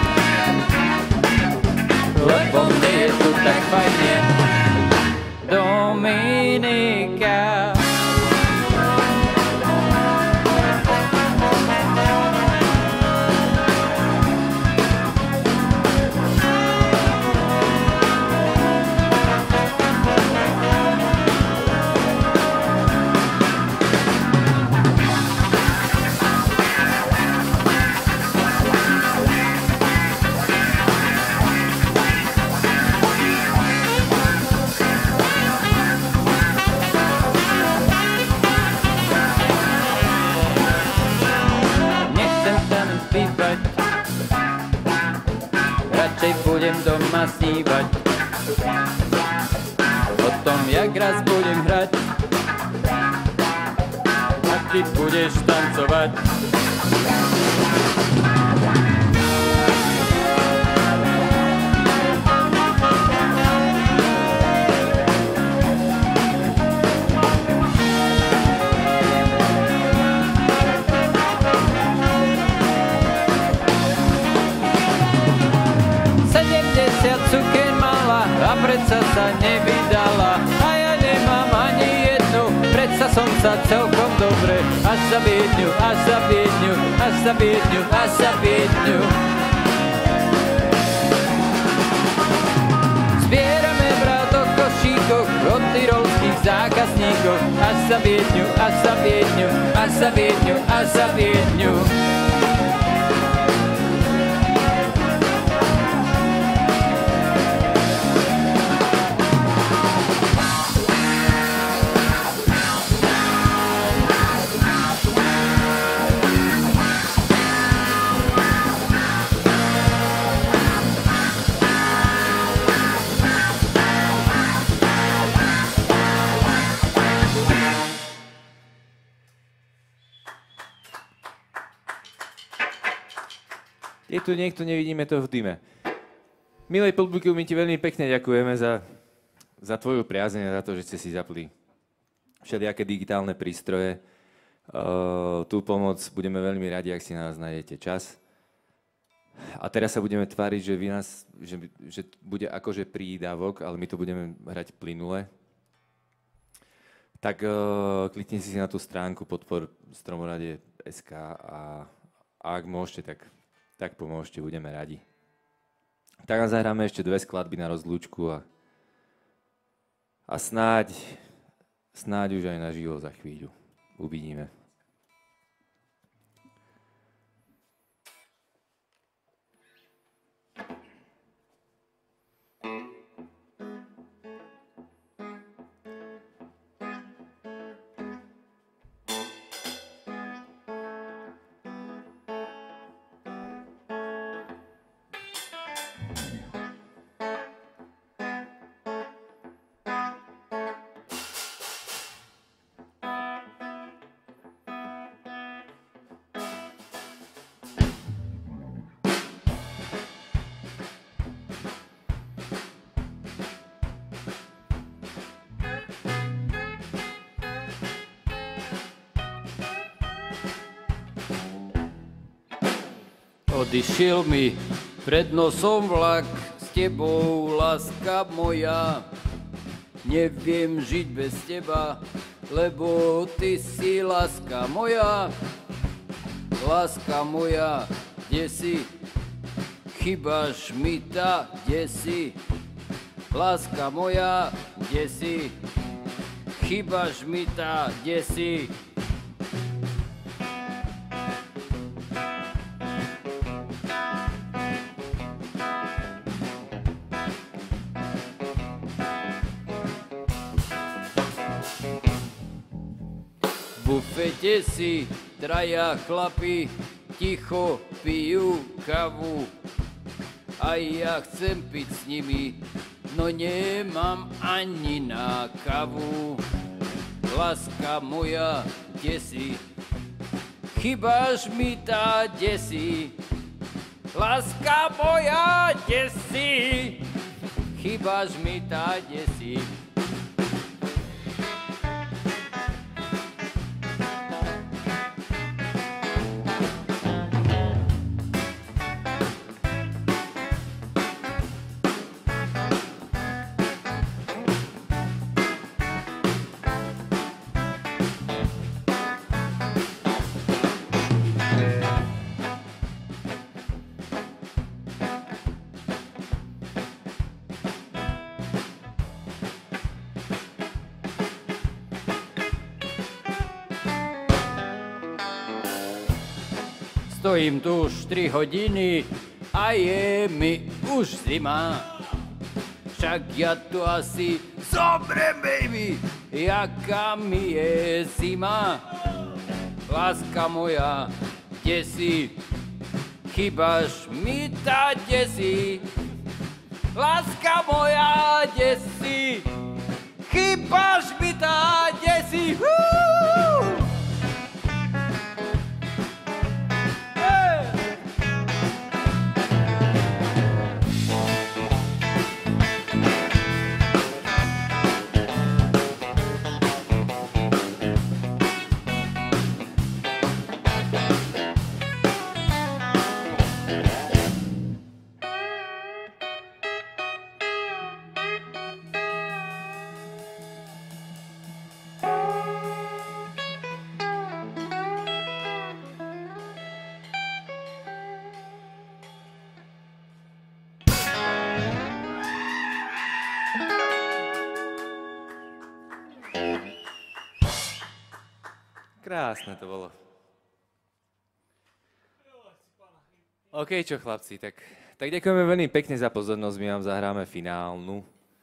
[SPEAKER 3] lebo mne je tu tak fajne. Dominika.
[SPEAKER 9] radšej budem doma snívať o tom, jak raz budem hrať a ty budeš tancovať.
[SPEAKER 3] Cukien mala a predsa sa nevydala a ja nemám ani jednu, predsa som sa celkom dobre až za Viedňu, až za Viedňu, až za Viedňu, až za Viedňu. Zbierame vrát o košíkoch od tyrolských zákazníkov až za Viedňu, až za Viedňu, až za Viedňu, až za Viedňu.
[SPEAKER 1] Je tu niekto, nevidíme to v dime. Milej publikum, my ti veľmi pekne ďakujeme za, za tvoju priazeň a za to, že ste si zapli všelijaké digitálne prístroje. Uh, tú pomoc budeme veľmi radi, ak si na nás nájdete čas. A teraz sa budeme tváriť, že, vy nás, že, že bude akože prídavok, ale my to budeme hrať plynule. Tak uh, kliknite si na tú stránku podpor stromorade bodka es ká a, a ak môžete, tak tak pomôžte, budeme radi. Tak nám zahráme ešte dve skladby na rozlúčku a, a snáď, snáď už aj naživo za chvíľu. Uvidíme.
[SPEAKER 3] Odišiel mi pred nosom vlak s tebou, láska moja. Neviem žiť bez teba, lebo ty si láska moja. Láska moja, kde si? Chýbaš mi tá, kde si? Láska moja, kde si? Chýbaš mi tá, kde si? V bufete si traja chlapi ticho pijú kavu a ja chcem piť s nimi, no nemám ani na kavu. Láska moja, kde si? Chýbaš mi tá, kde si? Láska moja, kde si? Chýbaš mi tá, kde si? Stojím tu už tri hodiny a je mi už zima. Však ja tu asi zomrem, baby, jaká mi je zima. Láska moja, kde si? Chýbaš mi tá, kde si? láska moja, kde si? Chýbaš mi tá, kde si? Hú! Hey!
[SPEAKER 1] Krásne to bolo. OK, čo chlapci, tak, tak ďakujeme veľmi pekne za pozornosť, my vám zahráme finálnu.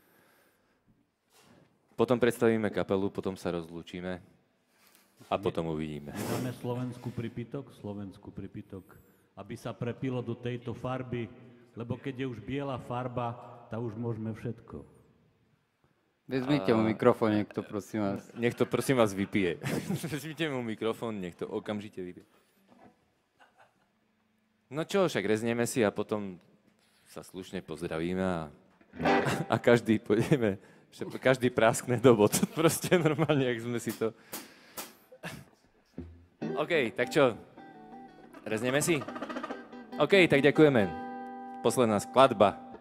[SPEAKER 1] Potom predstavíme kapelu, potom sa rozlúčime a potom uvidíme.
[SPEAKER 10] Dáme slovenskú pripitok, slovenskú pripitok, aby sa prepilo do tejto farby, lebo keď je už biela farba, tá už môžeme všetko.
[SPEAKER 9] Vezmite mu mikrofón, niekto, prosím vás.
[SPEAKER 1] Nech to, prosím vás, vypije. Vezmite mu mikrofón, nech to okamžite vypije. No čo, však reznieme si a potom sa slušne pozdravíme a, a každý pôjdeme, každý práskne do bod. Proste normálne, jak sme si to... OK, tak čo? Reznieme si? OK, tak ďakujeme. Posledná skladba.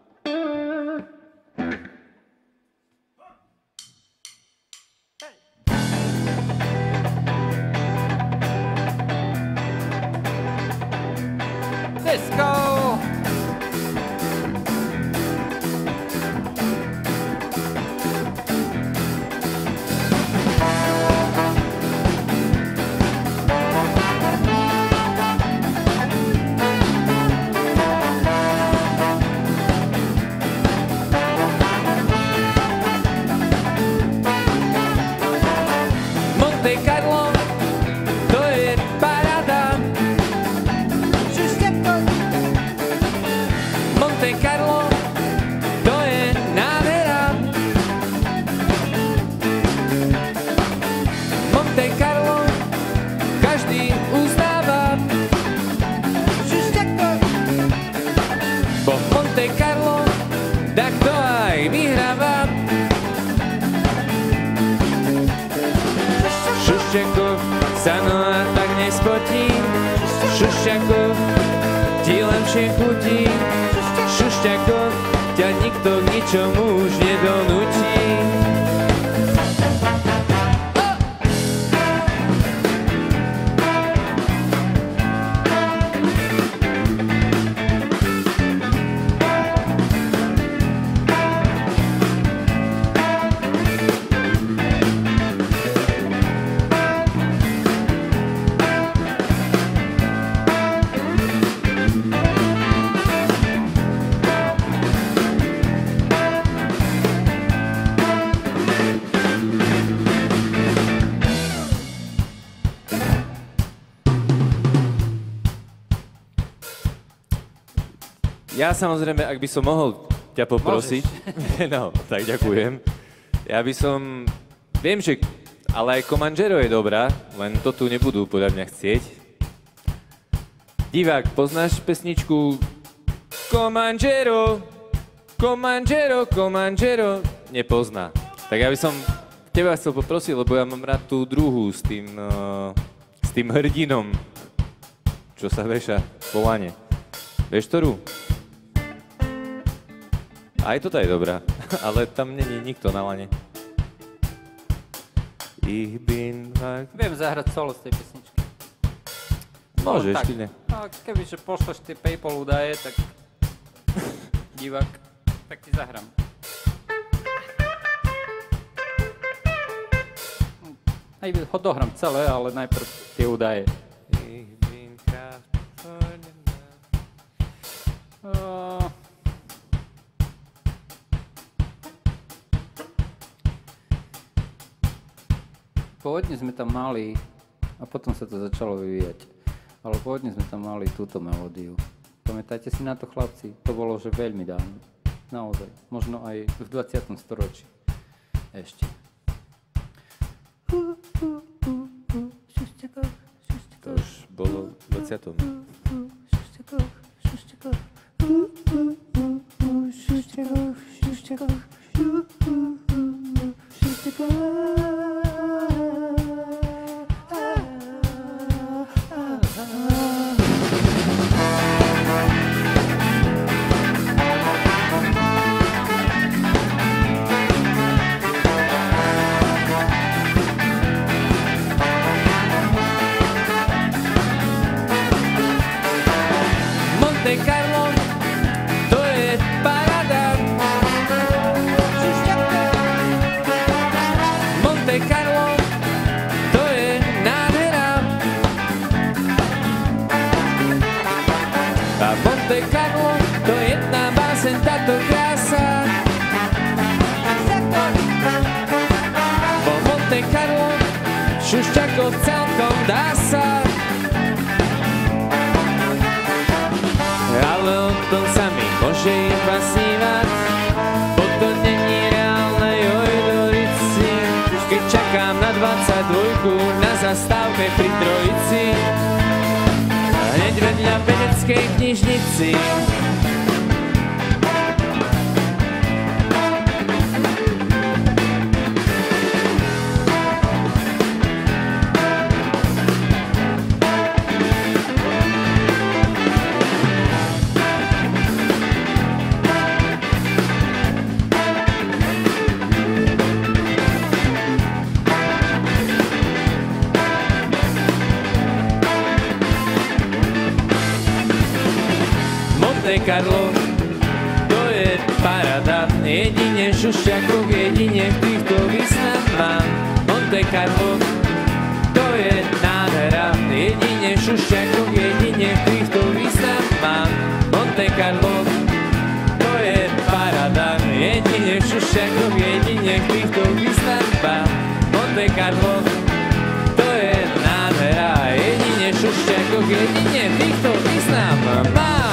[SPEAKER 1] Ja samozrejme, ak by som mohol ťa poprosiť, no, tak ďakujem. Ja by som, viem, že, ale aj Comanžero je dobrá, len to tu nebudú podľa mňa chcieť. Divák, poznáš pesničku Comanžero, Comanžero, Comanžero? Nepozná. Tak ja by som teba chcel poprosiť, lebo ja mám rád tú druhú s tým, uh, s tým hrdinom, čo sa veša po lane. Vieš ktorú? Aj toto je dobrá, ale tam není nikto na lane. Ich bin...
[SPEAKER 9] Viem zahrať solo z tej pesničky.
[SPEAKER 1] Môžeš,
[SPEAKER 9] no,
[SPEAKER 1] ty ne.
[SPEAKER 9] No, kebyže pošleš tie PayPal údaje, tak divák, tak ti zahrám. Aj ho dohrám celé, ale najprv tie údaje. Uh, pôvodne sme tam mali, a potom sa to začalo vyvíjať, ale pôvodne sme tam mali túto melódiu. Pamätáte si na to, chlapci? To bolo, že veľmi dávno. naozaj. Možno aj v dvadsiatom storočí. Ešte.
[SPEAKER 1] To už bolo v dvadsiatom
[SPEAKER 3] Monte Carlo, to je paráda. Monte Carlo, to je nádhera. A Monte Carlo, to je jedna báseň, táto krása. Bo Monte Carlo, šušťakov celkom dá sa. Ale o tom sa mi môže iba snívať, bo to není reálne, joj Dorici. Keď čakám na dvadsaťdvojku na zastávke pri Trojici, hneď vedľa veneckej knižnici. Monte Carlo, to je paráda, jedine šušťakov, jedine v týchto výsnach mám. Monte Carlo, to je nádhera, jedine šušťakov, jedine v týchto výsnach mám. Monte Carlo, to je paráda, jedine šušťakov, jedine v týchto výsnach mám. Monte Carlo, to je nádhera, jedine šušťakov, jedine v týchto výsnach mám.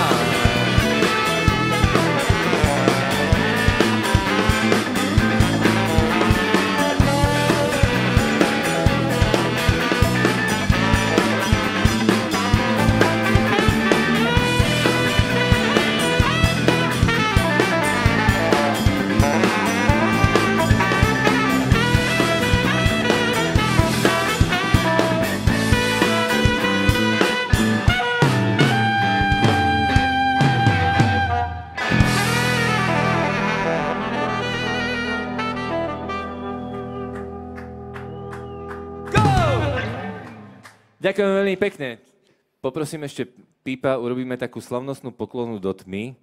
[SPEAKER 1] Ďakujem veľmi pekne. Poprosím ešte Pípa, urobíme takú slavnostnú poklonu do tmy.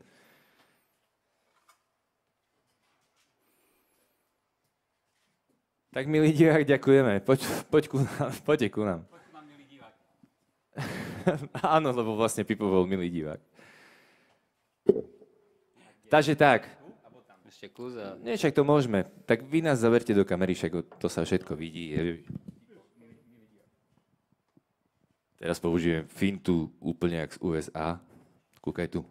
[SPEAKER 1] Tak, milý divák, ďakujeme. Poď, poď ku nám. Poďte ku nám.
[SPEAKER 2] Poď ku nám, milý divák.
[SPEAKER 1] Áno, lebo vlastne Pipo bol milý divák. Takže tak.
[SPEAKER 9] Ešte kúza.
[SPEAKER 1] Nie, však to môžeme. Tak vy nás zaverte do kamery, však to sa všetko vidí. Teraz použijem fintu úplne jak z U S A. Kúkaj tu.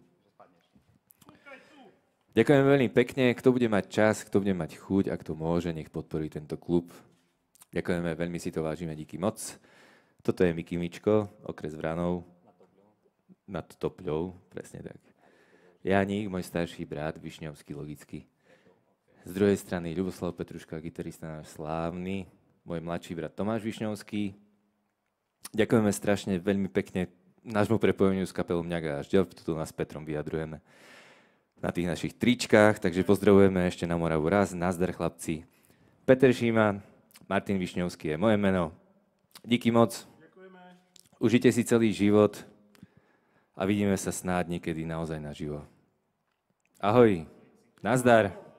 [SPEAKER 1] Ďakujem veľmi pekne. Kto bude mať čas, kto bude mať chuť, ak to môže, nech podporí tento klub. Ďakujeme, veľmi si to vážime, díky moc. Toto je Miky Mičko, okres Vranov. Nad Topľou, presne tak. Janík, môj starší brat, Višňovský, logicky. Z druhej strany Ľuboslav Petruška, gitarista náš slávny. Môj mladší brat Tomáš Višňovský. Ďakujeme strašne, veľmi pekne nášmu prepojeniu s kapelou Mňaga až ďalej. Tuto nás s Petrom vyjadrujeme na tých našich tričkách, takže pozdravujeme ešte na Moravu raz. Nazdar, chlapci. Peter Šíma, Martin Višňovský je moje meno. Díky moc. Ďakujeme. Užite si celý život a vidíme sa snáď niekedy naozaj naživo. Ahoj. Nazdar.